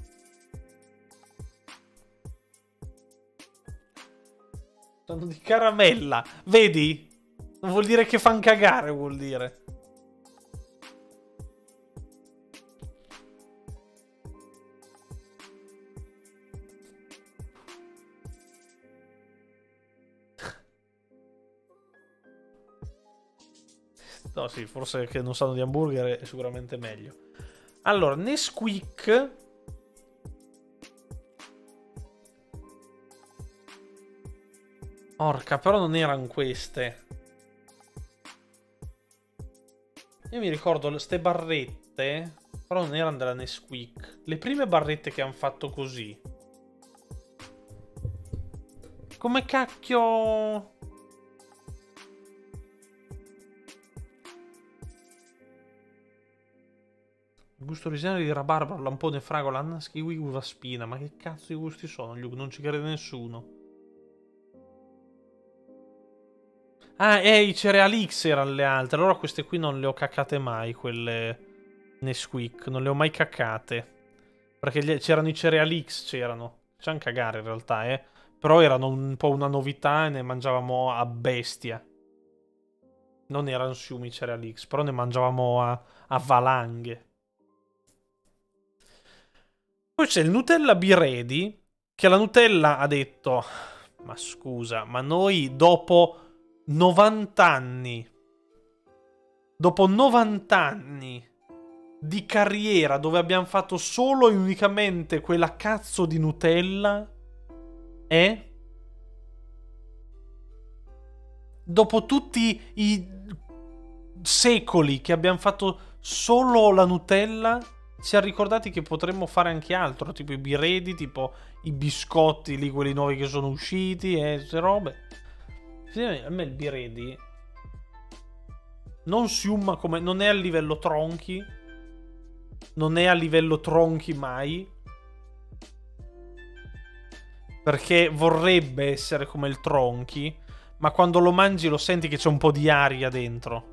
Sanno di caramella. Vedi? Non vuol dire che fan cagare, vuol dire. No, sì, forse che non sanno di hamburger è sicuramente meglio. Allora, Nesquik. Orca, però non erano queste. Io mi ricordo ste barrette, però non erano della Nesquik. Le prime barrette che hanno fatto così. Come cacchio... Gusto originale di rabarbaro, lampone, fragola, ananas, kiwi, uva spina. Ma che cazzo di gusti sono? Non ci crede nessuno. Ah, i Cereal X erano le altre. Allora queste qui non le ho caccate mai, quelle Nesquik. Non le ho mai caccate. Perché c'erano i Cereal X, c'erano. Facciamo cagare in realtà, eh. Però erano un po' una novità e ne mangiavamo a bestia. Non erano siumi Cereal X, però ne mangiavamo a valanghe. Poi c'è il Nutella Be Ready, che la Nutella ha detto... Ma scusa, ma noi dopo 90 anni... Dopo 90 anni di carriera dove abbiamo fatto solo e unicamente quella cazzo di Nutella... Dopo tutti i secoli che abbiamo fatto solo la Nutella... Si è ricordati che potremmo fare anche altro, tipo i biredi, tipo i biscotti lì, quelli nuovi che sono usciti e queste robe. A me il biredi non siumma come... Non è a livello tronchi. Non è a livello tronchi mai. Perché vorrebbe essere come il tronchi, ma quando lo mangi lo senti che c'è un po' di aria dentro.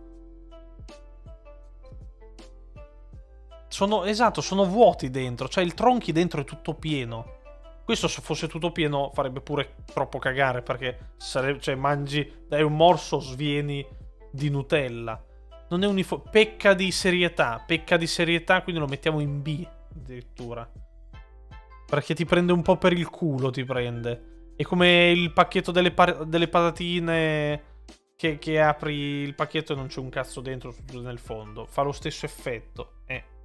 Esatto, sono vuoti dentro. Cioè il tronchi dentro è tutto pieno. Questo se fosse tutto pieno farebbe pure troppo cagare. Perché cioè mangi, dai un morso, svieni di Nutella. Non è uniforme. Pecca di serietà. Pecca di serietà, quindi lo mettiamo in B addirittura. Perché ti prende un po' per il culo, ti prende. È come il pacchetto delle patatine che apri il pacchetto e non c'è un cazzo dentro nel fondo. Fa lo stesso effetto.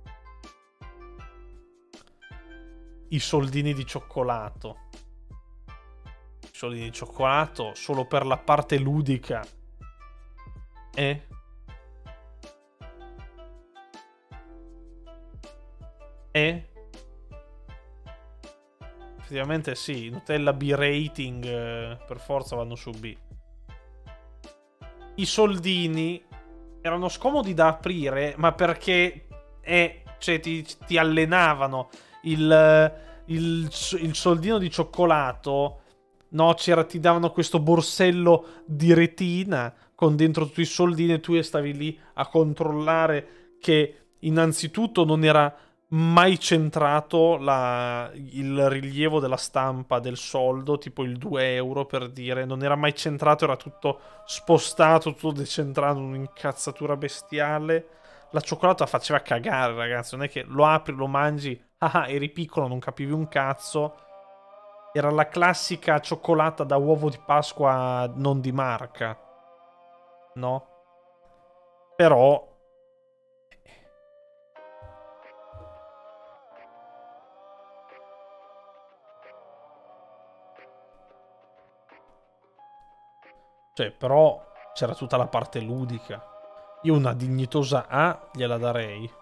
I soldini di cioccolato. I soldini di cioccolato solo per la parte ludica. Effettivamente sì, Nutella B rating per forza vanno su B. I soldini erano scomodi da aprire, ma perché cioè, ti allenavano il soldino di cioccolato. No, ti davano questo borsello di retina con dentro tutti i soldini e tu stavi lì a controllare che innanzitutto non era mai centrato il rilievo della stampa del soldo, tipo il 2 euro per dire, non era mai centrato, era tutto spostato, tutto decentrato, un'incazzatura bestiale. La cioccolata faceva cagare, ragazzi, non è che lo apri, lo mangi, eri piccolo, non capivi un cazzo. Era la classica cioccolata da uovo di Pasqua non di marca, no? Però però c'era tutta la parte ludica. Io una dignitosa A gliela darei.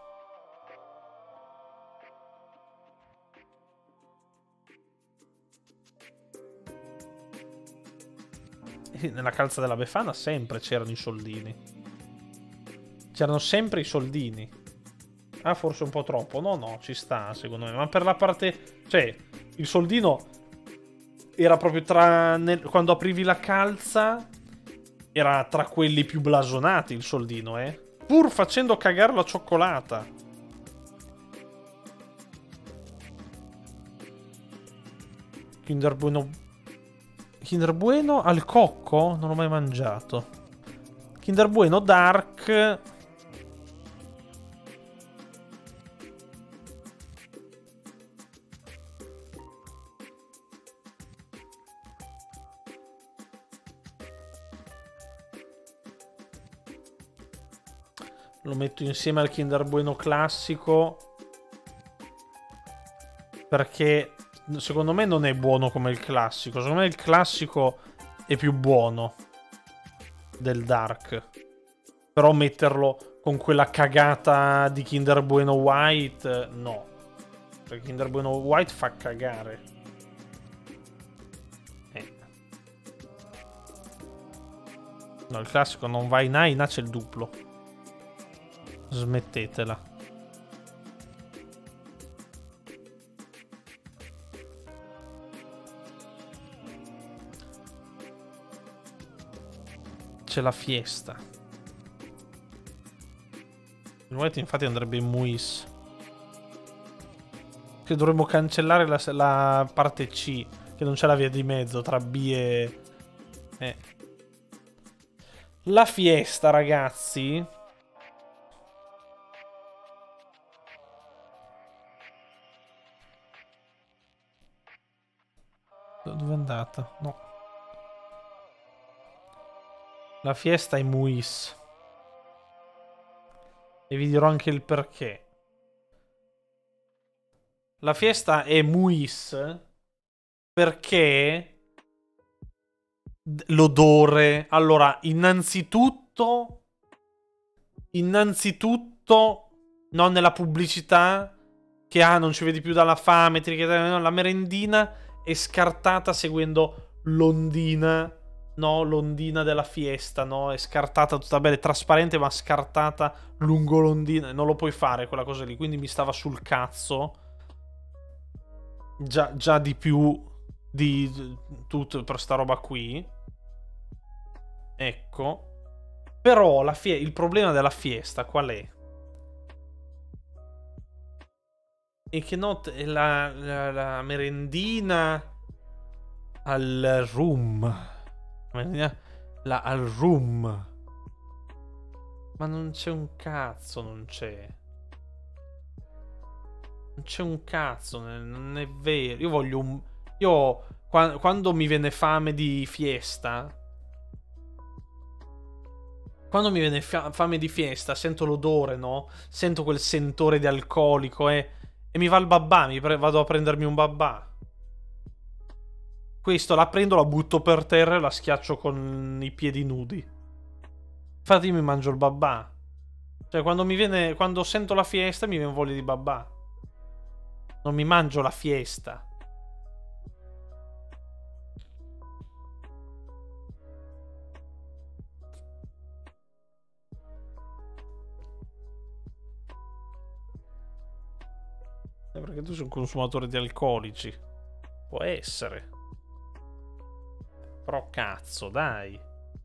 E nella calza della Befana sempre c'erano i soldini. C'erano sempre i soldini. Ah, forse un po' troppo. No, ci sta, secondo me. Ma per la parte... Cioè, il soldino era proprio quando aprivi la calza... Era tra quelli più blasonati il soldino, pur facendo cagare la cioccolata. Kinder Bueno... Kinder Bueno al cocco? Non l'ho mai mangiato. Kinder Bueno Dark... Lo metto insieme al Kinder Bueno classico. Perché secondo me non è buono come il classico. Secondo me il classico è più buono del Dark. Però metterlo con quella cagata di Kinder Bueno White, no. Perché Kinder Bueno White fa cagare. No, il classico non va in A, in A c'è il duplo. Smettetela. C'è la fiesta. Il White infatti andrebbe in Muis. Che dovremmo cancellare la parte C. Che non c'è la via di mezzo tra B e... La fiesta, ragazzi. Dove è andata? No. La fiesta è Muis. E vi dirò anche il perché. La fiesta è Muis perché l'odore. Allora, innanzitutto non nella pubblicità che non ci vedi più dalla fame, la merendina è scartata seguendo l'ondina. No, l'ondina della fiesta, no? È scartata tutta bella, è trasparente ma scartata lungo l'ondina. Non lo puoi fare quella cosa lì, quindi mi stava sul cazzo. Già di più di tutto per sta roba qui. Ecco. Però il problema della fiesta qual è? È che la merendina al rum. Al rum. Ma non c'è un cazzo, non c'è. Non c'è un cazzo, non è vero. Io voglio un... Io, quando mi viene fame di fiesta... Quando mi viene fame di fiesta, sento l'odore, no? Sento quel sentore di alcolico e mi va il babà, vado a prendermi un babà. Questo la prendo, la butto per terra e la schiaccio con i piedi nudi. Infatti mi mangio il babà. Cioè quando sento la fiesta mi viene voglia di babà. Non mi mangio la fiesta. Perché tu sei un consumatore di alcolici. Può essere. Però cazzo, dai.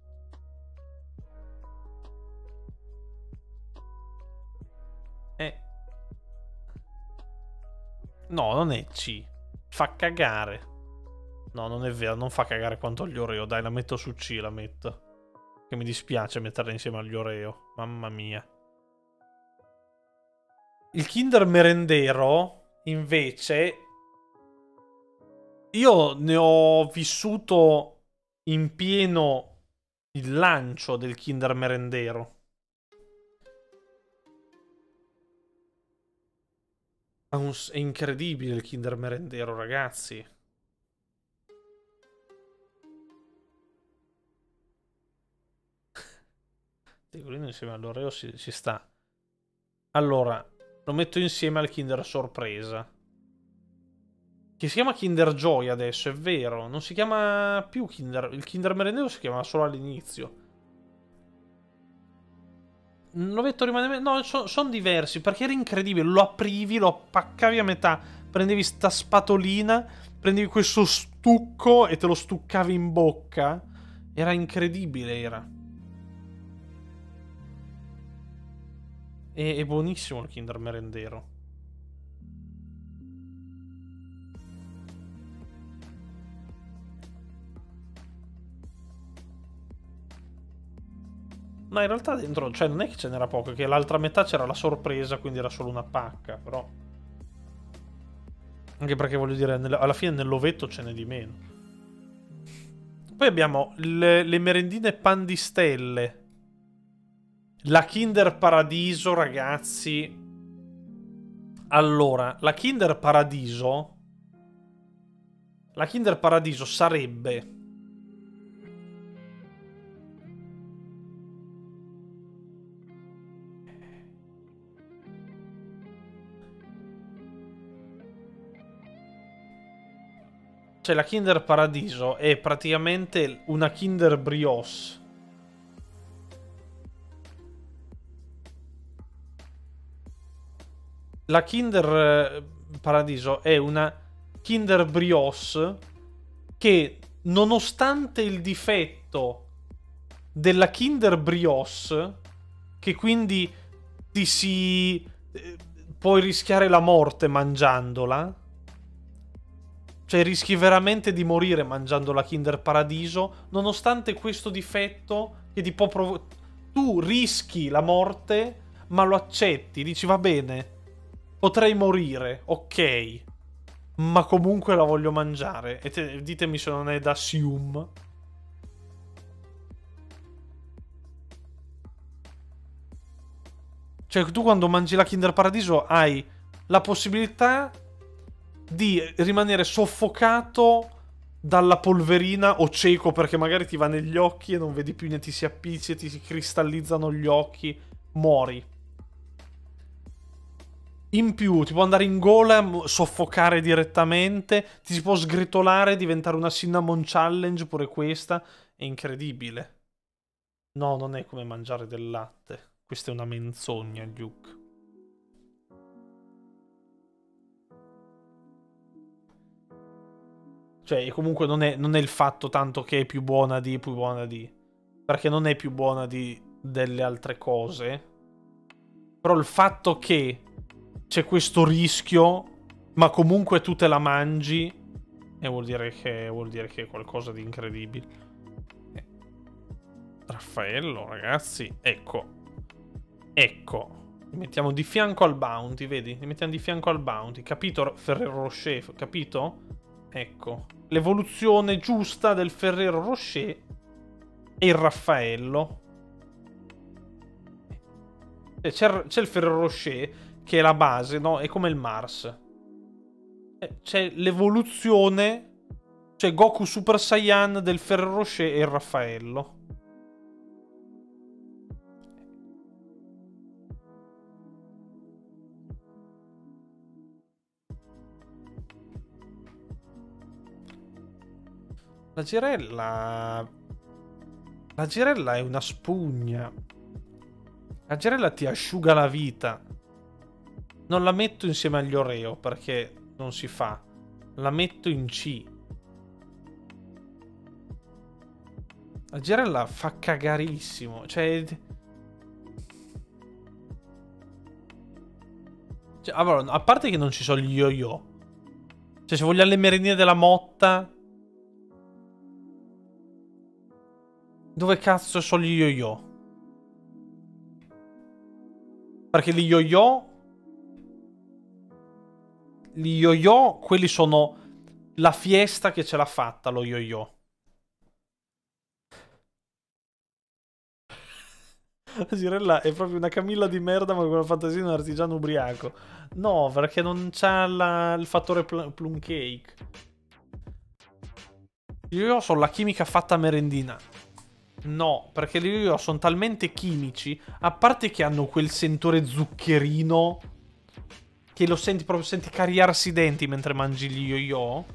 No, non è C. Fa cagare. No, non è vero, non fa cagare quanto gli Oreo. Dai, la metto su C, la metto. Che mi dispiace metterla insieme agli Oreo. Mamma mia. Il Kinder Merendero, invece... Io ne ho vissuto in pieno il lancio del Kinder Merendero. È incredibile il Kinder Merendero, ragazzi. Quello insieme all'Oreo ci sta. Allora, lo metto insieme al Kinder Sorpresa. Che si chiama Kinder Joy adesso, è vero. Non si chiama più Kinder... Il Kinder Merendero si chiama solo all'inizio. Lo metto rimane... No, sono diversi, perché era incredibile. Lo aprivi, lo appaccavi a metà. Prendevi sta spatolina, prendevi questo stucco e te lo stuccavi in bocca. Era incredibile, era. È buonissimo il Kinder Merendero. Ma in realtà dentro, cioè non è che ce n'era poco, che l'altra metà c'era la sorpresa, quindi era solo una pacca, però... Anche perché voglio dire, alla fine nell'ovetto ce n'è di meno. Poi abbiamo le merendine pan di stelle. La Kinder Paradiso, ragazzi. Allora, la Kinder Paradiso... La Kinder Paradiso sarebbe... Cioè, la Kinder Paradiso è praticamente una Kinder Brioche. La Kinder Paradiso è una Kinder Brioche che, nonostante il difetto della Kinder Brioche, che quindi puoi rischiare la morte mangiandola. Cioè rischi veramente di morire mangiando la Kinder Paradiso, nonostante questo difetto che ti può tu rischi la morte, ma lo accetti, dici va bene, potrei morire, ok, ma comunque la voglio mangiare. E ditemi se non è da Sium. Cioè tu quando mangi la Kinder Paradiso hai la possibilità di rimanere soffocato dalla polverina o cieco perché magari ti va negli occhi e non vedi più niente, ti si appiccia, ti si cristallizzano gli occhi, muori. In più ti può andare in gola, soffocare direttamente, ti si può sgretolare, diventare una cinnamon challenge, pure questa è incredibile. No, non è come mangiare del latte, questa è una menzogna, Duke. Cioè, comunque non è il fatto tanto che è più buona di... Perché non è più buona di delle altre cose. Però il fatto che c'è questo rischio, ma comunque tu te la mangi, e vuol dire che è qualcosa di incredibile. Raffaello, ragazzi, ecco. Ecco. Li mettiamo di fianco al Bounty, vedi? Li mettiamo di fianco al Bounty. Capito, Ferrero Rocher? Capito? Ecco. L'evoluzione giusta del Ferrero Rocher e il Raffaello. C'è il Ferrero Rocher, che è la base, no? È come il Mars. C'è l'evoluzione... C'è Goku Super Saiyan del Ferrero Rocher e il Raffaello. La girella... La girella è una spugna. La girella ti asciuga la vita. Non la metto insieme agli Oreo perché non si fa. La metto in C. La girella fa cagarissimo. Cioè, allora, a parte che non ci sono gli yo-yo. Cioè, se vogliamo le merendine della Motta... Dove cazzo sono gli yo-yo? Perché gli yo-yo... Gli yo-yo, quelli sono la fiesta che ce l'ha fatta, lo yo-yo. La girella è proprio una Camilla di merda, ma con la fantasia di un artigiano ubriaco. No, perché non c'ha il fattore plum cake. Io sono la chimica fatta merendina. No, perché io sono talmente chimici, a parte che hanno quel sentore zuccherino, che lo senti proprio, senti cariarsi i denti mentre mangi gli yo-yo.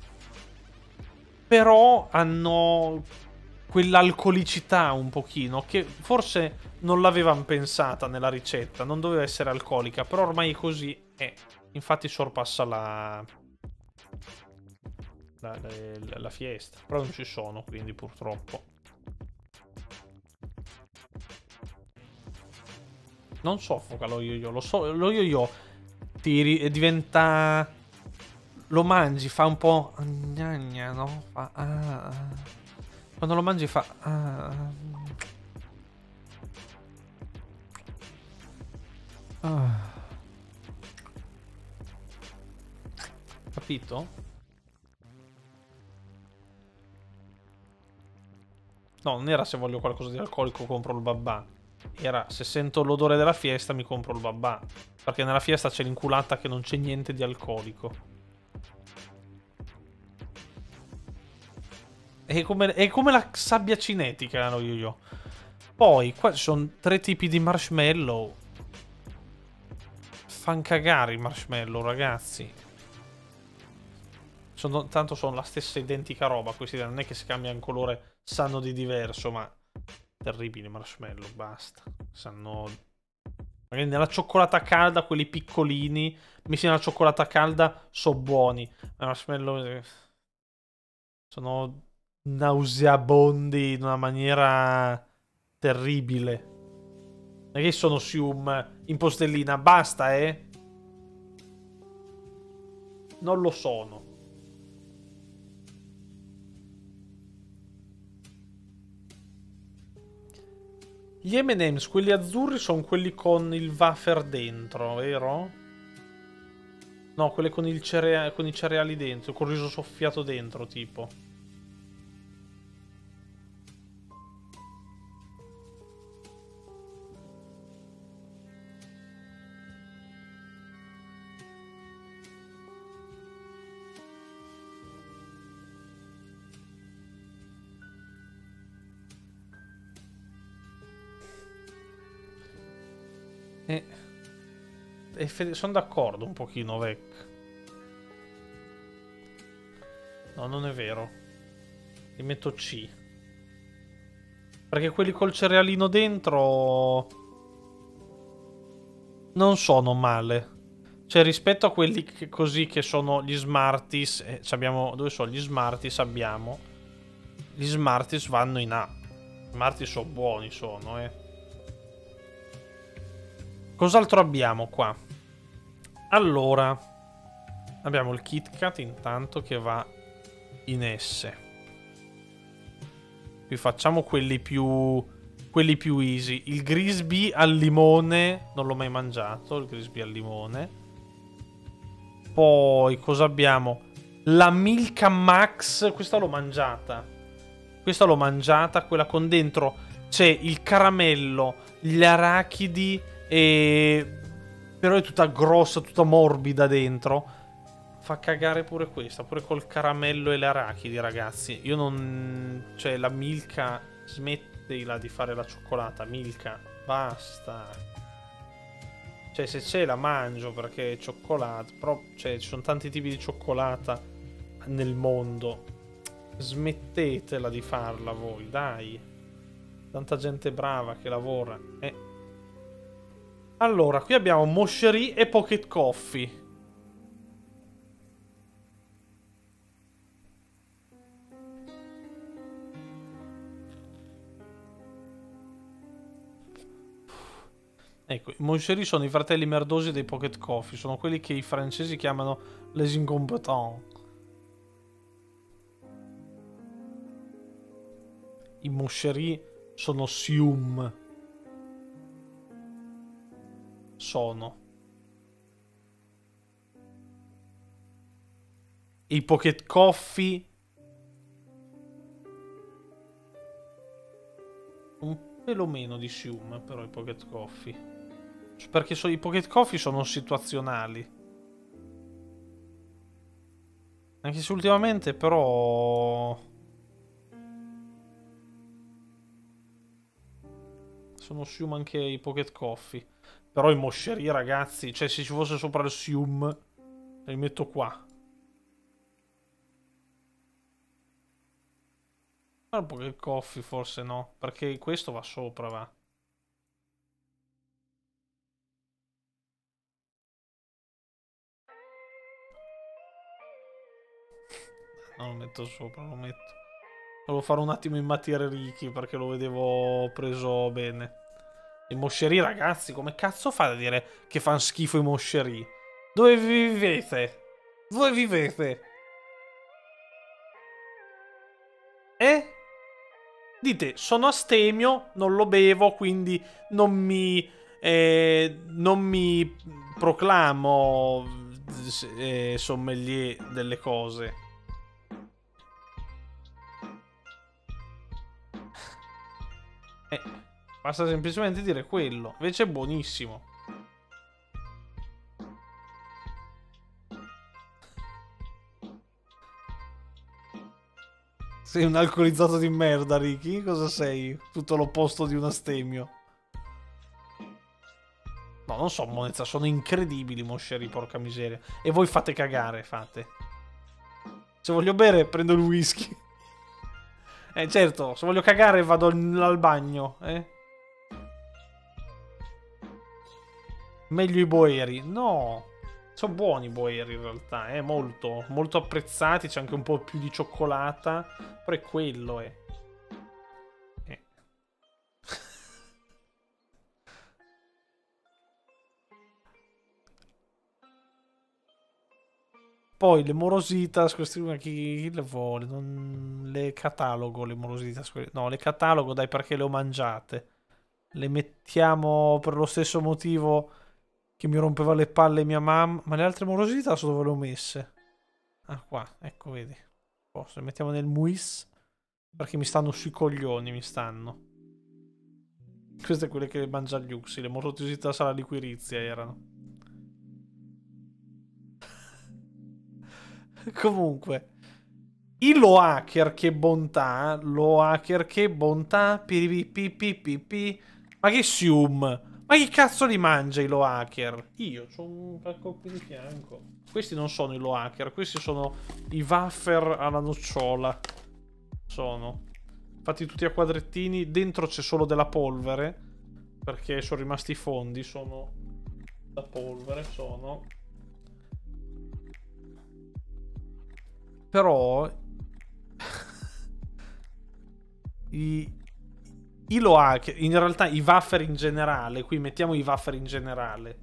Però hanno quell'alcolicità un pochino, che forse non l'avevano pensata nella ricetta, non doveva essere alcolica, però ormai è così e infatti sorpassa la fiesta. Però non ci sono, quindi purtroppo. Non soffoca lo yo-yo, lo yo-yo diventa... Lo mangi, fa un po'... Gnagna, no? Fa... Quando lo mangi fa... Capito? No, non era se voglio qualcosa di alcolico compro il babà. Era se sento l'odore della fiesta mi compro il babà. Perché nella fiesta c'è l'inculata che non c'è niente di alcolico. È come la sabbia cinetica, lo yo-yo. Poi, qua ci sono 3 tipi di marshmallow. Fan cagare i marshmallow, ragazzi. Tanto sono la stessa identica roba. Questi non è che si cambiano colore, sanno di diverso, ma... Terribili marshmallow, basta. Sanno... Magari nella cioccolata calda, quelli piccolini, messi nella cioccolata calda, sono buoni. Ma i marshmallow... Sono nauseabondi in una maniera terribile. Non è che sono Sium in postellina, basta, Non lo sono. Gli M&M's, quelli azzurri, sono quelli con il wafer dentro, vero? No, quelli con i cereali dentro, con il riso soffiato dentro, tipo. Sono d'accordo un pochino, Vec. No, non è vero. Li metto C. Perché quelli col cerealino dentro... non sono male. Cioè, rispetto a quelli così che sono gli Smarties... abbiamo... Dove sono gli Smarties? Abbiamo... Gli Smarties vanno in A. Gli Smarties sono buoni, Cos'altro abbiamo qua? Allora, abbiamo il Kit Kat intanto che va in S. Qui facciamo quelli quelli più easy. Il Grisby al limone, non l'ho mai mangiato, il Grisby al limone. Poi, cosa abbiamo? La Milka Max, questa l'ho mangiata. Questa l'ho mangiata, quella con dentro c'è il caramello, gli arachidi e... però è tutta grossa, tutta morbida dentro. Fa cagare pure questa, pure col caramello e le arachidi, ragazzi. Io non... cioè, la Milka, smettila di fare la cioccolata, Milka, basta. Cioè, se c'è la mangio perché è cioccolata, però, cioè, ci sono tanti tipi di cioccolata nel mondo. Smettetela di farla voi, dai. Tanta gente brava che lavora. Allora, qui abbiamo Moshery e Pocket Coffee. Ecco, i Moshery sono i fratelli merdosi dei Pocket Coffee. Sono quelli che i francesi chiamano les incompetents. I Moshery sono Sium. Sono. E i Pocket Coffee... un pelo meno di Sium, però, i Pocket Coffee. Perché i Pocket Coffee sono situazionali. Anche se ultimamente, però... sono Sium anche i Pocket Coffee. Però i Moshery, ragazzi, cioè se ci fosse sopra il Sium, li metto qua. Ma il Pocket Coffee forse no, perché questo va sopra, va. Non lo metto sopra, lo metto. Volevo fare un attimo in materia Ricky perché lo vedevo preso bene. I Moshery, ragazzi, come cazzo fate a dire che fanno schifo i Moshery? Dove vivete? Dove vivete? Eh? Dite, sono astemio, non lo bevo, quindi non mi proclamo sommelier delle cose. Basta semplicemente dire quello. Invece è buonissimo. Sei un alcolizzato di merda, Ricky? Cosa sei? Tutto l'opposto di un astemio. No, non so, Monezza, sono incredibili, Moshery, porca miseria. E voi fate cagare, fate. Se voglio bere, prendo il whisky. Certo, se voglio cagare vado al bagno, Meglio i boeri. No, sono buoni i boeri in realtà, molto, molto apprezzati, c'è anche un po' più di cioccolata, però è quello, Poi le Morositas, chi le vuole? Non le catalogo le Morositas. No, le catalogo, dai, perché le ho mangiate. Le mettiamo per lo stesso motivo che mi rompeva le palle mia mamma. Ma le altre Morositas dove le ho messe? Ah, qua, ecco, vedi. Le mettiamo nel muis perché mi stanno sui coglioni, mi stanno. Queste quelle che mangia gli uxi, le Morositas alla liquirizia erano. Comunque, il Lo Hacker, che bontà. Lo Hacker, che bontà. Piripipipipipi. Ma che Sium? Ma che cazzo li mangia i Lo Hacker? Io ho un pacco qui di fianco. Questi non sono i Lo Hacker, questi sono i wafer alla nocciola. Sono fatti tutti a quadrettini. Dentro c'è solo della polvere perché sono rimasti i fondi. Sono da polvere, sono. Però i Lo Hacker, in realtà i wafer in generale, qui mettiamo i wafer in generale.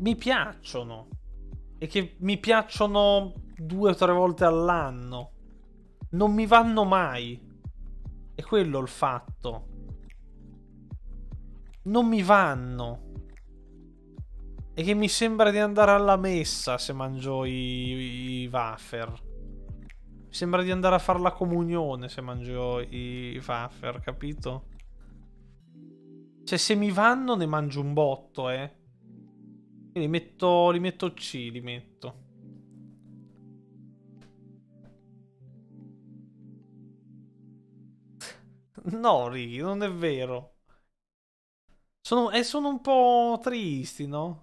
mi piacciono. E che mi piacciono 2 o 3 volte all'anno. Non mi vanno mai. È quello il fatto. Non mi vanno. E che mi sembra di andare alla messa se mangio i wafer. Mi sembra di andare a fare la comunione se mangio i wafer, capito? Cioè, se mi vanno ne mangio un botto, eh. Quindi li metto C, li metto. No, Ricky, non è vero. Sono un po' tristi, no?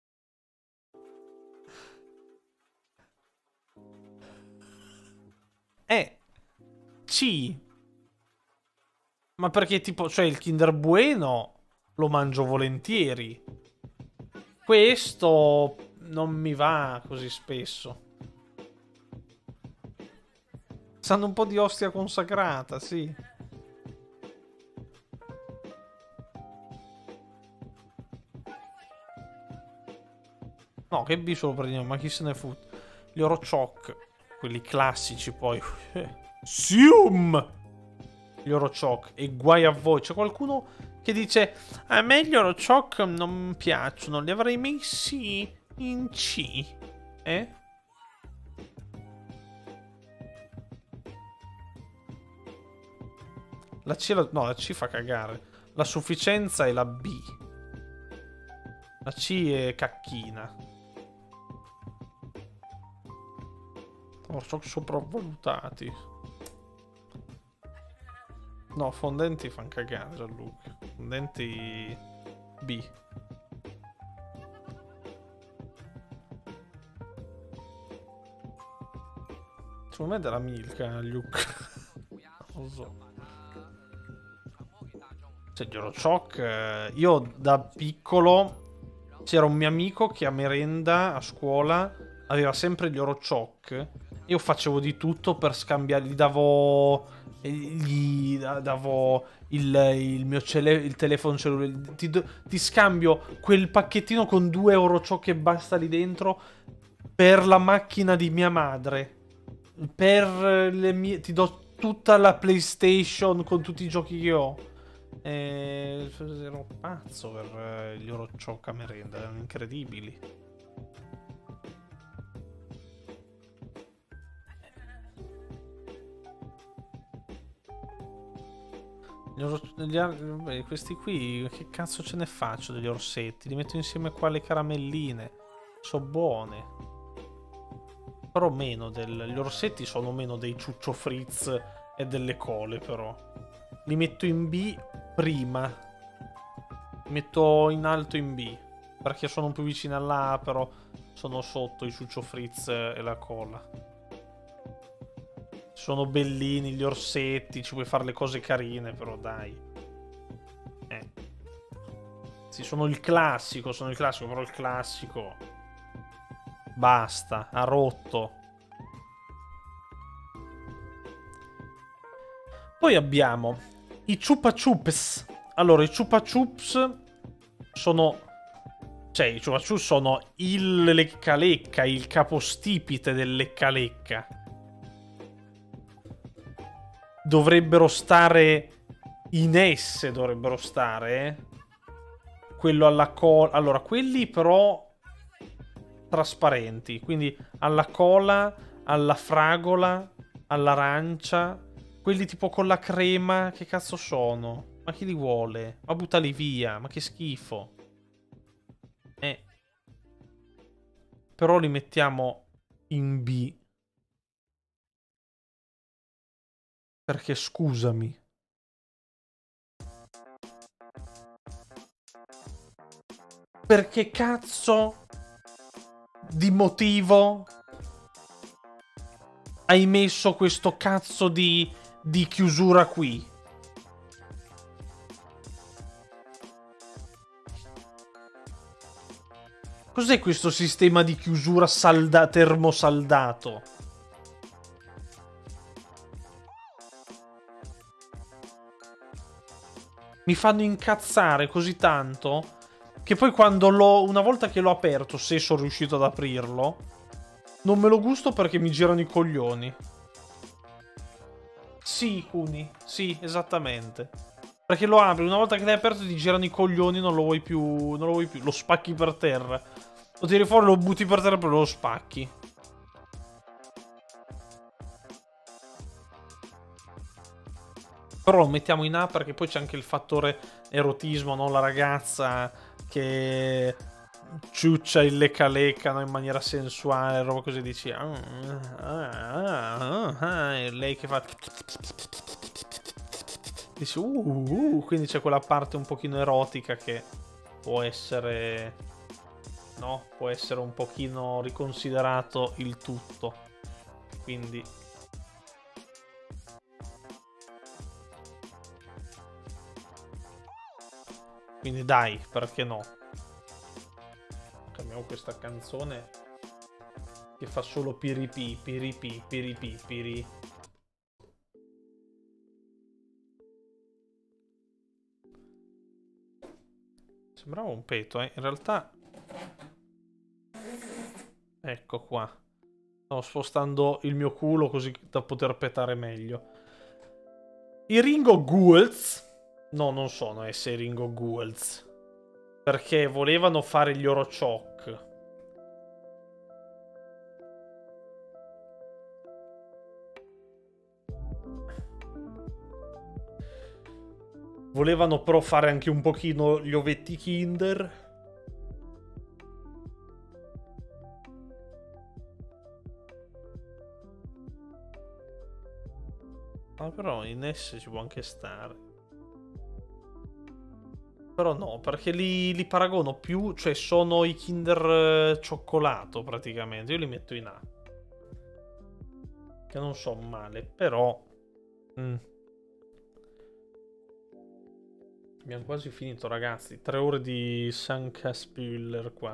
C. Ma perché tipo, cioè il Kinder Bueno lo mangio volentieri. Questo non mi va così spesso. Sanno un po' di ostia consacrata, sì. No, che B solo prendiamo, ma chi se ne fout. Gli Orochoc, quelli classici poi. Sium! Gli Orochoc, e guai a voi. C'è qualcuno che dice: a me gli Orochoc non piacciono, li avrei messi in C. Eh? La C, no, la C fa cagare. La sufficienza è la B. La C è cacchina. Orochoc sopravvalutati. No, fondenti fanno cagare, Gianluca. Fondenti B. Secondo me è della Milka, Luke. Non lo so. Cioè, gli Orochoc, io da piccolo c'era un mio amico che a merenda a scuola aveva sempre gli Orochoc. Io facevo di tutto per scambiarli, gli davo il mio il telefono cellulare. Ti scambio quel pacchettino con 2 Orochoc e basta lì dentro per la macchina di mia madre. Per le mie. Ti do tutta la PlayStation con tutti i giochi che ho. Ero pazzo per gli Orochoc a merenda, erano incredibili. Questi qui, che cazzo ce ne faccio degli orsetti? Li metto insieme qua alle caramelline. Sono buone. Però meno gli orsetti sono meno dei ciuccio frizz e delle cole, però. Li metto in B prima. Li metto in alto in B. Perché sono più vicini all'A, però sono sotto i ciuccio frizz e la cola. Sono bellini gli orsetti, ci puoi fare le cose carine, però dai. Sì, sono il classico, però il classico basta, ha rotto. Poi abbiamo i Chupa Chups. Allora, i Chupa Chups sono... Cioè, i Chupa Chups sono il lecca lecca, il capostipite del lecca lecca. Dovrebbero stare in S, dovrebbero stare. Quello alla cola. Allora, quelli però trasparenti. Quindi alla cola, alla fragola, all'arancia. Quelli tipo con la crema. Che cazzo sono? Ma chi li vuole? Ma buttali via. Ma che schifo. Però li mettiamo in B. Perché scusami. Perché cazzo di motivo hai messo questo cazzo di chiusura qui? Cos'è questo sistema di chiusura termosaldato? Mi fanno incazzare così tanto Che poi quando l'ho... Una volta che l'ho aperto, se sono riuscito ad aprirlo, non me lo gusto perché mi girano i coglioni. Sì, Kuni. Sì, esattamente. Perché lo apri, una volta che l'hai aperto ti girano i coglioni, non lo vuoi più... Non lo vuoi più. Lo spacchi per terra. Lo tiri fuori, lo butti per terra e poi lo spacchi. Però lo mettiamo in A perché poi c'è anche il fattore erotismo, no? La ragazza che ciuccia il lecca lecca, no? In maniera sensuale, roba così, dici e lei che fa dici quindi c'è quella parte un pochino erotica che può essere, no? Può essere un pochino riconsiderato il tutto, quindi dai, perché no? Cambiamo questa canzone che fa solo piripi, piripi, piripi, piri. Sembrava un peto, eh. In realtà... Ecco qua. Stavo spostando il mio culo così da poter petare meglio. I Ringo Ghouls... No, non sono i Ringo Ghouls. Perché volevano fare gli Orochok. Volevano però fare anche un pochino gli ovetti Kinder. Ma però in S ci può anche stare. Però no, perché li paragono più, cioè sono i Kinder cioccolato praticamente. Io li metto in A. Che non so male, però... Abbiamo quasi finito, ragazzi. 3 ore di Sankaspüller qua.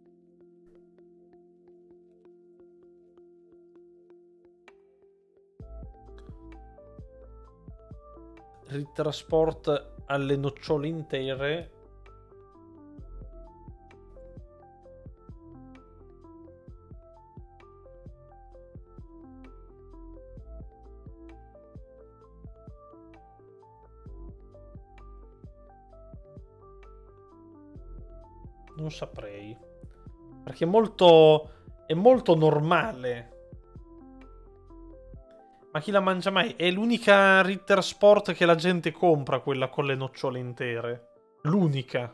Ritrasport alle nocciole intere. Non saprei. Perché è molto normale. Ma chi la mangia mai? È l'unica Ritter Sport che la gente compra, quella con le nocciole intere. L'unica.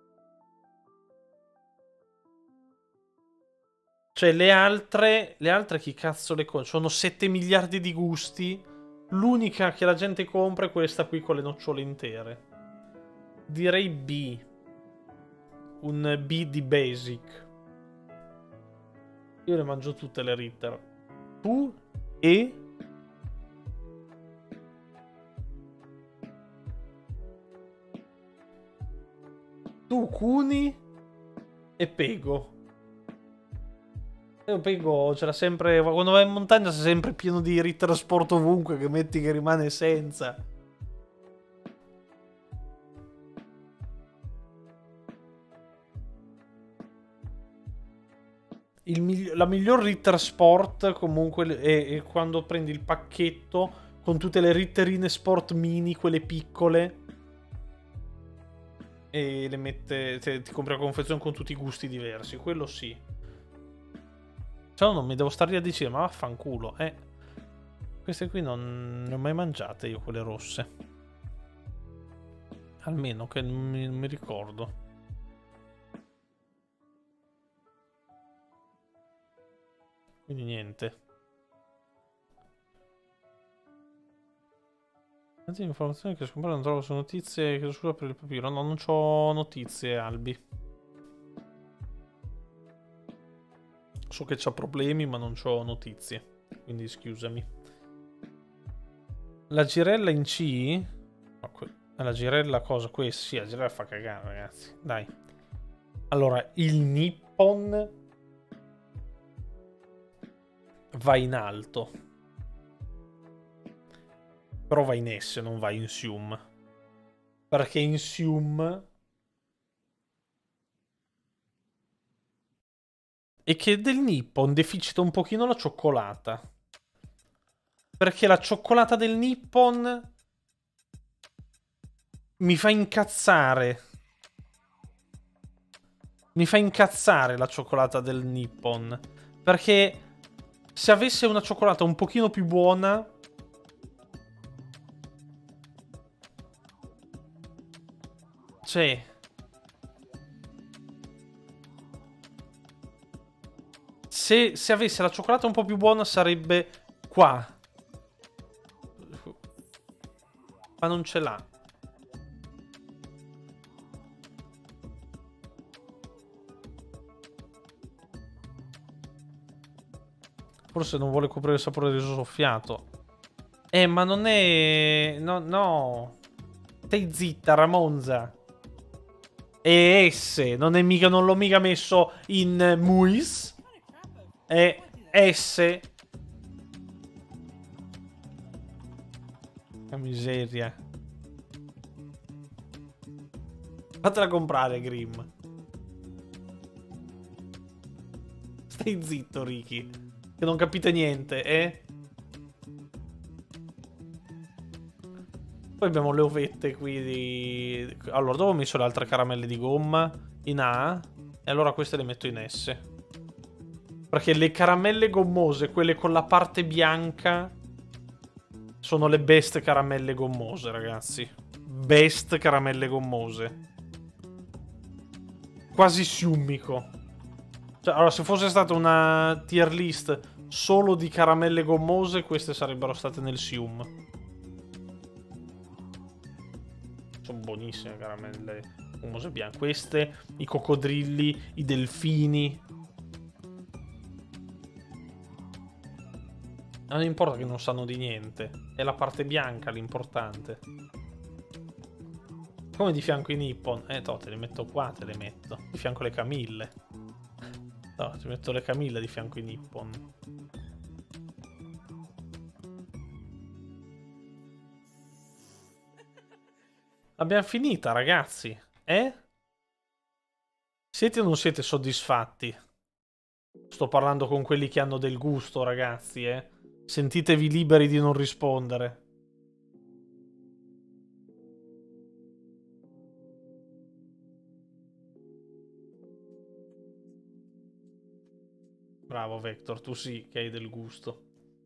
Cioè, le altre chi cazzo le compra? Sono 7 miliardi di gusti. L'unica che la gente compra è questa qui con le nocciole intere. Direi B. Un B di basic. Io le mangio tutte le Ritter. Tu e... Tu, Kuni e Pego. Io Pego ce l'ha sempre... Quando vai in montagna sei sempre pieno di ritrasporto ovunque, che metti che rimane senza. La miglior Ritrasport comunque è quando prendi il pacchetto con tutte le Ritterine Sport mini, quelle piccole, e le mette, ti compri la confezione con tutti i gusti diversi. Quello sì. Se no non mi devo stare lì a decidere, ma vaffanculo, queste qui non le ho mai mangiate io, quelle rosse. Almeno che non mi ricordo. Quindi niente. Informazioni che scompaiono, non trovo su notizie. Chiedo scusa per il papiro. No, non c'ho notizie, Albi. So che c'ha problemi, ma non c'ho notizie. Quindi scusami. La girella in C? La girella cosa? Questa? Sì, la girella fa cagare, ragazzi. Dai. Allora, il Nippon va in alto. Però va in S, non va in Sium. Perché in Sium è che del Nippon deficita un pochino la cioccolata. Perché la cioccolata del Nippon mi fa incazzare. Mi fa incazzare la cioccolata del Nippon. Perché se avesse una cioccolata un pochino più buona... Cioè... Se avesse la cioccolata un po' più buona sarebbe qua. Ma non ce l'ha. Forse non vuole coprire il sapore del riso soffiato. Ma non è... No, no. Stai zitta, Ramonza. E S. Non l'ho mica messo in Muis. È S. Che miseria. Fatela comprare, Grim. Stai zitto, Ricky. Che non capite niente, eh? Poi abbiamo le ovette qui di... Allora, dove ho messo le altre caramelle di gomma? In A. E allora queste le metto in S. Perché le caramelle gommose, quelle con la parte bianca, sono le best caramelle gommose, ragazzi. Best caramelle gommose. Quasi siummico. Cioè, allora, se fosse stata una tier list solo di caramelle gommose, queste sarebbero state nel sium. Sono buonissime caramelle gommose bianche. Queste, i coccodrilli, i delfini. Non importa che non sanno di niente. È la parte bianca l'importante. Come di fianco i Nippon. No, te le metto qua, te le metto. Di fianco le Camille. No, ti metto le Camille di fianco i Nippon. L'abbiamo finita, ragazzi. Siete o non siete soddisfatti? Sto parlando con quelli che hanno del gusto, ragazzi, Sentitevi liberi di non rispondere. Bravo, Vector, tu sì che hai del gusto.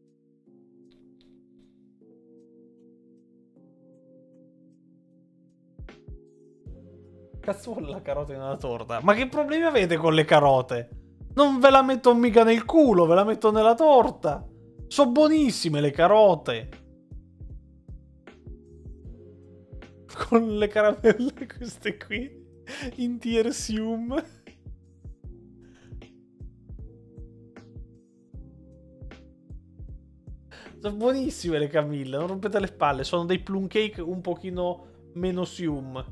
Cazzo vuole la carota nella torta? Ma che problemi avete con le carote? Non ve la metto mica nel culo, ve la metto nella torta. Sono buonissime le carote. Con le caramelle queste qui. In tier sium. Sono buonissime le Camille, non rompete le palle. Sono dei plum cake un pochino meno sium.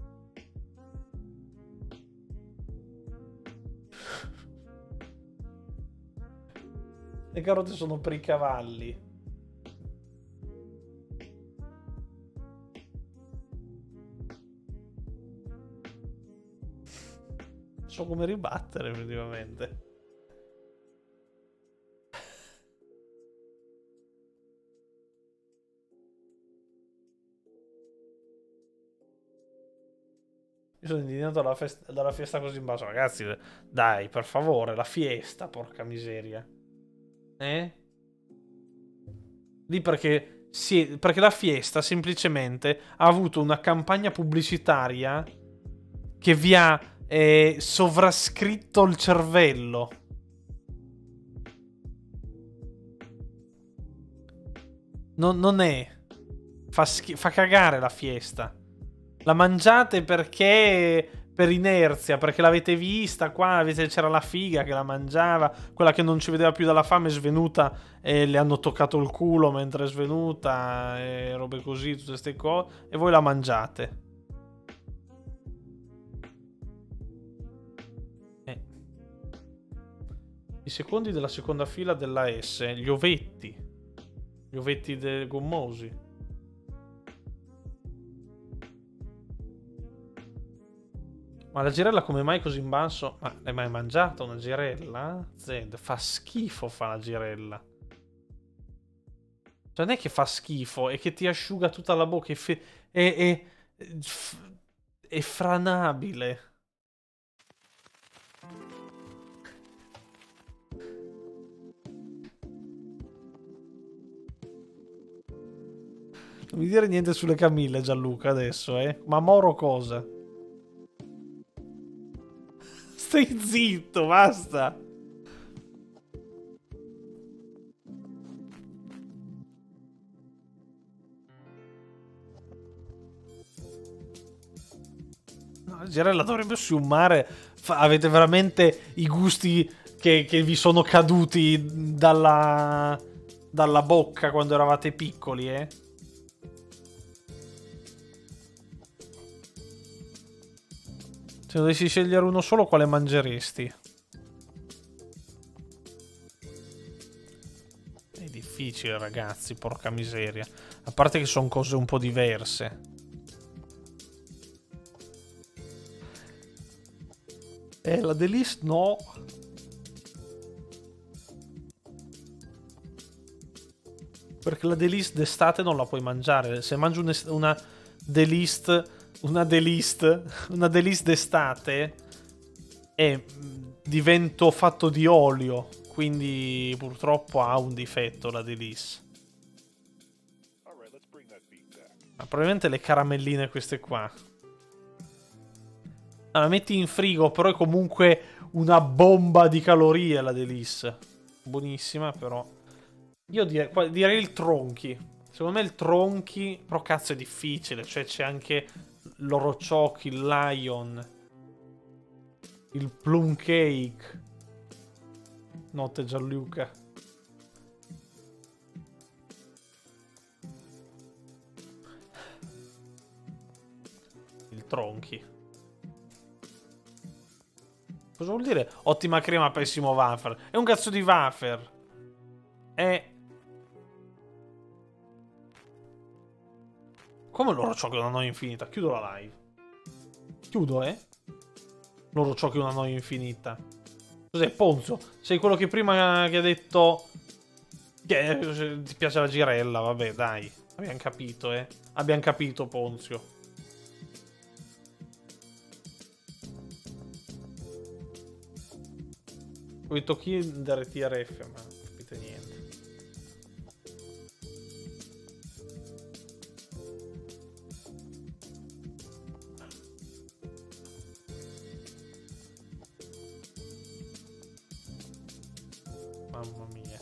Le carote sono per i cavalli. So come ribattere, effettivamente. Mi sono indignato dalla fiesta così in basso. Ragazzi, dai, per favore, la fiesta, porca miseria. Lì perché la fiesta semplicemente ha avuto una campagna pubblicitaria che vi ha sovrascritto il cervello. Non è. Fa cagare la fiesta. La mangiate perché per inerzia, perché l'avete vista qua, c'era la figa che la mangiava, quella che non ci vedeva più dalla fame è svenuta e le hanno toccato il culo mentre è svenuta e robe così, tutte queste cose, e voi la mangiate. I secondi della seconda fila della S, gli ovetti gommosi. Ma la girella come mai così in basso? Ma l'hai mai mangiata una girella? Zed, fa schifo fa la girella. Cioè non è che fa schifo, è che ti asciuga tutta la bocca, è franabile. Non mi dire niente sulle Camille, Gianluca, adesso, eh? Ma Moro cosa? Stai zitto, basta. No, Girella dovrebbe sciumare. Avete veramente i gusti che vi sono caduti dalla bocca quando eravate piccoli, eh? Se dovessi scegliere uno solo, quale mangeresti? È difficile, ragazzi, porca miseria. A parte che sono cose un po' diverse. La Delis no. Perché la Delis d'estate non la puoi mangiare. Se mangi una Delis... Una Delis d'estate divento fatto di olio, quindi purtroppo ha un difetto la Delis. Ma probabilmente le caramelline queste qua. La metti in frigo, però è comunque una bomba di calorie la Delis. Buonissima, però. Io direi il tronchi. Secondo me il tronchi, però cazzo è difficile, cioè c'è anche l'orociocchi, il lion, il plum cake. Notte Gianluca. Il tronchi. Cosa vuol dire ottima crema, pessimo wafer? È un cazzo di wafer. È... Come l'orociocchi è una noia infinita? Chiudo la live. Chiudo, eh? L'orociocchi è una noia infinita. Cos'è, Ponzio? Sei quello che prima che ha detto... Che ti piace la girella, vabbè, dai. Abbiamo capito, eh? Abbiamo capito, Ponzio. Ho detto Kinder TRF, ma non capite niente. Mamma mia.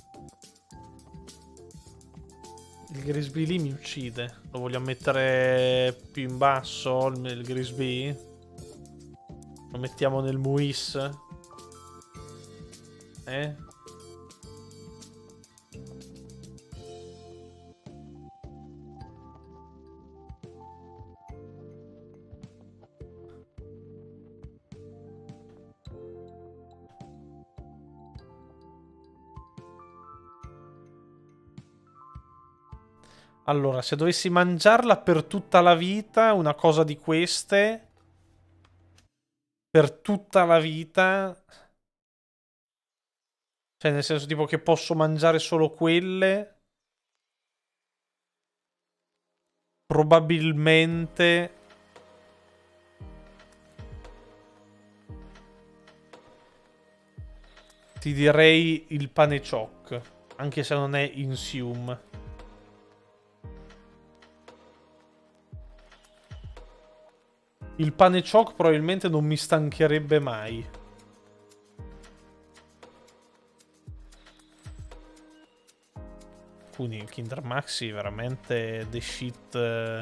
Il Grisby lì mi uccide. Lo vogliamo mettere più in basso, il Grisby? Lo mettiamo nel Muis? Eh? Allora, se dovessi mangiarla per tutta la vita, una cosa di queste, per tutta la vita, cioè nel senso tipo che posso mangiare solo quelle, probabilmente ti direi il pane ciocco, anche se non è insium. Il pane ciocco probabilmente non mi stancherebbe mai. Quindi il Kinder Maxi veramente the shit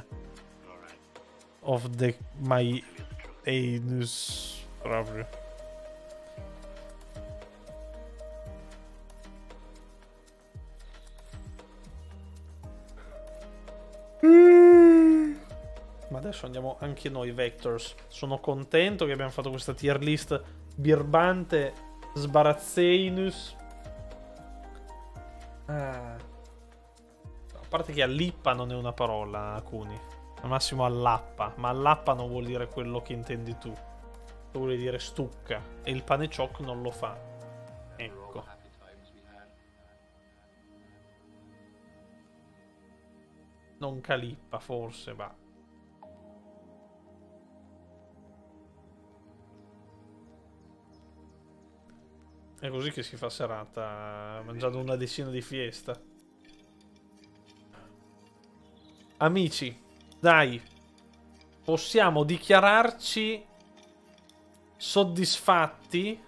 of my anus proprio. Ma adesso andiamo anche noi Vectors. Sono contento che abbiamo fatto questa tier list birbante sbarazzeinus. A parte che allippa non è una parola, Kuni. Al massimo allappa, ma allappa non vuol dire quello che intendi tu. vuol dire stucca. E il pane ciocc non lo fa. Ecco. Non calippa, forse, va. È così che si fa serata, mangiando una decina di fiesta. Amici, dai. Possiamo dichiararci soddisfatti?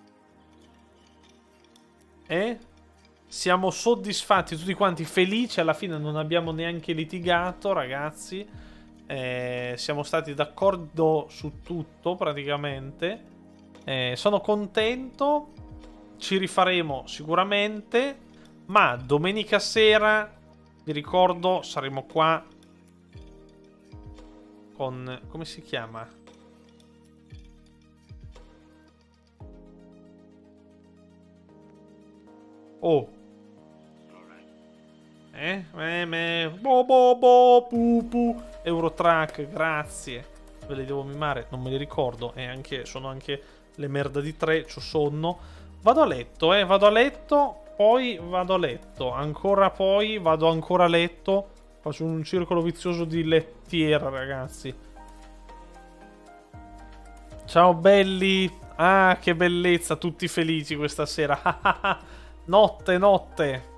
Siamo soddisfatti tutti quanti, felici. Alla fine non abbiamo neanche litigato, ragazzi. Siamo stati d'accordo su tutto, praticamente. Sono contento. Ci rifaremo sicuramente. Ma domenica sera, vi ricordo, saremo qua con... come si chiama? Oh. Pupu. Eurotrack, grazie. Ve li devo mimare, non me li ricordo. E anche, sono anche le merda di 3, c'ho sonno. Vado a letto, vado a letto. Poi vado a letto. Ancora poi vado ancora a letto. Faccio un circolo vizioso di lettiera, ragazzi. Ciao belli. Ah, che bellezza, tutti felici questa sera. Notte.